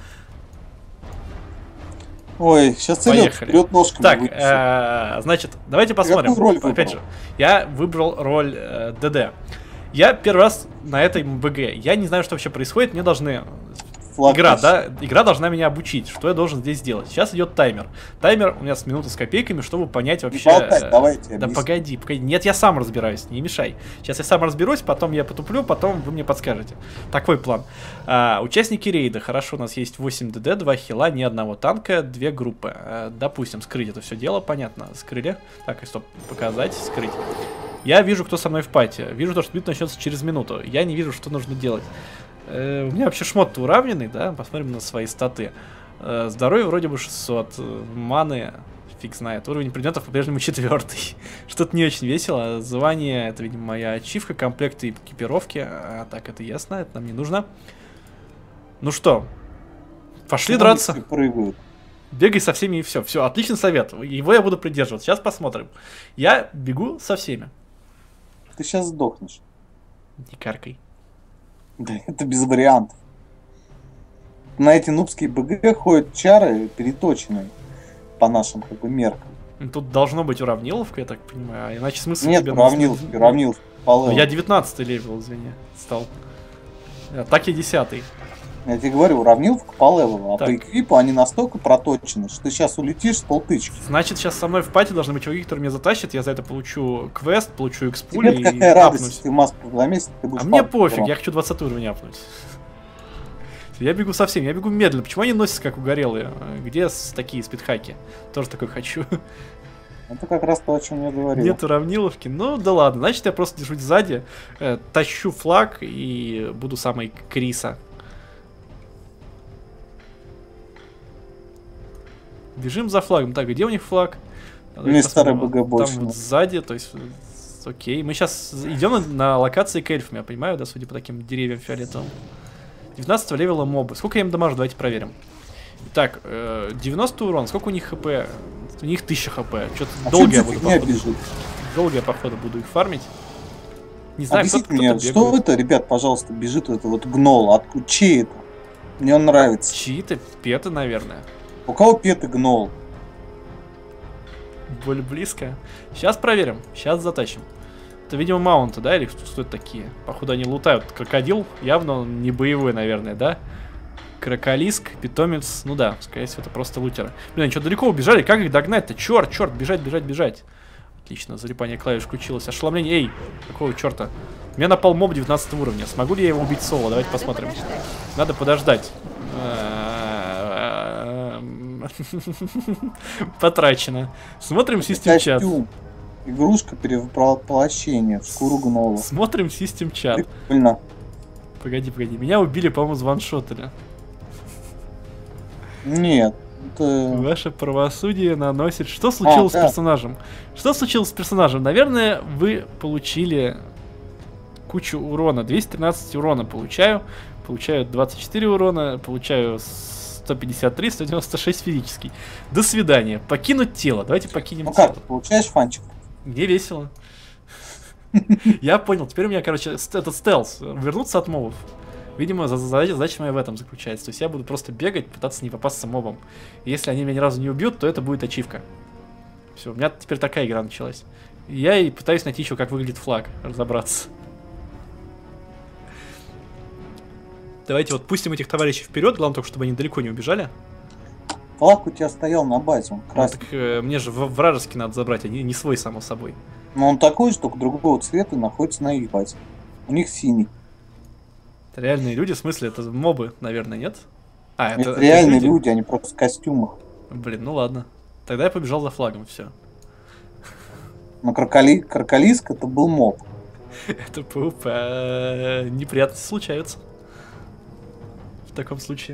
Ой, сейчас целет Поехали. вперед ножками. Так, вынесет. э, значит, давайте посмотрим. какую роль Опять выбрал? же, я выбрал роль э, ДД. Я первый раз на этой МБГ. Я не знаю, что вообще происходит. Мне должны... Флаг Игра, наш. да? Игра должна меня обучить, что я должен здесь делать. Сейчас идет таймер. Таймер у меня с минуты с копейками, чтобы понять Не вообще... болтай, э, давай я тебе Да объясню. погоди, погоди. Нет, я сам разбираюсь, не мешай. Сейчас я сам разберусь, потом я потуплю, потом вы мне подскажете. Такой план. А, участники рейда. Хорошо, у нас есть восемь ДД, два хила, ни одного танка, две группы. А, допустим, скрыть это все дело, понятно. Скрыли. Так, и стоп, показать, скрыть. Я вижу, кто со мной в пати. Вижу, то, что бит начнется через минуту. Я не вижу, что нужно делать. Э, у меня вообще шмот-то уравненный, да? Посмотрим на свои статы. Э, здоровье вроде бы шестьсот. э, Маны, фиг знает. Уровень предметов по-прежнему четвертый. Что-то не очень весело. Звание, это, видимо, моя ачивка. Комплекты экипировки. А, так, это ясно, это нам не нужно. Ну что, пошли Почему драться. они все прыгают? Бегай со всеми и все. Все, отличный совет. Его я буду придерживаться. Сейчас посмотрим. Я бегу со всеми. Ты сейчас сдохнешь. Не каркай. Да это без вариантов. На эти нубские БГ ходят чары переточенные по нашим как бы меркам. Тут должно быть уравниловка, я так понимаю. А иначе смысл Нет, тебе... уравниловки, уравниловки. Ну, я девятнадцатый левел, извини, стал. А так я десятый. Я тебе говорю, уравниловка по левелу, а Так. по эквипу они настолько проточены, что ты сейчас улетишь с полтычки. Значит, сейчас со мной в пати должны быть чуваки, которые меня затащат. Я за это получу квест, получу экспуль Тебе и какая радость, апнусь. если ты маску за месяц, ты будешь А мне папу пофиг, брать. я хочу двадцатый уровень апнуть. Я бегу совсем, я бегу медленно. Почему они носятся как угорелые? Где с- такие спидхаки? Тоже такой хочу. Это как раз то, о чем я говорил. Нет уравниловки. Ну да ладно, значит я просто держусь сзади, э, тащу флаг и буду самой Криса. Бежим за флагом. Так, где у них флаг? Давайте меня старый посмотрим. БГ больше Там вот нет. сзади, то есть, э, окей. Мы сейчас идем на, на локации к эльфам, я понимаю, да, судя по таким деревьям фиолетовым. девятнадцатого левела мобы. Сколько я им дамажу? Давайте проверим. Так, э, девяносто урон. Сколько у них хп? У них тысяча хп. Что-то А долго чё я за буду, фигня походу, бежит? долго я, походу, буду их фармить. Не знаю, Объясните кто-то, мне, кто-то что бегает. это, ребят, пожалуйста, бежит вот это вот гнол? Откуда? Чей это? Мне он нравится. Чьи-то петы, наверное. У кого петы гнол? Более близко. Сейчас проверим. Сейчас затащим. Это, видимо, маунты, да? Или что, что это такие? Походу, они лутают. Крокодил явно он не боевой, наверное, да? Кроколиск, питомец. Ну да, скорее всего, это просто лутеры. Блин, они что, далеко убежали? Как их догнать-то? Черт, черт, бежать, бежать, бежать. Отлично, залипание клавиш включилось. Ошеломление. Эй, какого черта? У меня напал моб девятнадцатого уровня. Смогу ли я его убить соло? Давайте Надо посмотрим. подождать. Надо подождать. Потрачено. Смотрим систем чат. Костюм. Игрушка перевоплощения в шкуру гнола. Смотрим систем чат. Прикольно. Погоди, погоди. Меня убили, по-моему, званшотали. Нет. Это... Ваше правосудие наносит... Что случилось А, с да. персонажем? Что случилось с персонажем? Наверное, вы получили кучу урона. двести тринадцать урона получаю. Получаю двадцать четыре урона. Получаю сто пятьдесят три, сто девяносто шесть физический. До свидания. Покинуть тело. Давайте покинем Ну тело. как, получаешь фанчик? Мне весело. Я понял. Теперь у меня, короче, этот стелс. Вернуться от мобов. Видимо, задача моя в этом заключается. То есть я буду просто бегать, пытаться не попасться мобом. И если они меня ни разу не убьют, то это будет ачивка. Все, у меня теперь такая игра началась. Я и пытаюсь найти еще, как выглядит флаг, разобраться. Давайте вот пустим этих товарищей вперед, главное только, чтобы они далеко не убежали. Флаг у тебя стоял на базе, он Ну, красный. так, э, мне же вражеский надо забрать, а не, не свой, само собой. Но он такой же, только другого цвета, находится на их базе. У них синий. Это реальные люди, в смысле, это мобы, наверное, нет? А, Это, это реальные люди? люди, они просто в костюмах. Блин, ну ладно. Тогда я побежал за флагом, все. Но кроколи... кроколиск это был моб. Это пуп, а, неприятности случаются. В таком случае.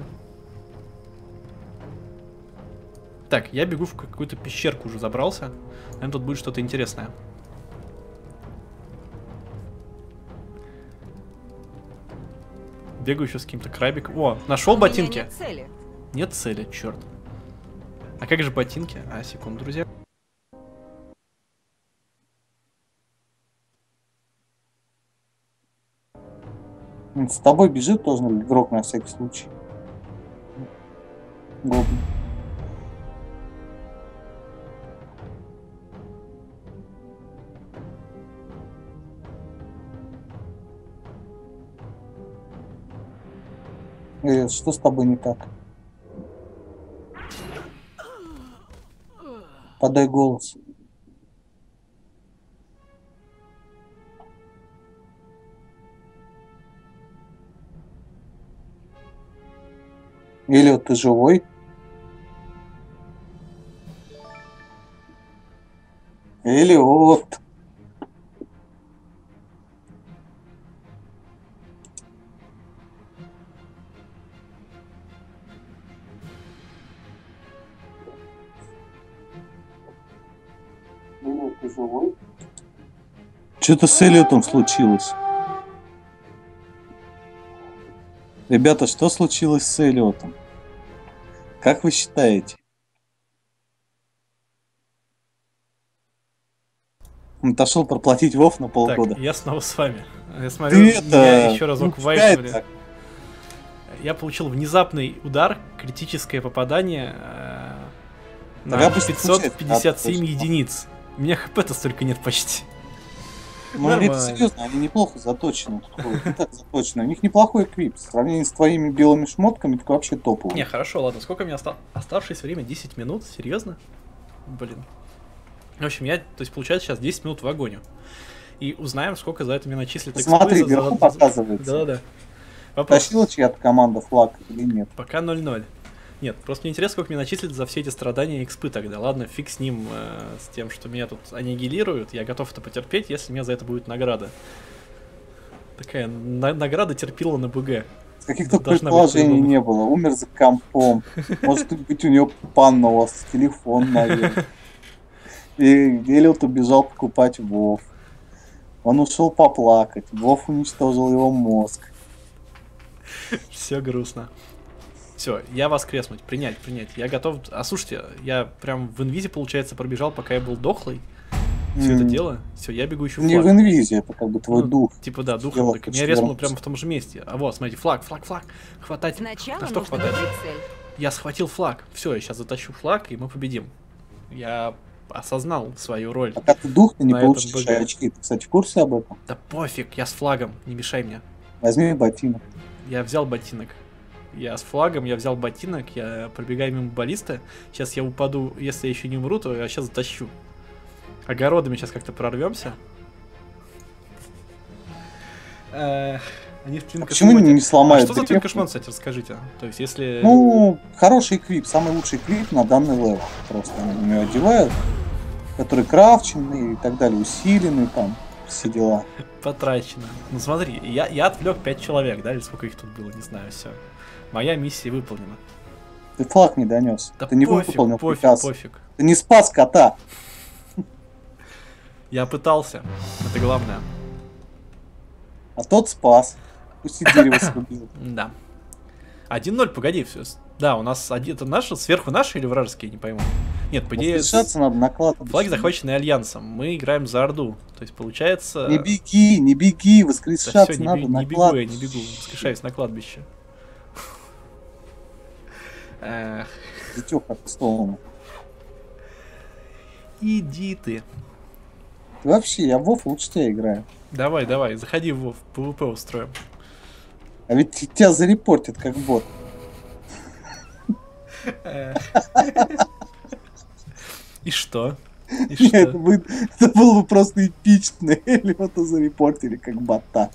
Так, я бегу в какую-то пещерку уже забрался. Наверное, тут будет что-то интересное. Бегаю еще с каким-то крабиком. О, нашел У меня ботинки. нет цели. Нет цели, черт. А как же ботинки? А, секунду, друзья. С тобой бежит тоже игрок на всякий случай. Гоблин. Э, что с тобой не так? Подай голос. Эллиот, ты живой? Эллиот. Эллиот, ты живой? Что-то с Эллиотом случилось. Ребята, что случилось с Эллиотом? Как вы считаете? Он отошел проплатить Вов на полгода. Так, я снова с вами. Я смотрю, Ты это... меня еще разок ну, вайпнули. так. Я получил внезапный удар, критическое попадание э, на Так обычно пятьсот пятьдесят семь случается, да, единиц. У меня хп-то столько нет почти. Ну, Нормально. это серьезно, они неплохо заточены. Не так заточены. У них неплохой эквип. В сравнении с твоими белыми шмотками, так вообще топовый. Не, хорошо, ладно. Сколько у меня оста... оставшееся время? десять минут? Серьезно? Блин. В общем, я, то есть, получается, сейчас десять минут в огонь. И узнаем, сколько за это мне начислят экспы. Смотри, за- вверху за- показывается. Да-да-да. Вопрос. Тащила чья-то команда флаг или нет? Пока ноль ноль. Нет, просто мне интересно, сколько мне начислят за все эти страдания и экспы тогда. Ладно, фиг с ним, э, с тем, что меня тут аннигилируют. Я готов это потерпеть, если мне за это будет награда. Такая на- награда терпила на БГ. Каких-то Должна быть предположений по-любому. не было. Умер за компом. Может быть, у него панна у вас, телефон, наверное. И Эллиот убежал покупать Вов. Он ушел поплакать. Вов уничтожил его мозг. Все грустно. Все, я воскреснуть, принять, принять. Я готов. А слушайте, я прям в инвизе, получается, пробежал, пока я был дохлый. Все это М, дело. Все, я бегу еще Не в инвизе, это как бы твой Ну, дух. Типа да, духом. Дело Так, в меня том, резнуло что прямо в том же месте. А вот, смотрите, флаг, флаг, флаг. Хватать. Сначала На что нужно хватать? выбрать цель. Я схватил флаг. Все, я сейчас затащу флаг, и мы победим. Я осознал свою роль. Пока ты дух, ты не На этом получишь БГ. очки. Ты, кстати, в курсе об этом? Да пофиг, я с флагом, не мешай мне. Возьми ботинок. Я взял ботинок. Я с флагом, я взял ботинок, я пробегаю мимо баллиста. Сейчас я упаду, если я еще не умру, то я сейчас затащу. Огородами сейчас как-то прорвемся. Эх, они в А твинка почему не, не А сломают что за древку? твинкашман, кстати, расскажите? То есть, если... Ну, хороший эквип, самый лучший эквип на данный левел. Просто они у него одевают, который крафченный и так далее, усиленный там, все дела. Потрачено. Ну смотри, я, я отвлек пять человек, да, или сколько их тут было, не знаю, все. Моя миссия выполнена. Ты флаг не донес. Да ты не пофиг, выполнил пофиг, приказ. пофиг. Ты не спас кота. Я пытался, это главное. А тот спас. Пусть и дерево срубил. Да. один ноль, погоди, все. Да, у нас один, это наши, сверху наши или вражеские, не пойму. Нет, по идее, Возвышаться надо на кладбище. флаги захвачены Альянсом. Мы играем за Орду. То есть получается... Не беги, не беги, Да воскрешаться всё, не, надо бе- на не бегу я, кладбище. не бегу. Воскрешаюсь на кладбище. Эх, Зятёк по-пустому. иди ты. Вообще, я в Вов лучше тебя играю. Давай, давай, заходи в Вов, ПВП устроим. А ведь т- тебя зарепортят как бот. Эх. И что? И Это, что? будет- это было бы просто эпично. Или вот зарепортили как бота.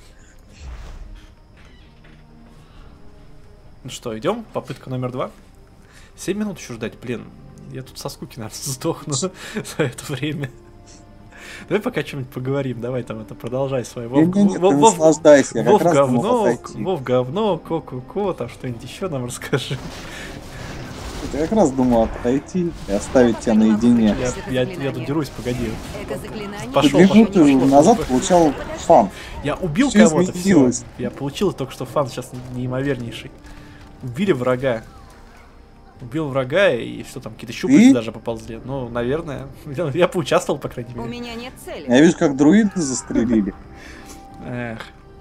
Ну что, идем? Попытка номер два. Семь минут еще ждать, блин. Я тут со скуки, наверное, сдохну за это время. Давай пока что-нибудь поговорим. Давай там это продолжай свой. Вов, Не, не, не, ты Вов- Вов- наслаждайся. Я Вов как раз думал говно, отойти. Вов говно, ко-ко-ко, там что-нибудь еще нам расскажи. Я как раз думал отойти и оставить Я тебя пока не могу наедине. прочитать. Я, я, я тут дерусь, погоди. Это заклинание... Пошел, Две пошел, минуты пошел. назад получал фан. Я убил Всё кого-то, все. изменилось. Я получил только что фан сейчас неимовернейший. Убили врага. Убил врага, и что там, какие-то щупальца даже поползли. Ну, наверное. Я, я поучаствовал, по крайней У мере. меня нет цели. Я вижу, как друиды застрелили. Эх.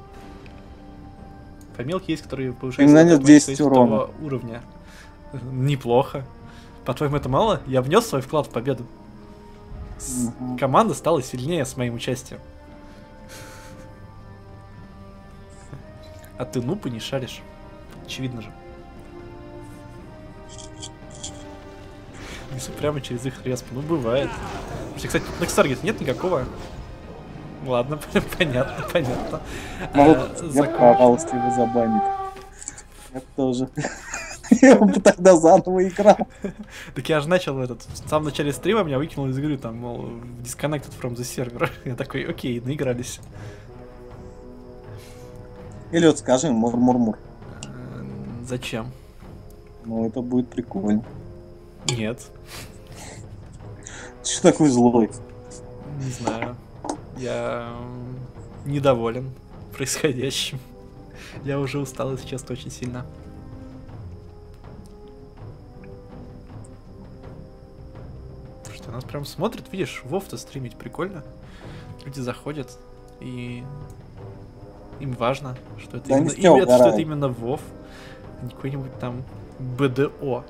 Помелки есть, которые повышают Им нанес статус десять человеческого урона. уровня. Неплохо. По-твоему, это мало? Я внес свой вклад в победу. С- Мгм. Команда стала сильнее с моим участием. А ты нуб и не шаришь. Очевидно же. Несу прямо через их респ. Ну, бывает. Вообще, кстати, тут Next Target нет никакого. Ладно, понятно, понятно. Могу, А, я закон- порвал, если его забанит. Я тоже. Я бы тогда заново играл. Так я же начал этот, в самом начале стрима меня выкинул из игры, там, мол, disconnected from the server. Я такой, окей, наигрались. Или вот скажи мур-мур-мур. Э, Зачем? Ну, это будет прикольно. Нет, Ты что такой злой? не знаю. Я м, недоволен происходящим. Я уже устал, если честно, очень сильно. Что, нас прям смотрят, видишь, Вов-то стримить прикольно. Люди заходят, и им важно, что это, Да они именно, с тебя именно- что это угорают. именно Вов, а не какой-нибудь там БДО.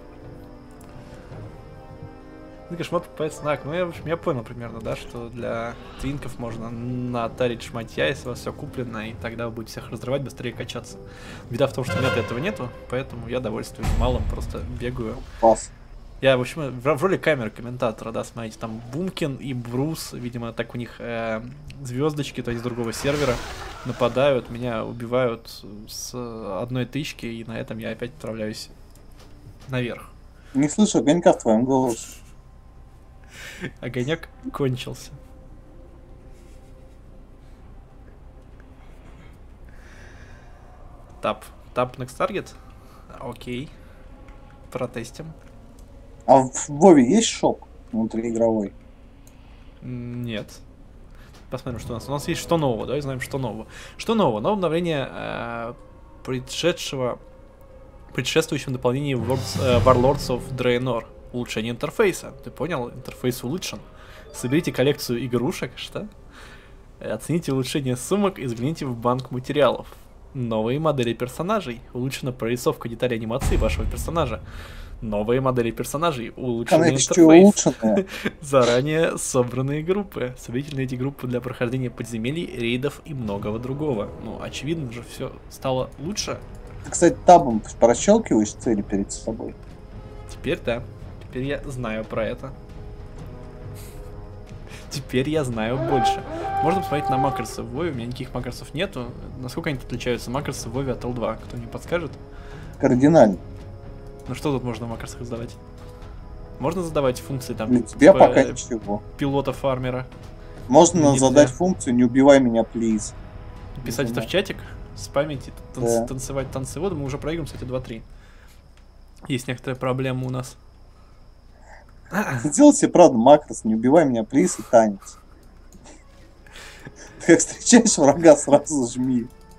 Ну, конечно, мод покупается на ак. Ну, я, в общем, я понял примерно, да, что для твинков можно натарить шматья, если у вас все куплено, и тогда вы будете всех разрывать, быстрее качаться. Беда в том, что у меня этого нету, поэтому я довольствуюсь малым, просто бегаю. Пас. Я, в общем, в, в роли камеры комментатора, да, смотрите, там Бумкин и Брус, видимо, так у них э, звездочки, то есть с другого сервера, нападают, меня убивают с одной тычки, и на этом я опять отправляюсь наверх. Не слышу огонька в твоем голосе. Огонек кончился. Тап. Тап next target. Окей. Протестим. А в Вове есть шоп внутриигровой? М, Нет. Посмотрим, что у нас. У нас есть что нового. Давай узнаем, что нового. Что нового? Новое обновление э, предшедшего предшествующем дополнении Worlds, э, Warlords of Draenor. Улучшение интерфейса. Ты понял? Интерфейс улучшен. Соберите коллекцию игрушек, что? Оцените улучшение сумок и взгляните в банк материалов. Новые модели персонажей. Улучшена прорисовка деталей анимации вашего персонажа. Новые модели персонажей. Она Улучшенный еще интерфейс. улучшенная. Заранее собранные группы. Соберите на эти группы для прохождения подземелий, рейдов и многого другого. Ну, очевидно же, все стало лучше. Ты, кстати, табом прощелкиваешь цели перед собой. Теперь да. Теперь я знаю про это. Теперь я знаю больше. Можно посмотреть на макросы в Вове. У меня никаких макросов нету. Насколько они отличаются макросы в Вове от эл два? Кто мне подскажет? Кардинально. Ну что тут можно в макросах задавать? Можно задавать функции там Для тебя типа, пока э, ничего. пилота-фармера? Можно нельзя. задать функцию «Не убивай меня, плиз». Писать это в знаю. чатик, спамить и танц- Да. танцевать танцы воду. Мы уже проиграем, кстати, два-три. Есть некоторая проблема у нас. Сделай себе, правда, макрос «Не убивай меня, плиз» и танец. Ты как встречаешь врага, сразу жми.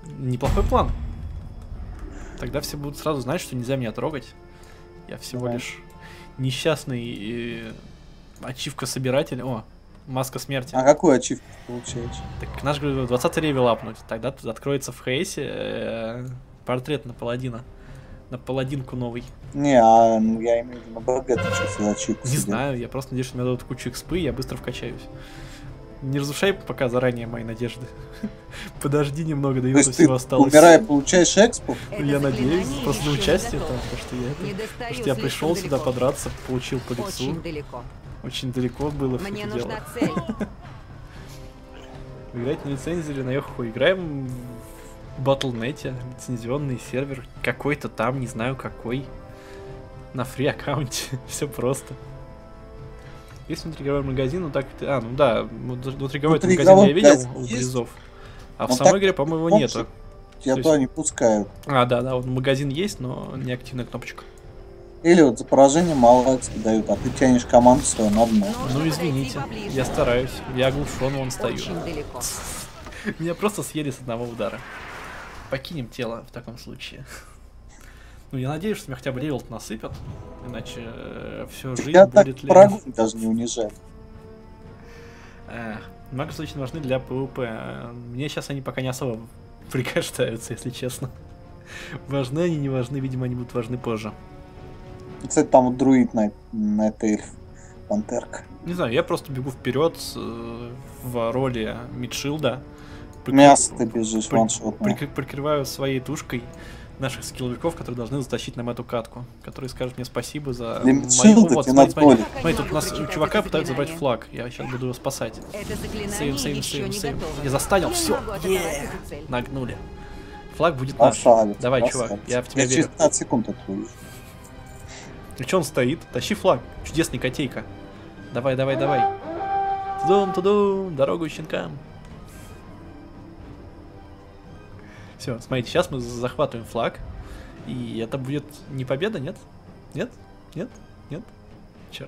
Неплохой план. Тогда все будут сразу знать, что нельзя меня трогать. Я всего Да. лишь несчастный э, ачивка-собиратель. О, маска смерти. А какую ачивку получаешь? Так наш, говорю, двадцатый левел апнуть. Тогда тут откроется в Хейсе э, портрет на паладина. На паладинку новый. Не, а ну, я имею в виду на БГ, ты что за ачивку Не сидел? знаю, я просто надеюсь, что мне дадут кучу экспы, и я быстро вкачаюсь. Не разрушай пока заранее мои надежды. Подожди немного, до То этого есть ты, всего осталось. умирая, получаешь экспу? Это Я надеюсь, заклинание просто на еще не участие готово. там, потому что я, это- Не потому достаю что я слишком пришел сюда далеко. подраться, получил по лицу. Очень далеко. Очень далеко было все Мне это нужна дело. цель. Играть на лицензии или на Йоху. Играем в батл точка нет, лицензионный сервер. Какой-то там, не знаю какой. На фри аккаунте. Все просто. Есть внутриигровой магазин, ну так... А, ну да, внутриигровой магазин Внутриигровой я видел магазин у есть? Близов. А в Ну самой так игре, по-моему, его помнишь, нету. Тебя То есть- туда не пускают. А, да, да, вот магазин есть, но не активная кнопочка. Или вот за поражение мало экспи дают, а ты тянешь команду свою на дно. Ну Нужно извините, подойти поближе. я стараюсь. Я оглушен, вон стою. Очень далеко. Меня просто съели с одного удара. Покинем тело в таком случае. Ну, я надеюсь, что меня хотя бы левел насыпят, иначе все жизнь Я так будет врагу лень. даже не унижаю. Маги очень важны для ПВП. Мне сейчас они пока не особо прикасаются, если честно. Важны они, не важны, видимо, они будут важны позже. Кстати, там вот друид на, на этой эльф. Пантерка. Не знаю, я просто бегу вперед э, в роли мидшилда. Прикры- Мясо ты бежишь, при- ваншотное. прикры- Прикрываю своей тушкой наших скилловиков, которые должны затащить нам эту катку. Которые скажут мне спасибо за Для мою... мидшилда Вот, тебе смотри, надо смотри, более. смотри, тут у нас Прочитать чувака это пытаются забрать заклинание. флаг. Я сейчас буду его спасать. Это заклинание Сейв, сейв, еще сейв, не сейв. готово. Я застанил, Я все. могу атаковать эту цель. Нагнули. Флаг будет наш. Красавец, Давай, красавец. чувак, я в тебя Я через верю. пятнадцать секунд это увижу. И че он стоит? Тащи флаг. Чудесный котейка. Давай, давай, давай. Тудум, тудум, дорогу щенкам. Все, смотрите, сейчас мы захватываем флаг. И это будет не победа, нет? Нет? Нет? Нет? Черт.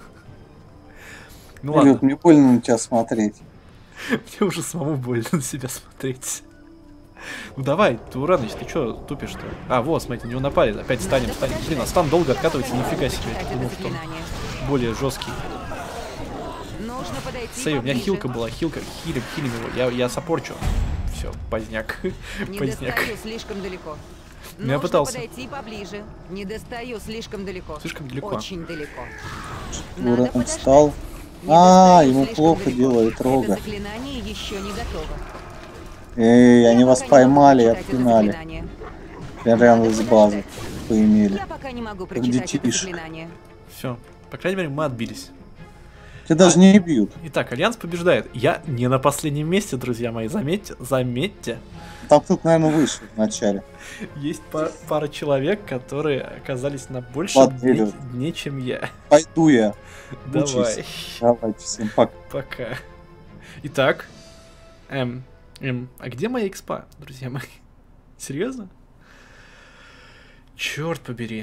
Ну Илюх, ладно, мне больно на тебя смотреть. мне уже самому больно на себя смотреть. Ну давай, ты, Ураныч, ты чё тупишь-то? А, вот, смотрите, на него напали, опять станем, станем. Блин, а стан долго откатывается, нифига себе. Прочитать это Думал, что он заклинание. более жесткий. Нужно подойти Сейв, у меня поближе. хилка была, хилка, хилим, хилим его, я, я саппорчу. Все, поздняк, Не поздняк. достаю слишком далеко. Ну, я Нужно пытался. подойти поближе. Не достаю слишком далеко. Слишком далеко. Очень далеко. Ура, Надо он подождать. встал. Не А, достаю ему слишком плохо далеко. делает Это рога. заклинание еще не готово. Эй, они Я вас пока не поймали и могу прочитать это отпинали. заклинание. Прямо с Надо базы подождать. поимели. Я пока не могу прочитать это детишек. заклинание. Все, по крайней мере, мы отбились. Тебя даже не бьют. Итак, Альянс побеждает. Я не на последнем месте, друзья мои, заметьте, заметьте. Там кто-то, наверное, вышел вначале. Есть па- пара человек, которые оказались на большем Ладно, дне, Илюх. дне, чем я. Пойду я. Давай, Давайте всем пока. пока. Итак, эм, эм, а где моя экспа, друзья мои? Серьезно? Черт побери.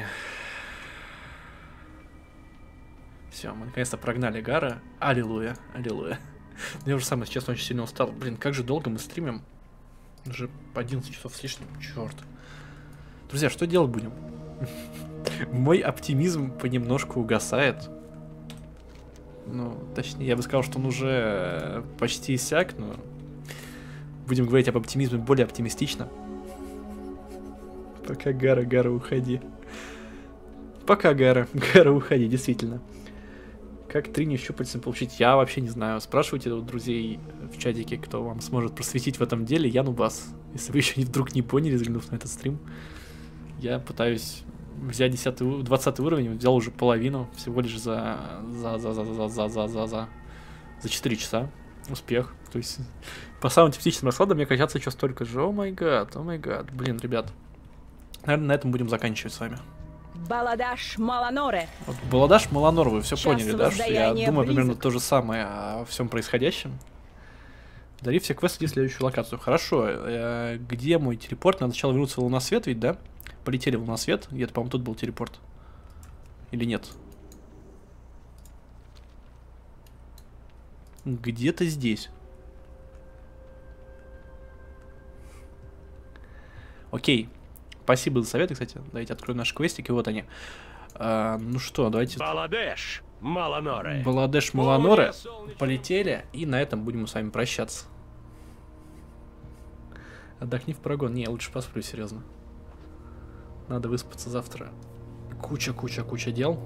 Все, мы наконец-то прогнали Гара. Аллилуйя, аллилуйя. Я уже сам, если честно, очень сильно устал. Блин, как же долго мы стримим? Уже по одиннадцать часов с лишним. Черт. Друзья, что делать будем? Мой оптимизм понемножку угасает. Ну, точнее, я бы сказал, что он уже почти иссяк, но будем говорить об оптимизме более оптимистично. Пока, Гара, Гара, уходи. Пока, Гара, Гара, уходи, действительно. Как трини щупальцем получить, я вообще не знаю. Спрашивайте у друзей в чатике, кто вам сможет просветить в этом деле. Я нубас. Если вы еще вдруг не поняли, взглянув на этот стрим, я пытаюсь взять десятый, у- двадцатый уровень, взял уже половину, всего лишь за за за за за за за за за за четыре часа. Успех. То есть по самым тепличным расходам мне качаться еще столько же. О май гад, о май гад. Блин, ребят. Наверное, на этом будем заканчивать с вами. Баладаш Маланоре. Вот Баладаш Маланор, вы все Час поняли, да? Что я воздаяния думаю примерно близок. то же самое о всем происходящем. Дари все квесты, иди в следующую локацию. Хорошо, э, где мой телепорт? Надо сначала вернуться в Лунасвет, ведь, да? Полетели в Лунасвет. Где-то, по-моему, тут был телепорт. Или нет? Где-то здесь. Окей. Спасибо за советы, кстати. Давайте откроем наш квестик, и вот они. А, ну что, давайте... Баладеш, Маланоре. Баладеш, Маланоре. Полетели, и на этом будем с вами прощаться. Отдохни в прогон. Не, лучше посплю, серьезно. Надо выспаться завтра. Куча-куча-куча дел.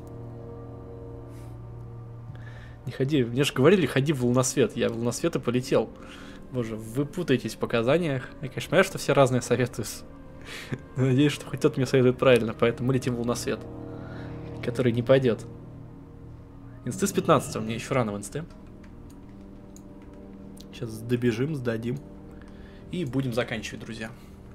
Не ходи, мне же говорили, ходи в луносвет. Я в луносвет и полетел. Боже, вы путаетесь в показаниях. Я, конечно, понимаю, что все разные советуют. Надеюсь, что хоть кто-то мне советует правильно, поэтому мы летим в луносвет. Который не пойдет. Инсты с пятнадцатого, мне еще рано в инсты. Сейчас добежим, сдадим. И будем заканчивать, друзья.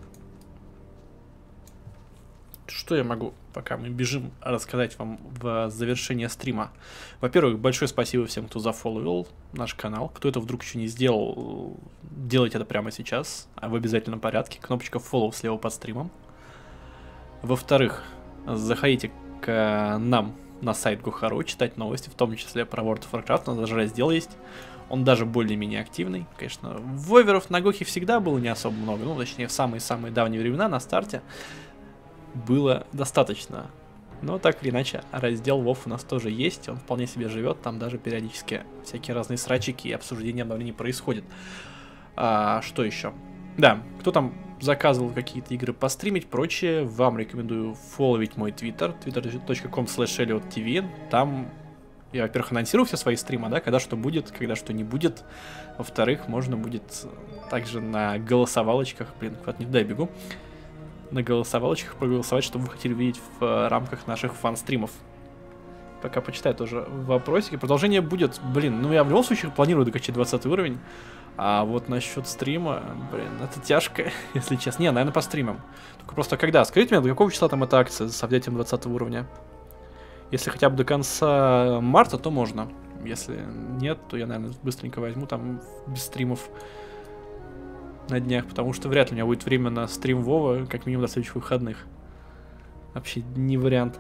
Что я могу, пока мы бежим, рассказать вам в завершение стрима? Во-первых, большое спасибо всем, кто зафолловил наш канал. Кто это вдруг еще не сделал, делайте это прямо сейчас, а в обязательном порядке. Кнопочка follow слева под стримом. Во-вторых, заходите к нам на сайт Гухару, читать новости, в том числе про World of Warcraft. У нас даже раздел есть. Он даже более-менее активный. Конечно, воверов на Гохе всегда было не особо много. Ну, точнее, в самые-самые давние времена на старте было достаточно. Но так или иначе, раздел WoW у нас тоже есть. Он вполне себе живет. Там даже периодически всякие разные срачики и обсуждения обновлений происходят. А, что еще? Да, кто там заказывал какие-то игры постримить, прочее, вам рекомендую фолловить мой твиттер, твиттер точка ком слэш элиот ти ви. Там я, во-первых, анонсирую все свои стримы, да, когда что будет, когда что не будет. Во-вторых, можно будет также на голосовалочках, блин, куда-то не туда я бегу, на голосовалочках проголосовать, что вы хотели видеть в рамках наших фан-стримов. Пока почитаю тоже вопросики. Продолжение будет, блин, ну я в любом случае планирую докачать двадцатый уровень. А вот насчет стрима, блин, это тяжко, если честно. Не, наверное, по стримам. Только просто когда? Скажите мне, до какого числа там эта акция с взятием двадцатого уровня? Если хотя бы до конца марта, то можно. Если нет, то я, наверное, быстренько возьму там без стримов на днях, потому что вряд ли у меня будет время на стрим Вова, как минимум до следующих выходных. Вообще не вариант.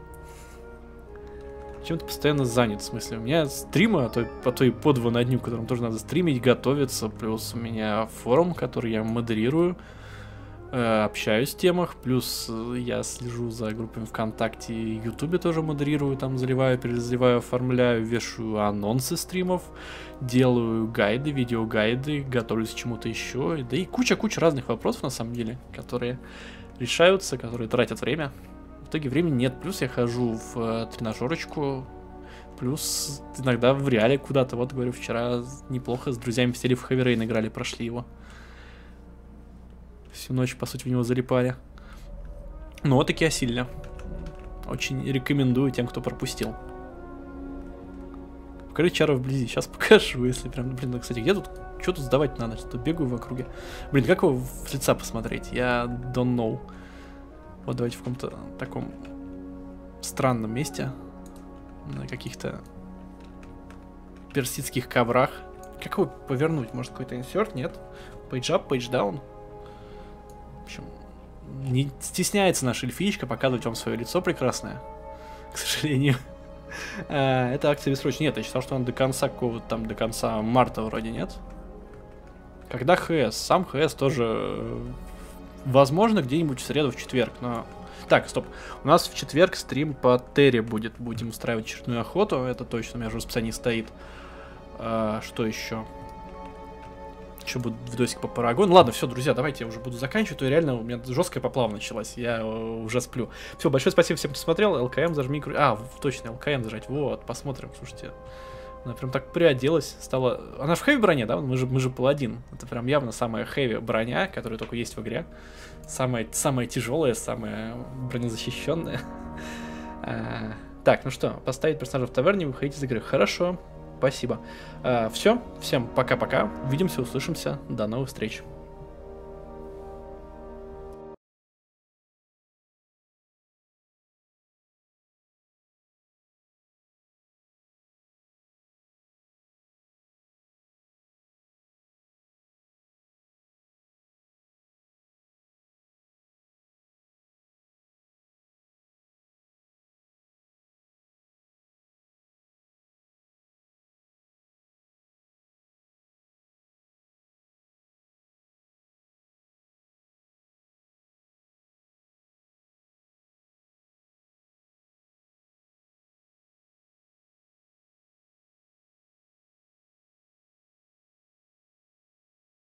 Чем-то постоянно занят, в смысле. У меня стримы, а то, а то и по два на дню, которым тоже надо стримить, готовиться. Плюс у меня форум, который я модерирую, э, общаюсь в темах. Плюс я слежу за группами ВКонтакте и Ютубе тоже модерирую. Там заливаю, перезаливаю, оформляю, вешаю анонсы стримов. Делаю гайды, видеогайды, готовлюсь к чему-то еще. Да и куча-куча разных вопросов, на самом деле, которые решаются, которые тратят время. В итоге времени нет, плюс я хожу в э, тренажерочку, плюс иногда в реале куда-то. Вот, говорю, вчера неплохо с друзьями сели в Heavy Rain, играли, прошли его. Всю ночь, по сути, в него залипали. Ну, вот таки сильно. Очень рекомендую тем, кто пропустил. Покажи чары вблизи, сейчас покажу, если прям, блин, кстати, где тут, что тут сдавать надо, что-то бегаю в округе. Блин, как его в лица посмотреть, я don't know. Вот давайте в каком-то таком странном месте, на каких-то персидских коврах. Как его повернуть? Может, какой-то инсерт? Нет? Page up, page down. В общем, не стесняется наша эльфичка показывать вам свое лицо прекрасное, к сожалению. Это акция бессрочная. Нет, я считал, что она до конца какого-то там, до конца марта вроде, нет? Когда ХС? Сам ХС тоже... Возможно, где-нибудь в среду, в четверг, но... Так, стоп. У нас в четверг стрим по Терре будет. Будем устраивать очередную охоту. Это точно у меня уже в расписании стоит. А, что еще? Еще будет видосик по Парагону. Ладно, все, друзья, давайте я уже буду заканчивать. То реально у меня жесткая поплава началась. Я уже сплю. Все, большое спасибо всем, кто смотрел. ЛКМ зажми. А, точно, ЛКМ зажать. Вот, посмотрим. Слушайте. Она прям так приоделась, стала... Она в хэви броне, да? Мы же, мы же паладин. Это прям явно самая хэви броня, которая только есть в игре. Самая, самая тяжелая, самая бронезащищенная. а, так, ну что, поставить персонажа в таверне, выходить из игры. Хорошо, спасибо. А, все, всем пока-пока. Увидимся, услышимся. До новых встреч.